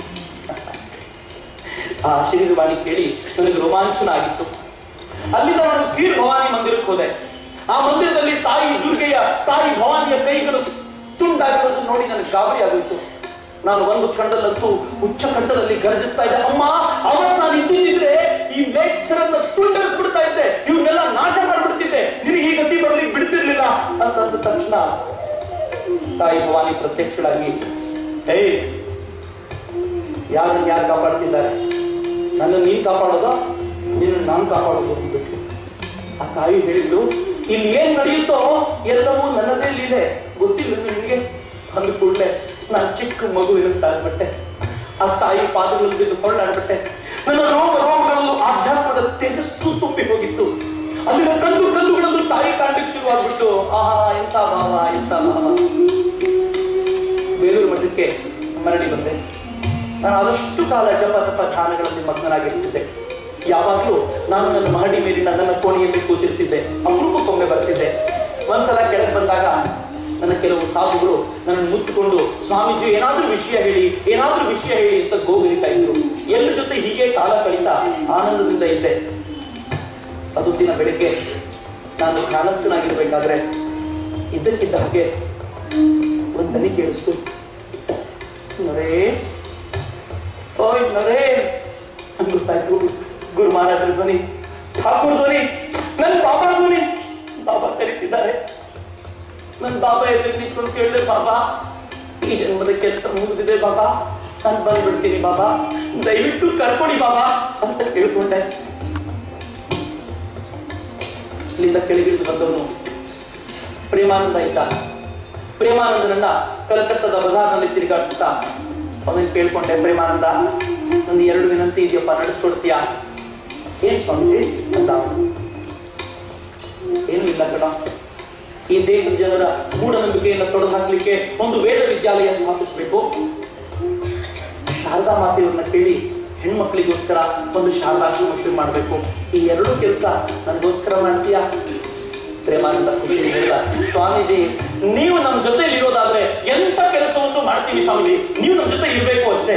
ಆ ಶರೀರವಾಣಿ ಕೇಳಿ ನನಗೆ ರೋಮಾಂಚನ ಆಗಿತ್ತು. ಅಲ್ಲಿಂದ ನಾನು ಖೀರ್ ಭವಾನಿ ಮಂದಿರಕ್ಕೆ ಹೋದೆ. ಆ ಮಂದಿರದಲ್ಲಿ ತಾಯಿ ದುರ್ಗೆಯ, ತಾಯಿ ಭವಾನಿಯ ಕೈಗಳು ತುಂಡಾಗಿರೋದು ನೋಡಿ ನನಗೆ ಗಾಬರಿ ಆಗೋಯ್ತು. ನಾನು ಒಂದು ಕ್ಷಣದಲ್ಲಂತೂ ಉಚ್ಚ ಕಂಠದಲ್ಲಿ ಗರ್ಜಿಸ್ತಾ ಇದ್ದೆ, ಅಮ್ಮ ಅವತ್ತು ನಾನು ಇದ್ದಿದ್ರೆ ಈ ಲೇಕ್ಚರನ್ನ ತುಂಡರಿಸ್ಬಿಡ್ತಾ ಇದ್ದೆ, ಇವನ್ನೆಲ್ಲ ನಾಶ ಮಾಡ್ಬಿಡ್ತಿದ್ದೆ, ನಿನಗೆ ಈ ಗತಿ ಬರ್ಲಿಕ್ಕೆ ಬಿಡ್ತಿರ್ಲಿಲ್ಲ ಅಂತಂದ ತಕ್ಷಣ ತಾಯಿ ಭವಾನಿ ಪ್ರತ್ಯಕ್ಷಳಾಗಿ, ಏಯ್ ಯಾರನ್ನ ಯಾರು ಕಾಪಾಡ್ತಿದ್ದಾರೆ, ನನ್ನ ನೀನ್ ಕಾಪಾಡೋದ, ನೀನು ನಾನು ಕಾಪಾಡೋದು ಅಂದ್ಬಿಟ್ಟು. ಆ ತಾಯಿ ಹೇಳಿದ್ಲು, ಇಲ್ಲಿ ಏನ್ ನಡೆಯುತ್ತೋ ಎಲ್ಲವೂ ನನ್ನದೇ ಲೀಲೆ, ಗೊತ್ತಿಲ್ಲ ನಿನ್ಗೆ ಅಂದ ಕೂಡಲೇ ನಾನು ಚಿಕ್ಕ ಮಗುವಿನಂತಾಗ್ಬಿಟ್ಟೆ. ಆ ತಾಯಿ ಪಾದಗಳಲ್ಲಿ ಬಿದ್ದು ಕೊಳ್ಳಾಡ್ಬಿಟ್ಟೆ. ನನ್ನ ರೋಮಗಳಲ್ಲೂ ಆಧ್ಯಾತ್ಮದ ತೇಜಸ್ಸು ತುಂಬಿ ಹೋಗಿತ್ತು. ಅಲ್ಲಿನ ಕಲ್ಲುಗಳಲ್ಲೂ ತಾಯಿ ಕಾಣ್ಲಿಕ್ಕೆ ಶುರುವಾಗ್ಬಿಟ್ಟು, ಆಹಾ ಎಂತ ಭಾವ ಎಂತ ಭಾವ. ಬೇಲೂರು ಮಠಕ್ಕೆ ಮರಳಿ ಬಂದೆ. ನಾನು ಆದಷ್ಟು ಕಾಲ ಜಪ ತಪ ಧ್ಯಾನಗಳಲ್ಲಿ ಮಗ್ನನಾಗಿರ್ತಿದ್ದೆ. ಯಾವಾಗಲೂ ನಾನು ನನ್ನ ಮಹಡಿ ಮೇಲಿನ ನನ್ನ ಕೋಣೆಯಲ್ಲಿ ಕೂತಿರ್ತಿದ್ದೆ, ಅಪರೂಪಕ್ಕೊಮ್ಮೆ ಬರ್ತಿದ್ದೆ. ಒಂದ್ಸಲ ಕೆಳಗೆ ಬಂದಾಗ ನನ್ನ ಕೆಲವು ಸಾಧುಗಳು ನನ್ನನ್ನು ಮುತ್ತಿಕೊಂಡು, ಸ್ವಾಮೀಜಿ ಏನಾದ್ರೂ ವಿಷಯ ಹೇಳಿ ಏನಾದ್ರೂ ವಿಷಯ ಹೇಳಿ ಅಂತ ಗೋಗರಿತಾ ಇದ್ರು. ಎಲ್ಲರ ಜೊತೆ ಹೀಗೆ ಕಾಲ ಕಳೀತಾ ಆನಂದದಿಂದ ಇದ್ದೆ. ಅದು ದಿನ ಬೆಳಿಗ್ಗೆ ನಾನು ಧ್ಯಾನಸ್ಥನಾಗಿರ್ಬೇಕಾದ್ರೆ ಇದ್ದಕ್ಕಿದ್ದ ಹಾಗೆ ಒಂದು ದನಿ ಕೇಳಿಸ್ತು, ನರೇ ಓಯ್ ನರೇ ಅಂತ ಗೊತ್ತಾಯ್ತು. ಗುರು ಮಹಾರಾಜರ ಧ್ವನಿ, ಠಾಕೂರ್ ಧ್ವನಿ, ನನ್ನ ಬಾಬಾ ಧ್ವನಿ. ಬಾಬಾ ಕರೀತಿದ್ದಾರೆ. ನನ್ನ ಬಾಬಾ ಎದುರು ನಿಂತ್ಕೊಂಡು ಕೇಳಿದೆ, ಬಾಬಾ ಈ ಜನ್ಮದ ಕೆಲಸ ಮುಗಿದಿದೆ ಬಾಬಾ, ನಾನು ಬಂದ್ಬಿಡ್ತೀನಿ ಬಾಬಾ, ದಯವಿಟ್ಟು ಕರ್ಕೊಡಿ ಬಾಬಾ ಅಂತ ಕೇಳ್ಕೊಂಡೆ. ಇಲ್ಲಿಂದ ಕೆಳಗಿಳಿದು ಬಂದವನು ಪ್ರೇಮಾನಂದ ಇದ್ದ. ಪ್ರೇಮಾನಂದನನ್ನ ಕಲ್ಕತ್ತಾದ ಬಜಾರ್ನಲ್ಲಿ ತಿರುಗಾಡಿಸ್ತಾ ಅವನು ಕೇಳ್ಕೊಂಡೆ, ಪ್ರೇಮಾನಂದ ಒಂದು 2 ವಿನಂತಿ ಇದೆಯಪ್ಪ, ನಡೆಸ್ಕೊಡ್ತೀಯಾ? ಏನ್ ಸ್ವಾಮೀಜಿ ಅಂತ. ಏನು ಇಲ್ಲ ಕಣ, ಈ ದೇಶದ ಜನರ ಮೂಢನಂಬಿಕೆಯನ್ನು ತೊಡೆದು ಹಾಕ್ಲಿಕ್ಕೆ ಒಂದು ವೇದ ವಿದ್ಯಾಲಯ ಸ್ಥಾಪಿಸಬೇಕು. ಶಾರದಾ ಮಾತೆಯವ್ರನ್ನ ಕೇಳಿ ಹೆಣ್ಮಕ್ಳಿಗೋಸ್ಕರ ಒಂದು ಶಾರದಾಶ್ರಮ ಶುರು ಮಾಡಬೇಕು. ಈ 2 ಕೆಲಸ ನನಗೋಸ್ಕರ ಮಾಡ್ತೀಯಾ? ಪ್ರೇಮಾನಂದ ಖುಷಿ ಹೇಳಿದ, ಸ್ವಾಮೀಜಿ ನೀವು ನಮ್ಮ ಜೊತೆಲಿ ಇರೋದಾದ್ರೆ ಎಂತ ಕೆಲಸವನ್ನು ಮಾಡ್ತೀವಿ ಸ್ವಾಮೀಜಿ, ನೀವು ನಮ್ಮ ಜೊತೆ ಇರ್ಬೇಕು ಅಷ್ಟೇ.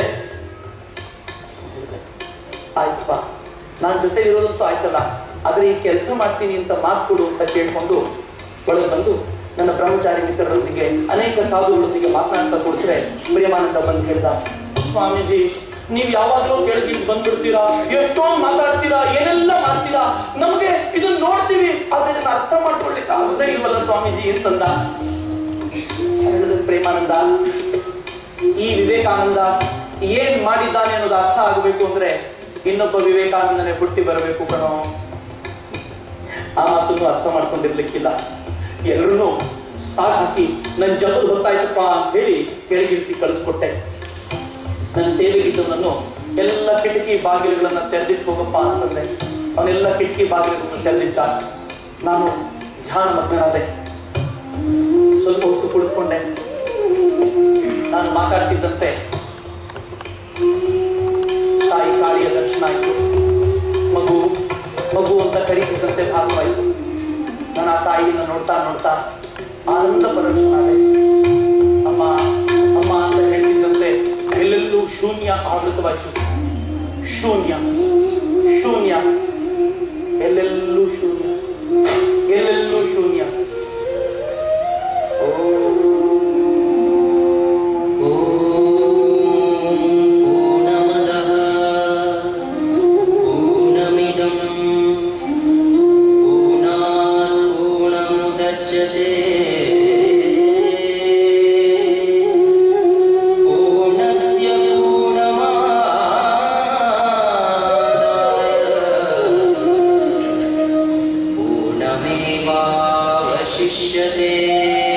ಆಯ್ತಪ್ಪ, ನಾನ್ ಜೊತೆ ಇರೋದಂತೂ ಆಯ್ತಲ್ಲ, ಆದ್ರೆ ಈ ಕೆಲಸ ಮಾಡ್ತೀನಿ ಅಂತ ಮಾತು ಕೊಡು ಅಂತ ಕೇಳ್ಕೊಂಡು ಒಳಗೆ ಬಂದು ನನ್ನ ಬ್ರಹ್ಮಚಾರಿ ಮಿತ್ರರೊಂದಿಗೆ ಅನೇಕ ಸಾಧುಗಳೊಂದಿಗೆ ಮಾತನಾಡ್ತಾ ಕೊಡ್ತಾರೆ. ಪ್ರೇಮಾನಂದ ಬಂದು ಹೇಳ್ದ, ಸ್ವಾಮೀಜಿ ನೀವ್ ಯಾವಾಗ್ಲೂ ಕೆಳಗೆ ಬಂದ್ಬಿಡ್ತೀರಾ, ಎಷ್ಟೊಂದು ಮಾತಾಡ್ತೀರಾ, ಏನೆಲ್ಲ ಮಾಡ್ತೀರಾ, ನಮಗೆ ಇದನ್ನ ನೋಡ್ತೀವಿ, ಆದ್ರೆ ಇದನ್ನ ಅರ್ಥ ಮಾಡ್ಕೊಳ್ಲಿಕ್ಕೆ ಆಗೋದೇ ಇಲ್ವಲ್ಲ ಸ್ವಾಮೀಜಿ ಅಂತಂದ. ಹೇಳಿದ ಪ್ರೇಮಾನಂದ, ಈ ವಿವೇಕಾನಂದ ಏನ್ ಮಾಡಿದ್ದಾನೆ ಅನ್ನೋದು ಅರ್ಥ ಆಗಬೇಕು ಅಂದ್ರೆ ಇನ್ನೊಬ್ಬ ವಿವೇಕಾನಂದನೇ ಹುಟ್ಟಿ ಬರಬೇಕು ಕಣೋ. ಆ ಮಾತನ್ನು ಅರ್ಥ ಮಾಡ್ಕೊಂಡಿರ್ಲಿಕ್ಕಿಲ್ಲ. ಎಲ್ಲರೂ ಸಾಕಾಕಿ ನನ್ನ ಜಪದ ಹೊತ್ತಾಯ್ತಪ್ಪ ಅಂತ ಹೇಳಿ ಕೆಳಗಿಳಿಸಿ ಕಳಿಸ್ಕೊಟ್ಟೆ. ನನ್ನ ಸೇವೆಗಿದ್ದವನನ್ನು ಎಲ್ಲ ಕಿಟಕಿ ಬಾಗಿಲುಗಳನ್ನ ತೆರೆದಿಟ್ಟು ಹೋಗಪ್ಪ ಅಂತಂದೆ. ಅವನೆಲ್ಲ ಕಿಟಕಿ ಬಾಗಿಲುಗಳನ್ನು ತೆರೆದಿಟ್ಟ. ನಾನು ಧ್ಯಾನ ಮಗ್ನನಾದೆ. ಸ್ವಲ್ಪ ಹೊತ್ತು ಕುಳಿತುಕೊಂಡೆ. ನಾನು ಮಾತಾಡ್ತಿದ್ದಂತೆ ತಾಯಿ ಕಾಳಿಯ ದರ್ಶನ ಆಯಿತು. ಮಗು ಮಗು ಅಂತ ಕರೀತಿದ್ದಂತೆ ಭಾಸವಾಯಿತು. ನಾನು ಆ ತಾಯಿಯನ್ನು ನೋಡ್ತಾ ನೋಡ್ತಾ ಆನಂದ ಪರವಶನಾದೆ. ಅಮ್ಮ ಅಮ್ಮ ಅಂತ ಹೇಳ್ತಿದ್ದಂತೆ ಎಲ್ಲೆಲ್ಲೂ ಶೂನ್ಯ ಆವೃತವಾಯಿತು. ಶೂನ್ಯ ಶೂನ್ಯ, ಎಲ್ಲೆಲ್ಲೂ ಶೂನ್ಯ, ಎಲ್ಲೆಲ್ಲೂ ಶೂನ್ಯ. पूर्णमदः पूर्णमिदं पूर्णात् पूर्णमुदच्यते पूर्णस्य पूर्णमादाय पूर्णमेवावशिष्यते।